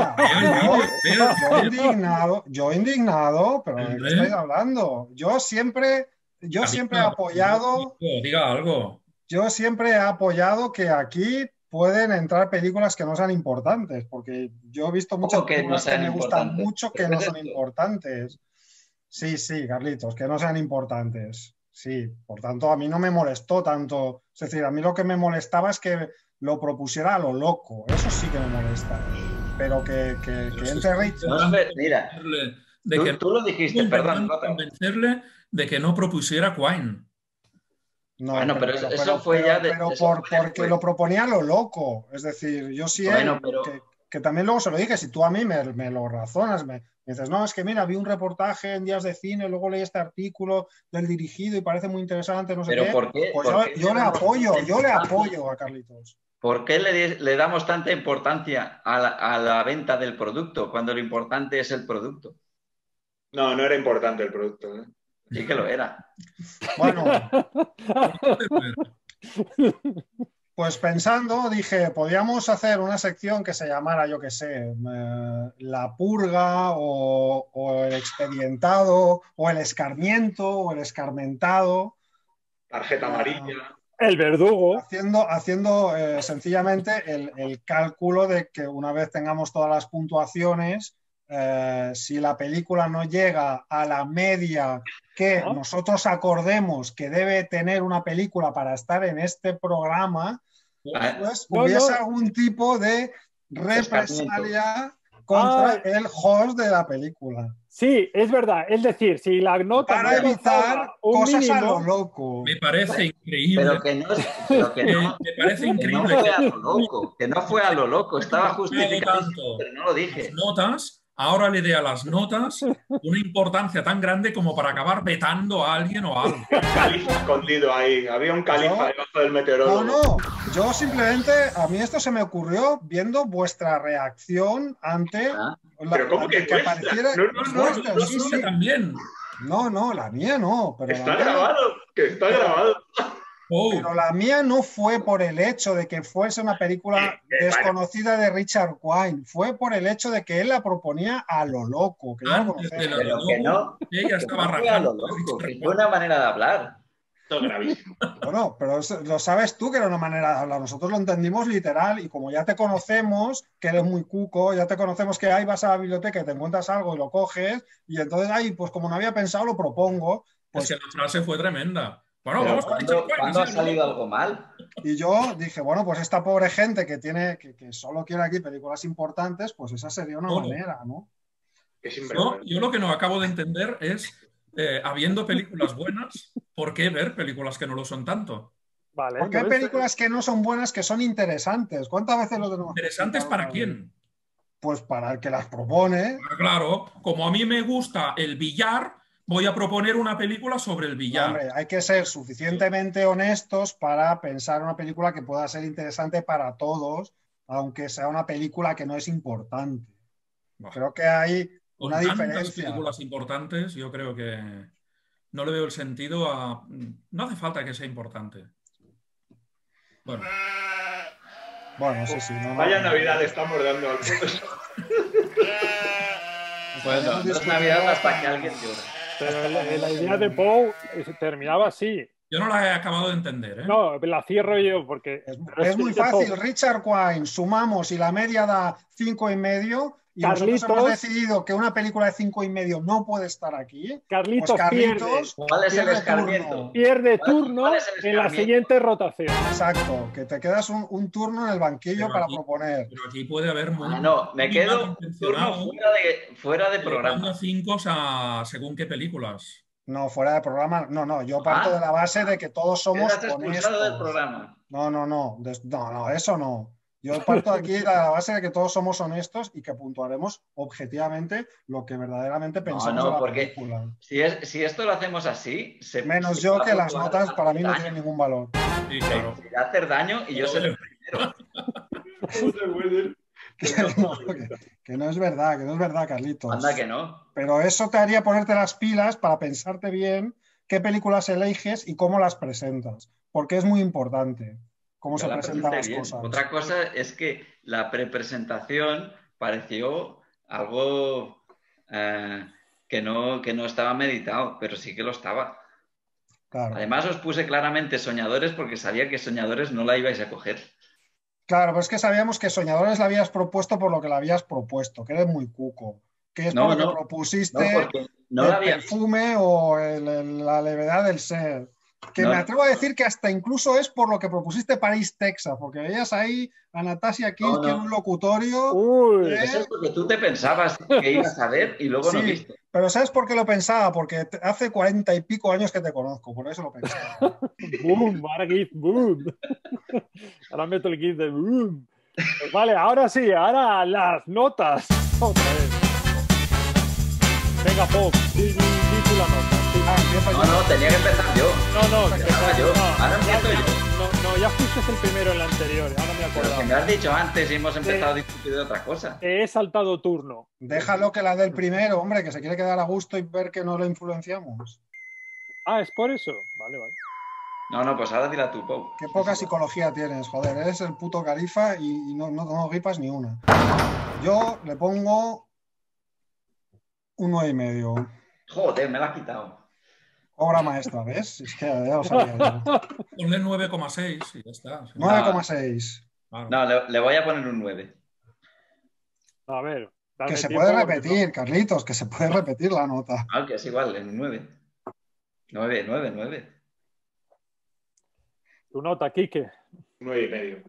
Yo indignado, pero ¿de qué estáis hablando? Yo siempre he apoyado. Diga algo. Yo siempre he apoyado que aquí pueden entrar películas que no sean importantes, porque yo he visto muchas películas que me gustan mucho que no son importantes. Sí, Carlitos, que no sean importantes. Sí, por tanto, a mí no me molestó tanto. Es decir, a mí lo que me molestaba es que lo propusiera a lo loco. Eso sí que me molesta. Pero que entre Richard. Mira, tú lo dijiste, perdón. Convencerle de que no propusiera Quine. No, bueno, pero eso fue ya de. Pero porque lo proponía a lo loco. Es decir, yo sí. Bueno, que también luego se lo dije. Si tú a mí me lo razonas, me dices, no, es que mira, vi un reportaje en Días de Cine, luego leí este artículo del dirigido y parece muy interesante, no sé qué. ¿Por qué? Pues yo le apoyo a Carlitos. ¿Por qué le damos tanta importancia a la venta del producto cuando lo importante es el producto? No era importante el producto. Sí que lo era. Bueno. Pues pensando, dije, podríamos hacer una sección que se llamara, yo qué sé, la purga o el expedientado o el escarmiento o el escarmentado. Tarjeta amarilla. El verdugo. Haciendo sencillamente el cálculo de que una vez tengamos todas las puntuaciones, si la película no llega a la media que nosotros acordemos que debe tener una película para estar en este programa, pues hubiese algún tipo de represalia contra el host de la película. Sí, es verdad. Es decir, si la nota... Para evitar cosas mínimo, a lo loco. Me parece increíble. Pero que no me parece increíble. Que no fue a lo loco. Que no fue a lo loco. Estaba justificado, pero no lo dije. Las notas... Ahora le dé a las notas una importancia tan grande como para acabar vetando a alguien o a algo. Un califa escondido ahí. Había un califa debajo del meteorólogo. No. Yo simplemente, a mí esto se me ocurrió viendo vuestra reacción ante... ¿Pero cómo que apareciera... No, sí. También. No, la mía no. Pero está grabado, está grabado. Pero la mía no fue por el hecho de que fuese una película desconocida de Richard Quine, fue por el hecho de que él la proponía a lo loco. Que ella estaba fue a lo loco, que fue una manera de hablar. Esto es gravísimo. Bueno, pero lo sabes tú que era una manera de hablar. Nosotros lo entendimos literal y como ya te conocemos, que eres muy cuco, ya te conocemos que ahí vas a la biblioteca y te encuentras algo y lo coges y entonces ahí, pues como no había pensado, lo propongo. Pues, es que la frase fue tremenda. Bueno, vamos ¿cuándo ha salido algo mal? Y yo dije, bueno, pues esta pobre gente que solo quiere aquí películas importantes, pues esa sería una manera, ¿no? Yo lo que no acabo de entender es, habiendo películas buenas, ¿por qué ver películas que no lo son tanto? Vale, porque hay películas que no son buenas, que son interesantes. ¿Cuántas veces lo tenemos? ¿Interesantes para quién? Pues para el que las propone. Claro, como a mí me gusta el billar, voy a proponer una película sobre el billar. Hombre, hay que ser suficientemente honestos para pensar una película que pueda ser interesante para todos, aunque sea una película que no es importante. Creo que hay una diferencia. Películas importantes, yo creo que no le veo el sentido a... No hace falta que sea importante. Bueno, sí. Vaya Navidad estamos dando al profesor. Bueno, no es Navidad hasta que alguien llora. Pero la idea de Poe terminaba así. Yo no la he acabado de entender, ¿eh? No, la cierro yo porque... Es muy fácil. Richard Quine, sumamos y la media da 5,5. Y Carlitos, nosotros hemos decidido que una película de 5,5 no puede estar aquí. Carlitos, pues Carlitos pierde. ¿Cuál es el escarmiento? Pierde turno ¿Cuál es el en la siguiente rotación. Exacto, que te quedas un turno en el banquillo para proponer. Pero aquí puede haber no, me quedo turno fuera de programa. 5 según qué películas. No, fuera de programa. No, yo parto de la base de que todos somos honestos. Del programa. No, eso no. Yo parto aquí de la base de que todos somos honestos y que puntuaremos objetivamente lo que verdaderamente pensamos de la película. Si esto lo hacemos así... Menos yo, que las notas para mí no tienen ningún valor. Sí, claro. Se va a hacer daño y yo seré el primero. Que no es verdad, Carlitos. Anda que no. Pero eso te haría ponerte las pilas para pensarte bien qué películas eliges y cómo las presentas, porque es muy importante cómo se presentan las cosas. Otra cosa es que la prepresentación pareció algo que no estaba meditado, pero sí que lo estaba. Claro. Además os puse claramente Soñadores porque sabía que Soñadores no la ibais a coger. Claro, pero es que sabíamos que Soñadores la habías propuesto por lo que la habías propuesto, que eres muy cuco. Que es por lo que propusiste el perfume o la levedad del ser. Que me atrevo a decir que hasta incluso es por lo que propusiste París, Texas, porque veías ahí a Natasha Kinski en un locutorio. Eso es porque tú te pensabas que ibas a ver y luego no viste. Pero ¿sabes por qué lo pensaba? Porque hace 40 y pico años que te conozco, por eso lo pensaba. ¡Boom! Ahora GIF, ¡boom! Ahora meto el GIF de ¡boom! Pues vale, ahora sí, ahora las notas. Otra vez. Venga, Pop, di tú la nota. No, tenía que empezar yo. No, yo. Ahora empiezo yo. No, ya fuiste el primero en la anterior, ahora me acuerdo. Pero que me has dicho antes y hemos empezado a discutir de otra cosa. He saltado turno. Déjalo que la dé el primero, hombre, que se quiere quedar a gusto y ver que no lo influenciamos. Ah, ¿es por eso? Vale. No, pues ahora dila tú, Pau. Qué poca psicología tienes, joder, eres el puto Califa y no gripas ni una. Yo le pongo un 9,5. Joder, me la has quitado. Obra maestra, ¿ves? Es que ya lo sabía yo. Ponle 9,6 y ya está. 9,6. No, le voy a poner un 9. A ver. Que se puede repetir, Carlitos, que se puede repetir la nota. Que es igual, en un 9. 9. Tu nota, Quique. 9,5.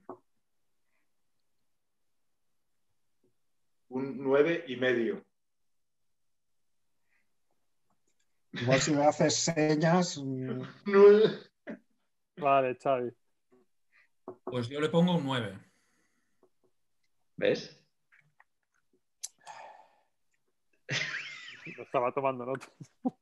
Un 9,5. Igual si me haces señas. Vale, Xavi. Pues yo le pongo un 9. ¿Ves? No estaba tomando notas.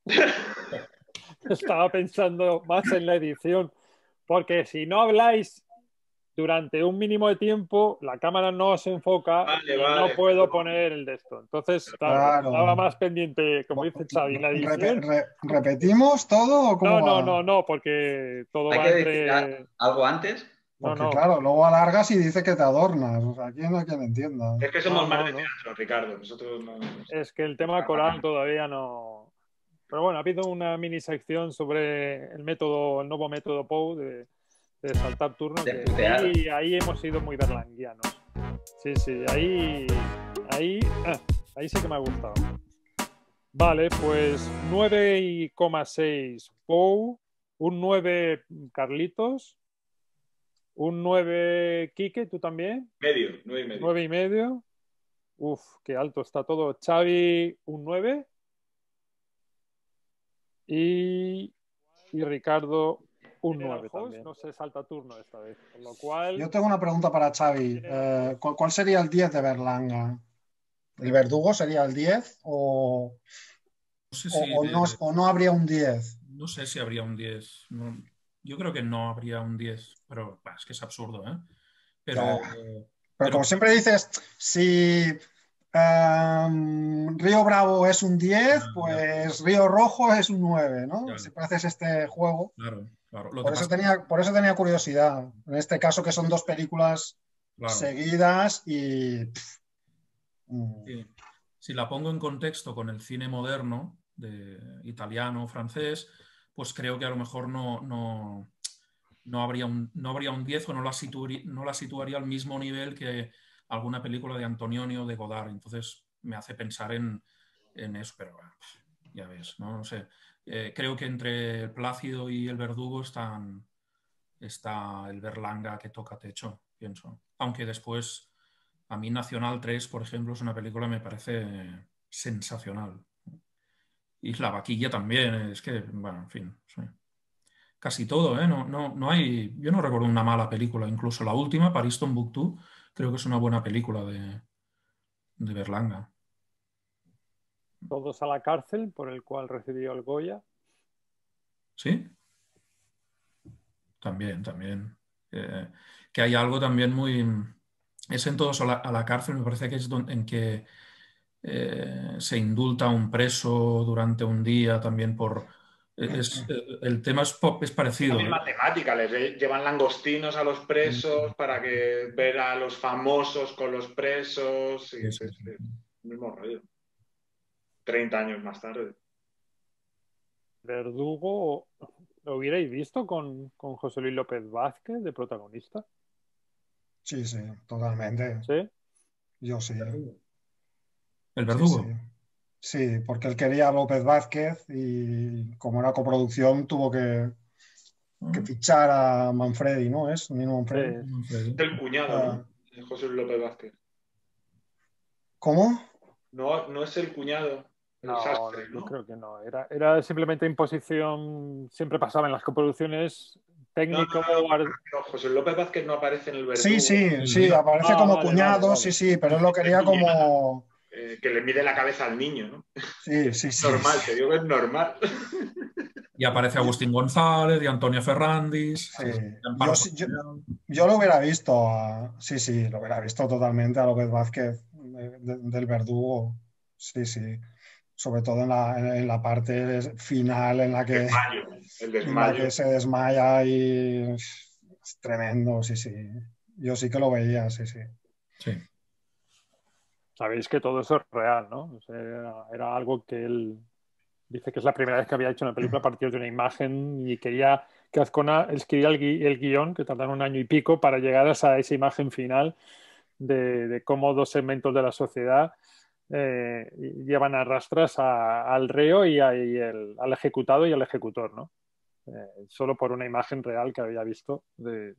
Estaba pensando más en la edición. Porque si no habláis durante un mínimo de tiempo, la cámara no se enfoca y no puedo poner el de esto. Entonces, claro. Estaba más pendiente, como dice Xavi, la edición. ¿Repetimos todo o cómo va? No, porque todo ¿Hay va que entre... decir algo antes? Porque claro, luego alargas y dice que te adornas. O sea, aquí no hay quien entienda. Es que somos más de teatro, Ricardo. Nosotros no... Es que el tema coral todavía no... Pero bueno, ha habido una mini sección sobre el nuevo método Pou de saltar turnos. Y ahí hemos sido muy berlanguianos. Sí, ahí sí que me ha gustado. Vale, pues 9,6 Pou, un 9 Carlitos, un 9 Quique, ¿tú también? 9,5. 9,5. Uf, qué alto está todo. Xavi, un 9. Y Ricardo, un 9 también. No se salta turno esta vez. Con lo cual... Yo tengo una pregunta para Xavi. ¿Cuál sería el 10 de Berlanga? ¿El verdugo sería el 10 o no habría un 10? No sé si habría un 10. Yo creo que no habría un 10, pero es que es absurdo, ¿eh? Pero como siempre dices, si Río Bravo es un 10, pues Río Rojo es un 9, ¿no? Claro. Siempre haces este juego. Claro. Por eso tenía curiosidad. En este caso que son dos películas seguidas y... Sí. Si la pongo en contexto con el cine moderno, italiano, francés, pues creo que a lo mejor no habría un 10 o no la situaría al mismo nivel que alguna película de Antonioni o de Godard. Entonces me hace pensar en eso, pero bueno, ya ves, no sé. Creo que entre el Plácido y el Verdugo está el Berlanga que toca techo, pienso. Aunque después, a mí Nacional 3, por ejemplo, es una película que me parece sensacional. Y La Vaquilla también, es que, bueno, en fin, sí. Casi todo, ¿eh? No hay, yo no recuerdo una mala película, incluso la última, París Tombuctú, creo que es una buena película de Berlanga. Todos a la cárcel, por el cual recibió el Goya. ¿Sí? También. Que hay algo también muy... Es en Todos a la cárcel, me parece que es en que se indulta a un preso durante un día también por... el tema es parecido. La misma temática, les llevan langostinos a los presos para que ver a los famosos con los presos. Y Sí. el mismo rollo. 30 años más tarde. Verdugo, ¿lo hubierais visto con José Luis López Vázquez de protagonista? Sí, totalmente. ¿Sí? Yo sí. ¿El Verdugo? Sí, porque él quería a López Vázquez y como era coproducción tuvo que fichar a Manfredi, ¿no? ¿Es Nino Manfredi? Sí. El cuñado, ¿no? De José Luis López Vázquez. ¿Cómo? No es el cuñado. El sastre, ¿no? Yo creo que no. Era simplemente imposición, siempre pasaba en las coproducciones técnico. No, José López Vázquez no aparece en el Verdugo. Sí, aparece como vale, cuñado, vale. sí, pero él lo quería como... Que le mide la cabeza al niño, ¿no? Sí. Normal, te digo que es normal. Y aparece Agustín González y Antonio Ferrandis. Sí. Yo lo hubiera visto, lo hubiera visto totalmente a López Vázquez del Verdugo. Sí. Sobre todo en la parte final en la que, El desmayo. se desmaya y es tremendo, sí. Yo sí que lo veía, sí. Sabéis que todo eso es real, ¿no? O sea, era algo que él dice que es la primera vez que había hecho una película a partir de una imagen y quería que Azcona escribiera el guión, que tardaron 1 año y pico para llegar a esa imagen final de cómo 2 segmentos de la sociedad llevan a rastras al reo y al ejecutado y al ejecutor, ¿no? Solo por una imagen real que había visto de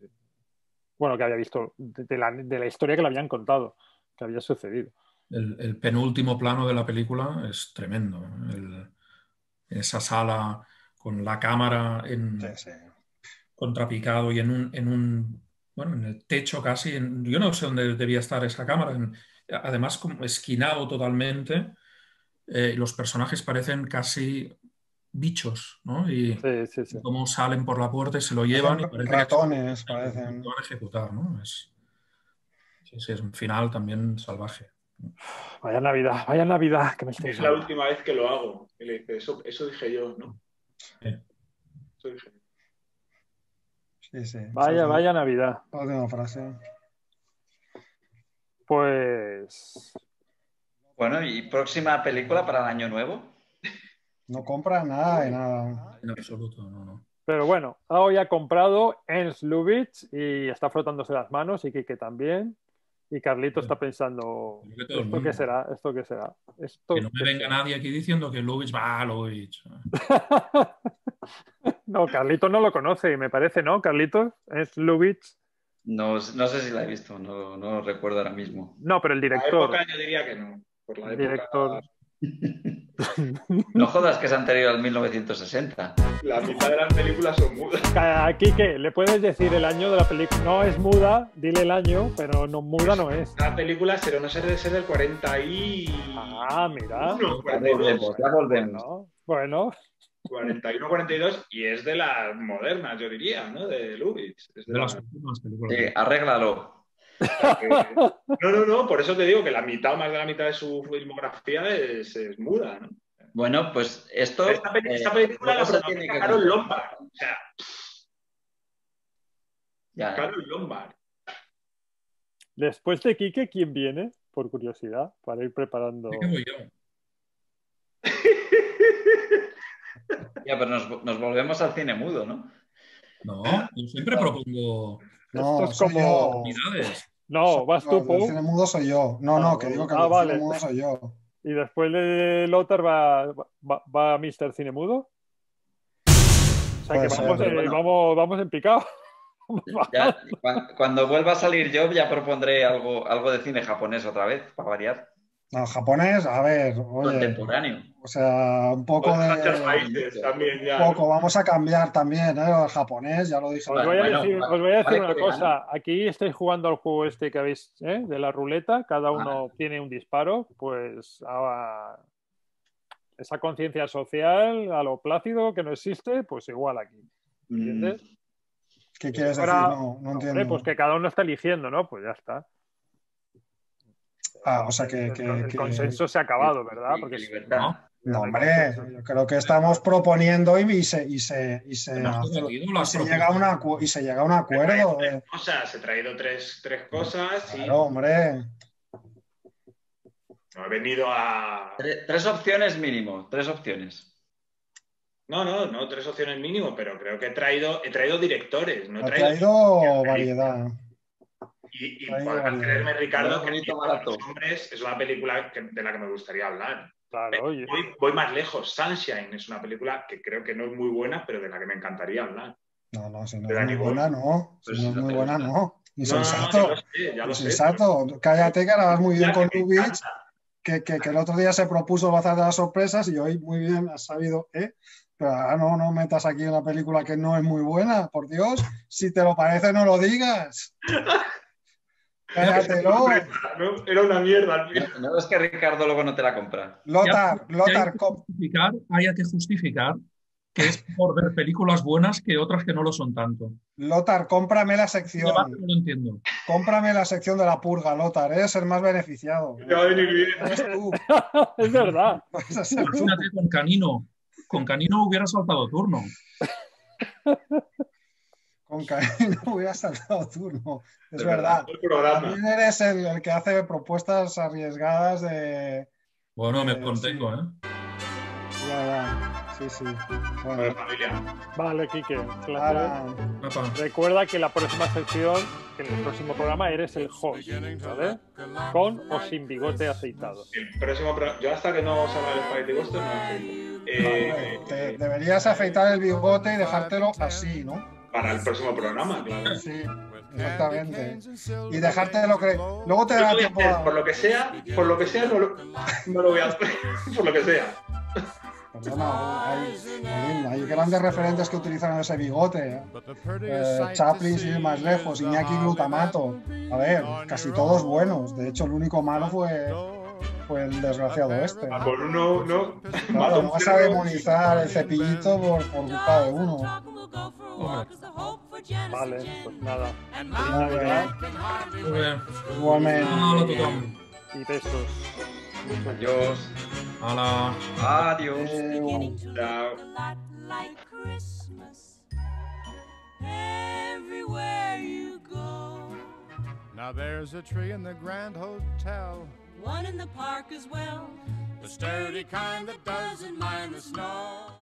la historia que le habían contado, que había sucedido. El penúltimo plano de la película es tremendo. Esa sala con la cámara contrapicado y en el techo casi. Yo no sé dónde debía estar esa cámara. Además, como esquinado totalmente. Los personajes parecen casi bichos, ¿no? Y Sí. cómo salen por la puerta y se lo llevan y parece ratones, que parecen. lo van a ejecutar, ¿no? Es un final también salvaje. Vaya Navidad que me estáis Es la última vez que lo hago. Y le dice, eso dije yo, ¿no? Sí. Eso dije. Sí. Vaya Navidad. La última frase. Pues... Bueno, ¿y próxima película para el año nuevo? No compra nada de nada. En absoluto, no. Pero bueno, Ao ya ha comprado Ernst Lubitsch y está frotándose las manos y Quique también. Y Carlito está pensando, ¿esto qué será? Que no me venga nadie aquí diciendo que Lubitsch va a Lubitsch. No, Carlito no lo conoce, me parece, ¿no? Carlitos, es Lubitsch. No sé si la he visto, no lo recuerdo ahora mismo. No, pero el director. La época yo diría que no. Por la época... Director. No jodas que es anterior al 1960. La mitad de las películas son mudas. Quique, ¿le puedes decir el año de la película? No es muda, dile el año, pero no muda no es. La película no sé de ser del 40 y... mira. Ya volvemos. Bueno. 41, 42 y es de las modernas, yo diría, ¿no? De Lubitsch. Es de las últimas películas. Arréglalo. No, por eso te digo que la mitad o más de la mitad de su filmografía es muda, ¿no? Bueno, pues esta película la protagoniza Carol Lombard. O sea, Carol Lombard. Después de Quique, ¿quién viene? Por curiosidad, para ir preparando. ¿Qué voy yo? Ya, pero nos volvemos al cine mudo, ¿no? No, yo siempre propongo No, Esto es como... unidades. No, vas tú, El cine mudo soy yo. No, que digo que el vale. cine mudo soy yo. Y después de Lothar va Mr. Cine Mudo. O sea que vamos en picado. Ya, cuando vuelva a salir yo ya propondré algo de cine japonés otra vez, para variar. No, japonés, a ver, oye. Contemporáneo. O sea, un poco países también ya. Un poco, vamos a cambiar también, ¿eh? El japonés, ya lo dije. Os voy a decir una cosa. Aquí estáis jugando al juego este que habéis, de la ruleta. Cada uno tiene un disparo. Pues esa conciencia social a lo plácido que no existe, pues igual aquí. ¿Entiendes? ¿Qué quieres decir? No entiendo. Pues que cada uno está eligiendo, ¿no? Pues ya está. O sea que el consenso se ha acabado, ¿verdad? Porque no, hombre, yo creo que estamos proponiendo y se llega a un acuerdo. Se ha traído tres cosas. Claro, hombre. No he venido a... Tres opciones mínimo, tres opciones. No, tres opciones mínimo, pero creo que he traído directores. No he traído variedad. Y podrás creerme, Ricardo, que Los Hombres es una película de la que me gustaría hablar. Claro, voy más lejos. Sunshine es una película que creo que no es muy buena, pero de la que me encantaría hablar. No, si no es muy buena, no. Si no es muy buena, no. Insensato. Ya lo sé. Insensato. Cállate, que ahora vas muy bien con Lubitsch, que el otro día se propuso el bazar de las sorpresas y hoy muy bien has sabido, Pero ahora no metas aquí una película que no es muy buena, por Dios. Si te lo parece, no lo digas. Cállatelo. Era una mierda. No es que Ricardo luego no te la compra. Lothar, haya que justificar que es por ver películas buenas que otras que no lo son tanto. Lothar, cómprame la sección. No lo entiendo. Cómprame la sección de la purga, Lothar, eres el más beneficiado. Te va a venir bien. Es verdad. Imagínate con Canino. Con Canino hubiera saltado turno. Con Canino hubiera saltado turno. Es verdad. También eres el que hace propuestas arriesgadas de... Bueno, me contengo, Ya. Sí. Bueno. Familia. Vale, Quique. Recuerda que la próxima sección, en el próximo programa, eres el host, ¿vale? Con o sin bigote aceitado. El próximo programa... Yo hasta que no salga el Spaghetti Boston no aceito. Deberías afeitar el bigote y dejártelo así, ¿no? Para el próximo programa, claro. Sí, exactamente. Y dejártelo que... Luego te da tiempo a... Por lo que sea, no lo voy a hacer. Por lo que sea. Perdona, hay grandes referentes que utilizaron ese bigote. Chaplin, sin ir más lejos, Iñaki Glutamato. A ver, casi todos buenos. De hecho, el único malo fue el desgraciado este. Por uno, no. Claro, vas a demonizar el cepillito por culpa de uno. Vale, pues nada. Muy bien. Igualmente. Y besos. Adiós. Hola. Adiós. Chao. Now there's a tree in the Grand Hotel, one in the park as well, the sturdy kind that doesn't mind the snow.